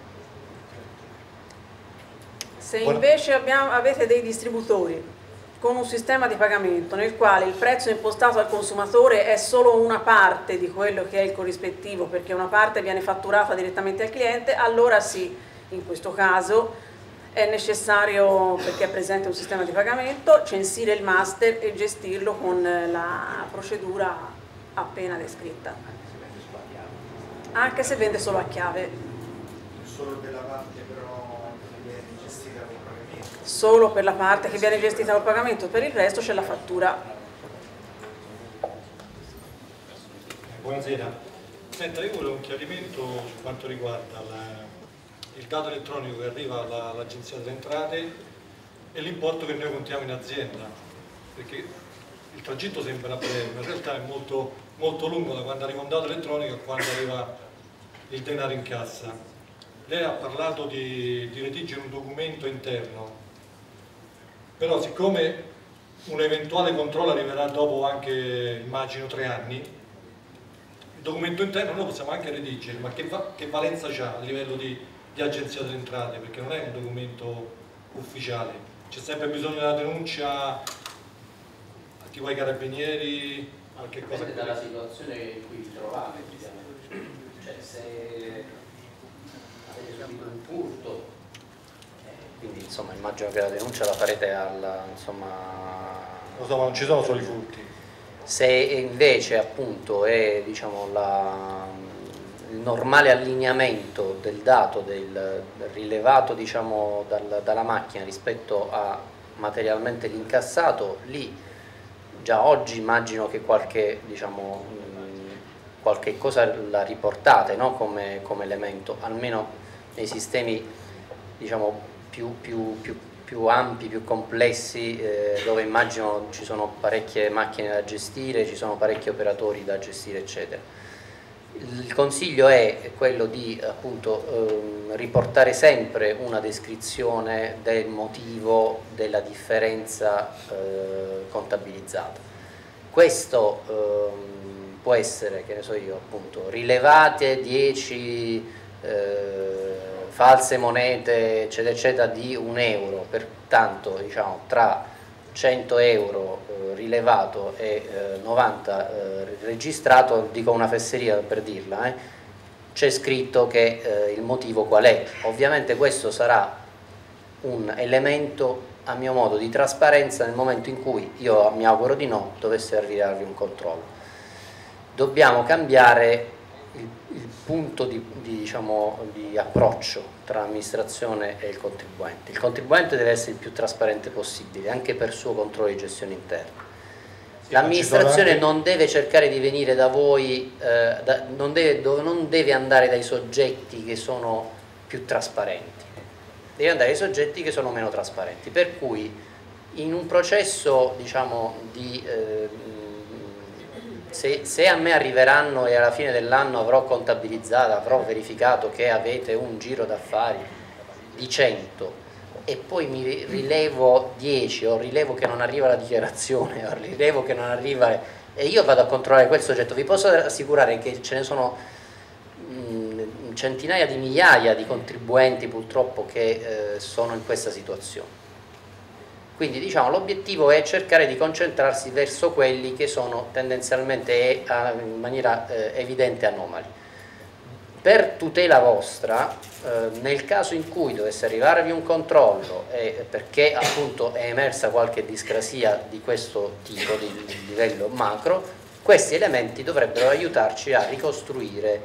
Se invece avete dei distributori con un sistema di pagamento nel quale il prezzo impostato al consumatore è solo una parte di quello che è il corrispettivo, perché una parte viene fatturata direttamente al cliente, allora sì, in questo caso è necessario, perché è presente un sistema di pagamento, censire il master e gestirlo con la procedura appena descritta. Anche se vende solo a chiave. Solo della parte però che viene gestita con pagamento. Solo per la parte che viene gestita col pagamento, per il resto c'è la fattura. Buonasera. Senta, io volevo un chiarimento su quanto riguarda il dato elettronico che arriva all'Agenzia delle Entrate e l'importo che noi contiamo in azienda, perché il tragitto sembra breve, ma in realtà è molto, molto lungo da quando arriva un dato elettronico a quando arriva il denaro in cassa. Lei ha parlato di redigere un documento interno, però siccome un eventuale controllo arriverà dopo anche, immagino, 3 anni, il documento interno noi lo possiamo anche redigere, ma che valenza ha a livello di Agenzia delle Entrate? Perché non è un documento ufficiale, c'è sempre bisogno della denuncia tipo ai carabinieri, qualche cosa. Dipende dalla situazione in cui vi trovate, cioè se avete subito un furto, quindi insomma immagino che la denuncia la farete al, insomma... Lo so, ma non ci sono solo i furti. Se invece appunto è, diciamo, il normale allineamento del dato del rilevato, diciamo, dalla macchina rispetto a materialmente l'incassato, lì già oggi immagino che qualche, diciamo, qualche cosa la riportate, no? come elemento, almeno nei sistemi, diciamo, più ampi, più complessi, dove immagino ci sono parecchie macchine da gestire, ci sono parecchi operatori da gestire, eccetera. Il consiglio è quello di appunto riportare sempre una descrizione del motivo della differenza contabilizzata. Questo può essere, che ne so io, appunto, rilevate 10 false monete eccetera eccetera di €1, pertanto diciamo tra 100 euro rilevato e 90 registrato, dico una fesseria per dirla, c'è scritto che il motivo qual è. Ovviamente questo sarà un elemento a mio modo di trasparenza nel momento in cui, io mi auguro di no, dovesse arrivarvi un controllo. Dobbiamo cambiare il punto di approccio tra l'amministrazione e il contribuente. Il contribuente deve essere il più trasparente possibile, anche per suo controllo di gestione interna. L'amministrazione non deve cercare di venire da voi, non deve andare dai soggetti che sono più trasparenti, deve andare dai soggetti che sono meno trasparenti, per cui in un processo, diciamo, se a me arriveranno e alla fine dell'anno avrò contabilizzato, avrò verificato che avete un giro d'affari di 100 e poi mi rilevo 10 o rilevo che non arriva la dichiarazione o rilevo che non arriva e io vado a controllare quel soggetto, vi posso assicurare che ce ne sono centinaia di migliaia di contribuenti purtroppo che sono in questa situazione. Quindi diciamo l'obiettivo è cercare di concentrarsi verso quelli che sono tendenzialmente in maniera evidente anomali. Per tutela vostra, nel caso in cui dovesse arrivarvi un controllo perché appunto è emersa qualche discrasia di questo tipo, di livello macro, questi elementi dovrebbero aiutarci a ricostruire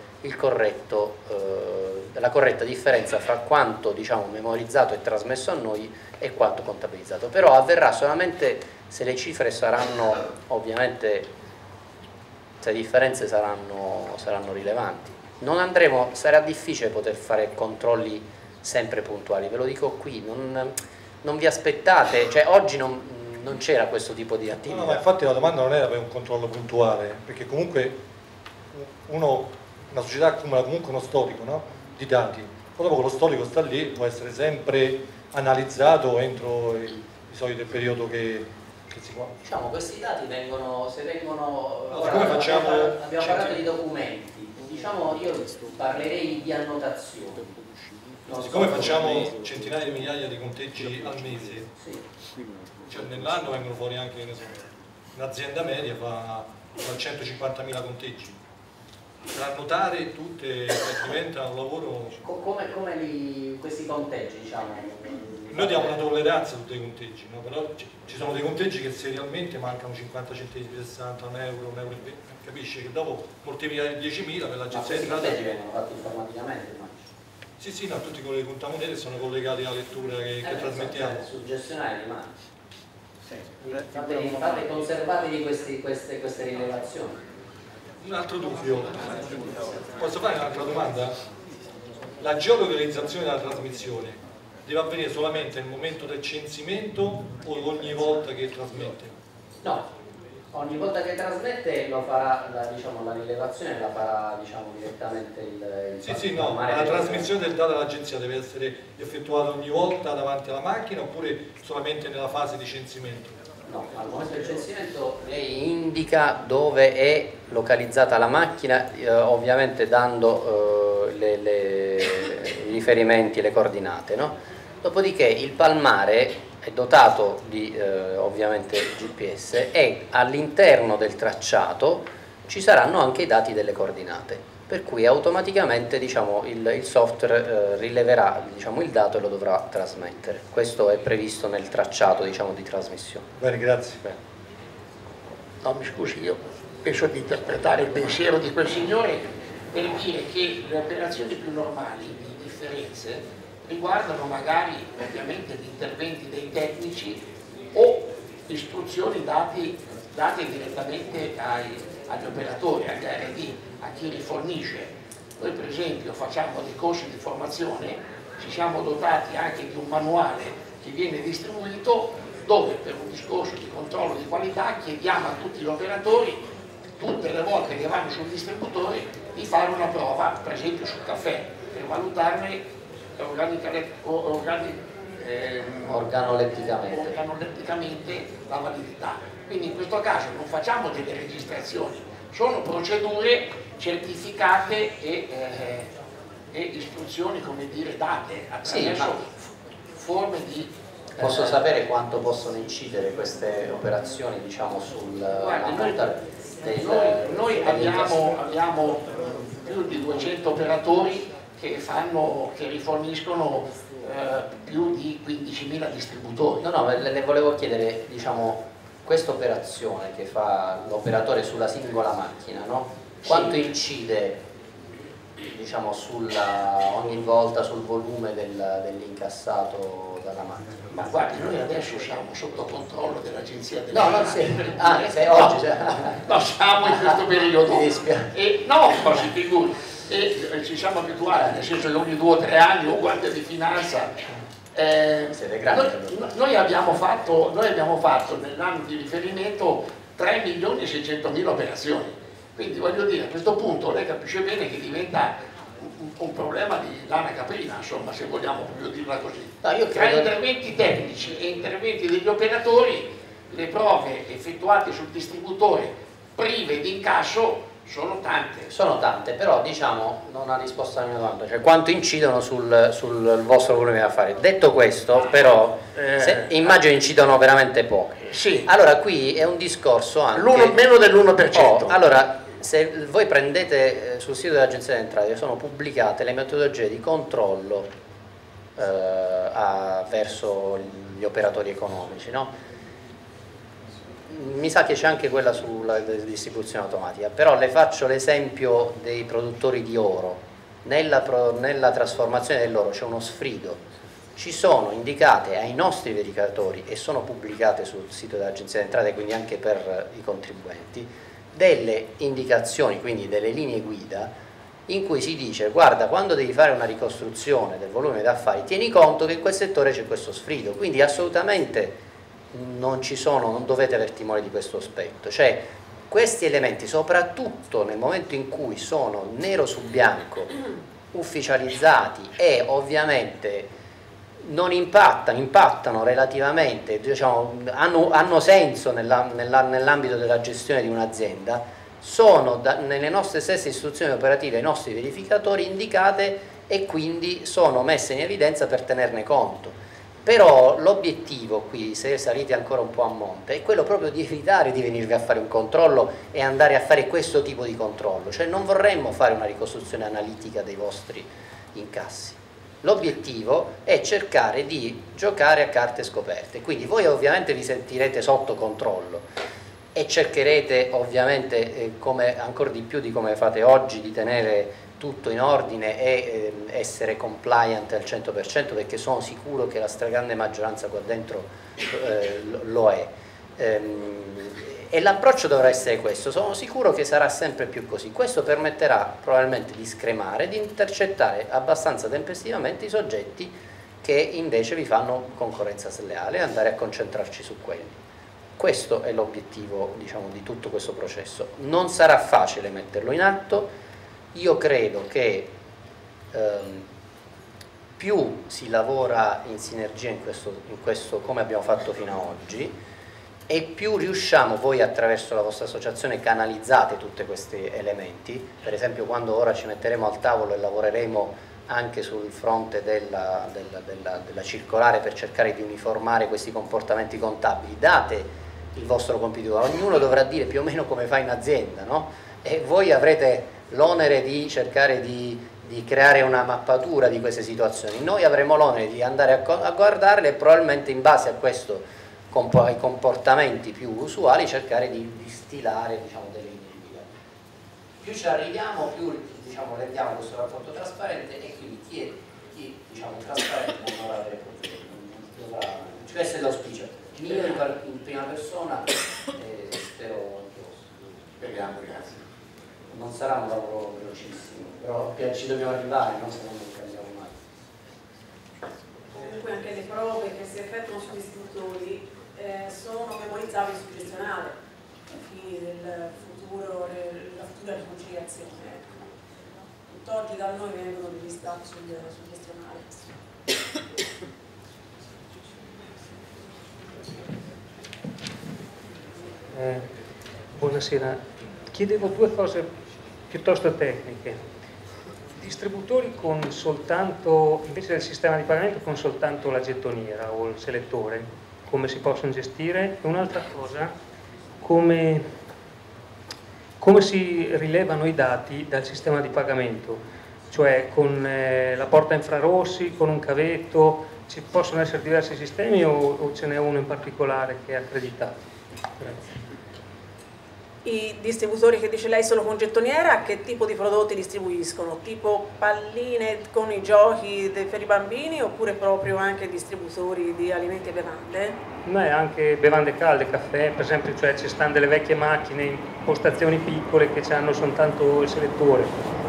la corretta differenza fra quanto, diciamo, memorizzato e trasmesso a noi e quanto contabilizzato. Però avverrà solamente se le cifre saranno, ovviamente, se le differenze saranno rilevanti. Non andremo, sarà difficile poter fare controlli sempre puntuali, ve lo dico qui, non vi aspettate, cioè oggi non c'era questo tipo di attività. No, ma infatti la domanda non era per un controllo puntuale, perché comunque una società accumula comunque uno storico, no? Di dati, poi dopo che lo storico sta lì può essere sempre analizzato entro il solito periodo che si può. Diciamo, questi dati vengono, come facciamo? Abbiamo parlato di documenti. Diciamo, io parlerei di annotazioni. Siccome facciamo centinaia di migliaia di conteggi al mese, cioè nell'anno vengono fuori anche, che ne so, un'azienda media fa 150.000 conteggi. Per annotare tutte diventa un lavoro. Come questi conteggi, diciamo? Noi diamo una tolleranza a tutti i conteggi, no? Però ci sono dei conteggi che serialmente mancano 50 centesimi, 60, un euro e 20, capisci che dopo moltiplicare 10.000 per l'agenzia di entrata. Ma questi conteggi vengono fatti informaticamente? Sì, no, tutti con le contamonete sono collegati alla lettura che trasmettiamo. Suggestionale rimane. Fate conservatevi queste rilevazioni. Un altro dubbio, posso fare un'altra domanda? La geolocalizzazione della trasmissione deve avvenire solamente nel momento del censimento o ogni volta che trasmette? No, ogni volta che trasmette lo farà, la rilevazione la farà, diciamo, direttamente il Sì, no, ma la trasmissione del dato all'agenzia deve essere effettuata ogni volta davanti alla macchina oppure solamente nella fase di censimento? No, al momento del censimento lei indica dove è localizzata la macchina, ovviamente dando i riferimenti, le coordinate, no? Dopodiché il palmare è dotato di ovviamente GPS e all'interno del tracciato ci saranno anche i dati delle coordinate, per cui automaticamente, diciamo, il software rileverà, diciamo, il dato e lo dovrà trasmettere. Questo è previsto nel tracciato, diciamo, di trasmissione. Bene, grazie. No, mi scusi, io penso di interpretare il pensiero di quel signore per dire che le operazioni più normali di differenze riguardano magari ovviamente gli interventi dei tecnici o istruzioni date direttamente agli operatori, agli R&D, a chi rifornisce. Noi per esempio facciamo dei corsi di formazione, ci siamo dotati anche di un manuale che viene distribuito dove per un discorso di controllo di qualità chiediamo a tutti gli operatori tutte le volte che vanno sul distributore di fare una prova, per esempio sul caffè, per valutarne organoletticamente la validità. Quindi in questo caso non facciamo delle registrazioni, sono procedure certificate e istruzioni, come dire, date attraverso forme di... Posso sapere quanto possono incidere queste operazioni, diciamo, noi abbiamo più di 200 operatori che riforniscono più di 15.000 distributori. No, le volevo chiedere, diciamo, questa operazione che fa l'operatore sulla singola macchina, no? Quanto incide diciamo, ogni volta sul volume dell'incassato dalla macchina. Ma guardi, noi adesso siamo sotto controllo dell'Agenzia delle Entrate. Oggi no, siamo in questo periodo. No, ma si figuri. E ci siamo abituati, nel senso che ogni 2 o 3 anni un guardia di finanza. Noi abbiamo fatto nell'anno di riferimento 3.600.000 operazioni. Quindi voglio dire, a questo punto lei capisce bene che diventa un problema di lana caprina, insomma, se vogliamo proprio dirla così. Tra interventi tecnici e interventi degli operatori, le prove effettuate sul distributore prive di incasso sono tante. Sono tante, però diciamo non ha risposto alla mia domanda, cioè quanto incidono sul vostro volume di affari. Detto questo, però, immagino incidono veramente poche. Sì. Allora qui è un discorso anche... meno dell'1%. Allora, se voi prendete sul sito dell'Agenzia delle Entrate, sono pubblicate le metodologie di controllo verso gli operatori economici, no? Mi sa che c'è anche quella sulla distribuzione automatica, però le faccio l'esempio dei produttori di oro. Nella trasformazione dell'oro c'è uno sfrido, ci sono indicate ai nostri verificatori e sono pubblicate sul sito dell'Agenzia delle Entrate, quindi anche per i contribuenti, delle indicazioni, quindi delle linee guida in cui si dice: guarda, quando devi fare una ricostruzione del volume d'affari tieni conto che in quel settore c'è questo sfrido, quindi assolutamente non dovete aver timore di questo aspetto. Cioè, questi elementi, soprattutto nel momento in cui sono nero su bianco, ufficializzati e ovviamente non impattano relativamente, diciamo, hanno senso nell'ambito della gestione di un'azienda, sono nelle nostre stesse istruzioni operative ai nostri verificatori indicate e quindi sono messe in evidenza per tenerne conto. Però l'obiettivo qui, se salite ancora un po' a monte, è quello proprio di evitare di venirvi a fare un controllo e andare a fare questo tipo di controllo, cioè non vorremmo fare una ricostruzione analitica dei vostri incassi. L'obiettivo è cercare di giocare a carte scoperte, quindi voi ovviamente vi sentirete sotto controllo e cercherete ovviamente, ancora di più di come fate oggi, di tenere tutto in ordine e essere compliant al 100%, perché sono sicuro che la stragrande maggioranza qua dentro lo è. E l'approccio dovrà essere questo, sono sicuro che sarà sempre più così. Questo permetterà probabilmente di scremare, di intercettare abbastanza tempestivamente i soggetti che invece vi fanno concorrenza sleale e andare a concentrarci su quelli. Questo è l'obiettivo, diciamo, di tutto questo processo. Non sarà facile metterlo in atto, io credo che più si lavora in sinergia in questo come abbiamo fatto fino ad oggi, e più riusciamo, voi attraverso la vostra associazione canalizzate tutti questi elementi, per esempio quando ora ci metteremo al tavolo e lavoreremo anche sul fronte della circolare per cercare di uniformare questi comportamenti contabili, date il vostro compito, ognuno dovrà dire più o meno come fa in azienda, no? E voi avrete l'onere di cercare di creare una mappatura di queste situazioni, noi avremo l'onere di andare a guardarle e probabilmente in base a questo, ai comportamenti più usuali, cercare di stilare, diciamo, delle linee guida. Più ci arriviamo, più, diciamo, rendiamo questo rapporto trasparente e quindi chi è diciamo, trasparente non dovrà avere problemi. Questo è l'auspicio mio in prima persona e spero anche vostro. Speriamo, grazie. Non sarà un lavoro velocissimo, però ci dobbiamo arrivare, no? Se no non cambiamo mai. Comunque anche le prove che si effettuano sugli istruttori sono memorizzabili sul gestionale ai fini della futura riconciliazione. Tutt'oggi da noi vengono degli stati sul gestionale. Buonasera, chiedevo due cose piuttosto tecniche. Distributori con soltanto, invece del sistema di pagamento, con soltanto la gettoniera o il selettore, come si possono gestire? E un'altra cosa, come si rilevano i dati dal sistema di pagamento? Cioè con la porta infrarossi, con un cavetto, ci possono essere diversi sistemi o ce n'è uno in particolare che è accreditato? Grazie. I distributori che dice lei solo con gettoniera, che tipo di prodotti distribuiscono? Tipo palline con i giochi per i bambini oppure proprio anche distributori di alimenti e bevande? Beh, anche bevande calde, caffè, per esempio, cioè ci stanno delle vecchie macchine in postazioni piccole che hanno soltanto il selettore.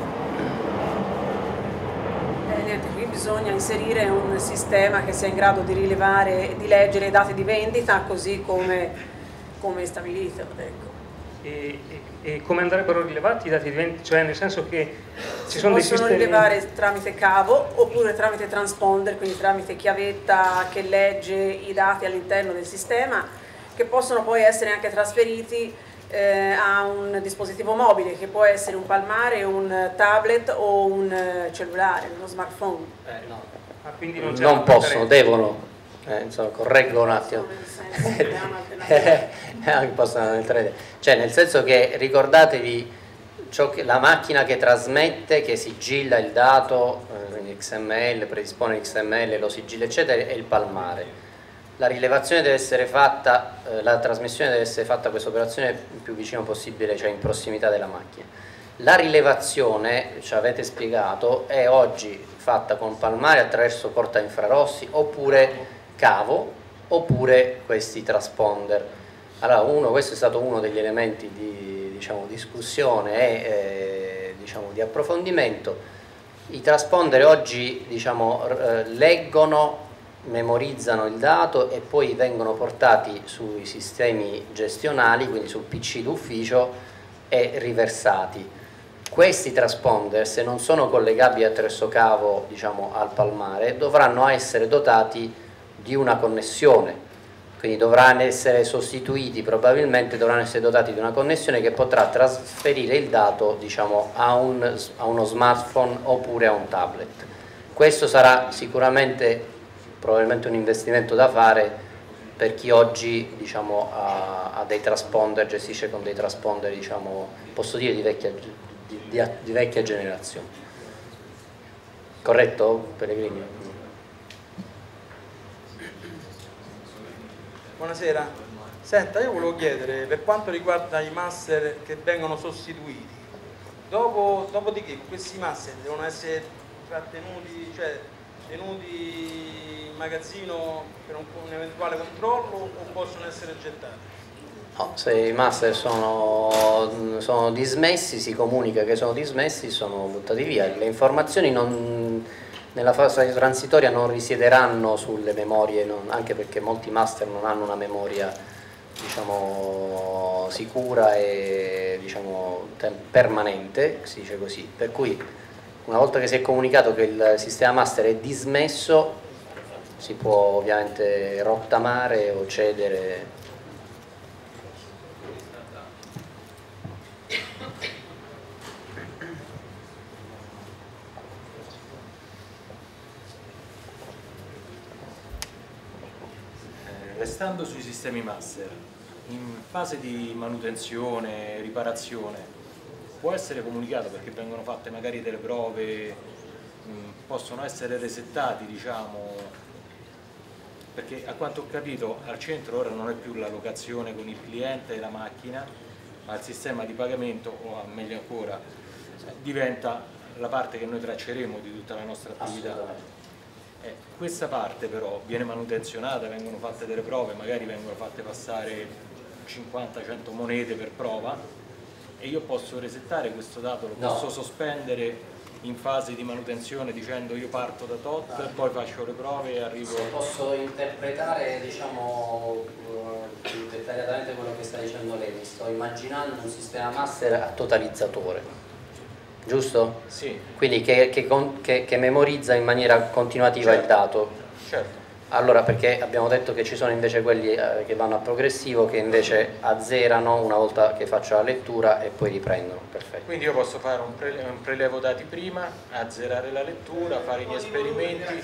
Niente, qui bisogna inserire un sistema che sia in grado di rilevare e di leggere i dati di vendita così come stabilito, ecco. E come andrebbero rilevati i dati di vendita? Cioè nel senso che ci sono dei sistemi... possono rilevare tramite cavo oppure tramite transponder, quindi tramite chiavetta che legge i dati all'interno del sistema, che possono poi essere anche trasferiti a un dispositivo mobile, che può essere un palmare, un tablet o un cellulare, uno smartphone. No. Quindi non possono, devono. Insomma, correggo un attimo. Cioè, nel senso che ricordatevi la macchina che trasmette, che sigilla il dato, XML, predispone XML, lo sigilla eccetera, è il palmare. La rilevazione deve essere fatta, la trasmissione deve essere fatta, questa operazione il più vicino possibile, cioè in prossimità della macchina. La rilevazione, ci avete spiegato, è oggi fatta con palmare attraverso porta infrarossi oppure cavo oppure questi transponder. Allora, questo è stato uno degli elementi di discussione e di approfondimento. I transponder oggi leggono, memorizzano il dato e poi vengono portati sui sistemi gestionali, quindi sul PC d'ufficio, e riversati. Questi transponder, se non sono collegabili attraverso cavo al palmare, dovranno essere dotati di una connessione, quindi dovranno essere sostituiti, probabilmente dovranno essere dotati di una connessione che potrà trasferire il dato a uno smartphone oppure a un tablet. Questo sarà sicuramente probabilmente un investimento da fare per chi oggi ha dei transponder, gestisce con dei transponder posso dire di vecchia generazione. Corretto, Pellegrini? Buonasera, senta, io volevo chiedere per quanto riguarda i master che vengono sostituiti, dopodiché questi master devono essere trattenuti, cioè tenuti in magazzino per un eventuale controllo o possono essere gettati? No, se i master sono dismessi, si comunica che sono dismessi, sono buttati via. Le informazioni nella fase transitoria non risiederanno sulle memorie, anche perché molti master non hanno una memoria sicura e permanente, si dice così, per cui una volta che si è comunicato che il sistema master è dismesso si può ovviamente rottamare o cedere. Restando sui sistemi master, in fase di manutenzione, riparazione, può essere comunicato perché vengono fatte magari delle prove, possono essere resettati, perché a quanto ho capito al centro ora non è più la locazione con il cliente e la macchina, ma il sistema di pagamento, o meglio ancora, diventa la parte che noi tracceremo di tutta la nostra attività. Questa parte però viene manutenzionata, vengono fatte delle prove, magari vengono fatte passare 50-100 monete per prova e io posso resettare questo dato, lo posso sospendere in fase di manutenzione dicendo io parto da tot, poi faccio le prove e arrivo... Se posso interpretare più dettagliatamente quello che sta dicendo lei, mi sto immaginando un sistema master a totalizzatore. Giusto? Sì. Quindi che memorizza in maniera continuativa il dato. Certo. Allora, perché abbiamo detto che ci sono invece quelli che vanno a progressivo, che invece azzerano una volta che faccio la lettura e poi riprendono. Perfetto. Quindi io posso fare un prelevo dati prima, azzerare la lettura, fare i miei esperimenti.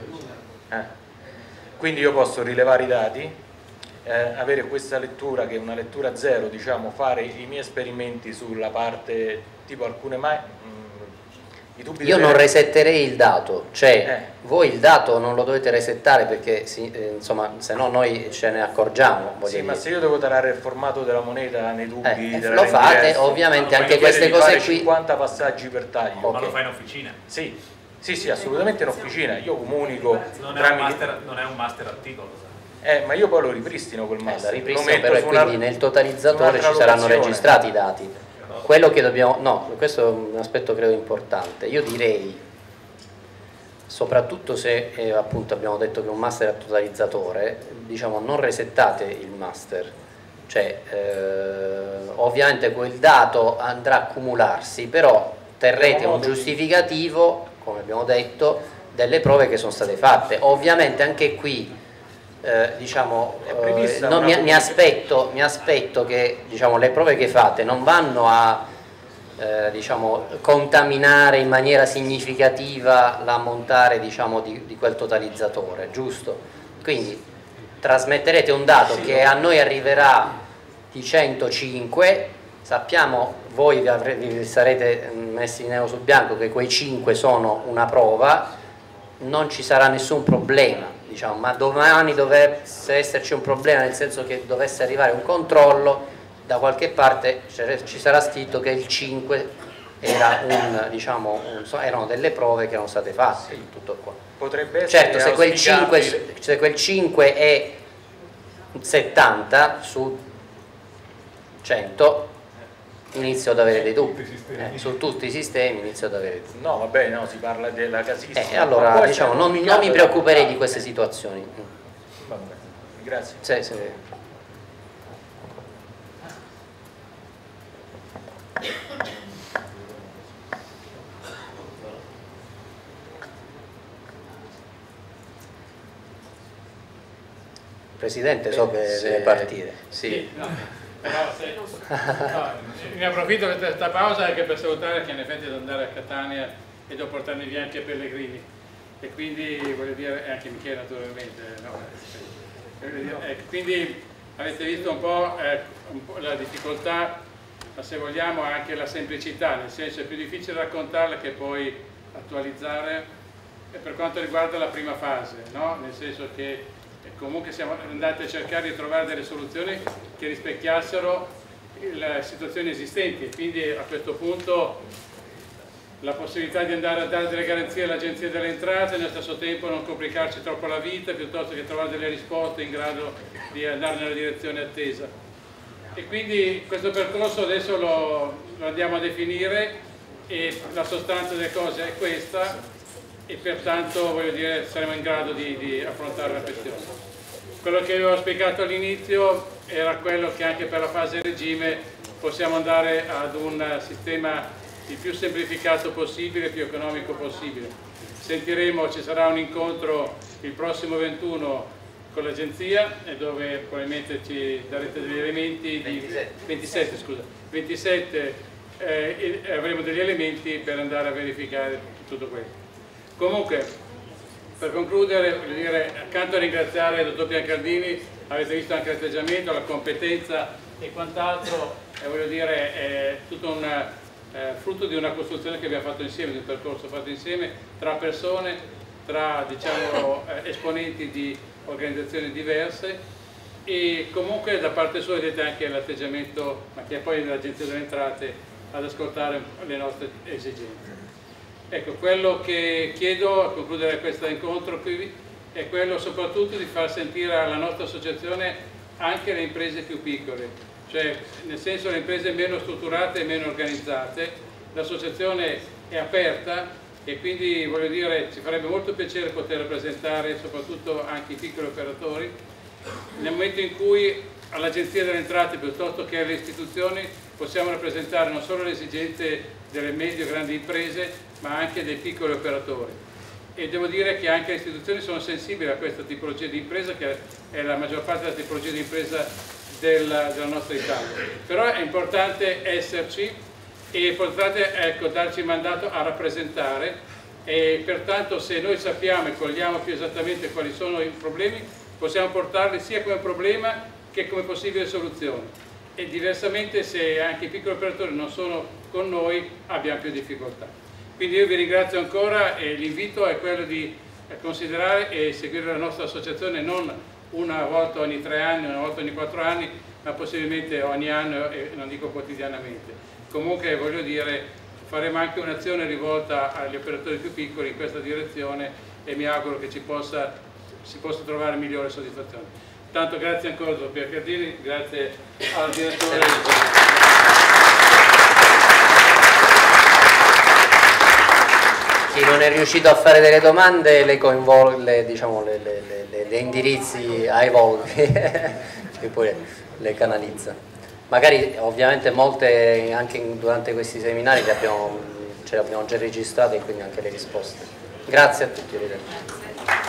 Quindi io posso rilevare i dati, avere questa lettura che è una lettura zero, fare i miei esperimenti sulla parte tipo alcune Io non resetterei il dato, cioè voi il dato non lo dovete resettare perché insomma, se no noi ce ne accorgiamo. Sì, ma se io devo tarare il formato della moneta nei tubi lo fate, ovviamente anche queste cose qui 50 passaggi per taglio. Ma lo fai in officina? Sì, assolutamente in officina. Io comunico non è un master articolo. Ma io poi lo ripristino quel master. Ripristino, però quindi nel totalizzatore ci saranno registrati i dati. Quello che dobbiamo, no, questo è un aspetto credo importante. Io direi, soprattutto se appunto abbiamo detto che un master è totalizzatore, diciamo non resettate il master, cioè ovviamente quel dato andrà a accumularsi, però terrete un giustificativo, come abbiamo detto, delle prove che sono state fatte. Ovviamente anche qui diciamo, no, mi aspetto che diciamo, le prove che fate non vanno a diciamo, contaminare in maniera significativa l'ammontare diciamo, di quel totalizzatore, giusto? Quindi trasmetterete un dato che a noi arriverà di 105, sappiamo, voi vi sarete messi nero su bianco che quei 5 sono una prova, non ci sarà nessun problema. Diciamo, ma domani dovesse esserci un problema, nel senso che dovesse arrivare un controllo, da qualche parte ci sarà scritto che il 5 era erano delle prove che erano state fatte, tutto qua. Potrebbe essere certo, se quel 5 è 70 su 100 inizio ad avere dei dubbi, su tutti i sistemi inizio ad avere dubbi. No, vabbè, no, si parla della casistica. Allora diciamo, non mi preoccuperei di queste situazioni. Vabbè, grazie. Sì. Presidente, so che deve partire. Sì. Ne approfitto di questa pausa anche per salutare che in effetti devo andare a Catania e devo portarmi via anche Pellegrini e quindi voglio dire, e anche Michele naturalmente, quindi avete visto un po' la difficoltà, ma se vogliamo anche la semplicità, nel senso è più difficile raccontarla che poi attualizzare per quanto riguarda la prima fase, no? Nel senso che comunque siamo andati a cercare di trovare delle soluzioni che rispecchiassero le situazioni esistenti, quindi a questo punto la possibilità di andare a dare delle garanzie all'Agenzia delle Entrate e nello stesso tempo non complicarci troppo la vita, piuttosto che trovare delle risposte in grado di andare nella direzione attesa. E quindi questo percorso adesso lo andiamo a definire e la sostanza delle cose è questa e pertanto voglio dire saremo in grado di affrontare la questione. Quello che avevo spiegato all'inizio era quello che anche per la fase regime possiamo andare ad un sistema il più semplificato possibile, più economico possibile. Sentiremo, ci sarà un incontro il prossimo 21 con l'agenzia dove probabilmente ci darete degli elementi di 27 avremo degli elementi per andare a verificare tutto questo. Comunque, per concludere, voglio dire, accanto a ringraziare il dottor Piancardini, avete visto anche l'atteggiamento, la competenza e quant'altro, voglio dire, è tutto un frutto di una costruzione che abbiamo fatto insieme, di un percorso fatto insieme tra persone, tra diciamo, esponenti di organizzazioni diverse e comunque da parte sua vedete anche l'atteggiamento, ma che è poi dell'Agenzia delle Entrate, ad ascoltare le nostre esigenze. Ecco, quello che chiedo a concludere questo incontro qui è quello soprattutto di far sentire alla nostra associazione anche le imprese più piccole, cioè nel senso le imprese meno strutturate e meno organizzate. L'associazione è aperta e quindi voglio dire ci farebbe molto piacere poter rappresentare soprattutto anche i piccoli operatori nel momento in cui all'Agenzia delle Entrate piuttosto che alle istituzioni possiamo rappresentare non solo le esigenze delle medio-grandi imprese ma anche dei piccoli operatori e devo dire che anche le istituzioni sono sensibili a questa tipologia di impresa che è la maggior parte della tipologia di impresa della nostra Italia, però è importante esserci e è importante darci mandato a rappresentare e pertanto se noi sappiamo e cogliamo più esattamente quali sono i problemi possiamo portarli sia come problema che come possibile soluzione e diversamente se anche i piccoli operatori non sono con noi abbiamo più difficoltà. Quindi io vi ringrazio ancora e l'invito è quello di considerare e seguire la nostra associazione non una volta ogni 3 anni, una volta ogni 4 anni, ma possibilmente ogni anno e non dico quotidianamente. Comunque voglio dire, faremo anche un'azione rivolta agli operatori più piccoli in questa direzione e mi auguro che si possa trovare migliore soddisfazione. Tanto grazie ancora al dottor Piercardini, grazie al direttore. Chi non è riuscito a fare delle domande le indirizzi ai Volvi e poi le canalizza. Magari ovviamente molte anche durante questi seminari ce le abbiamo già registrate e quindi anche le risposte. Grazie a tutti.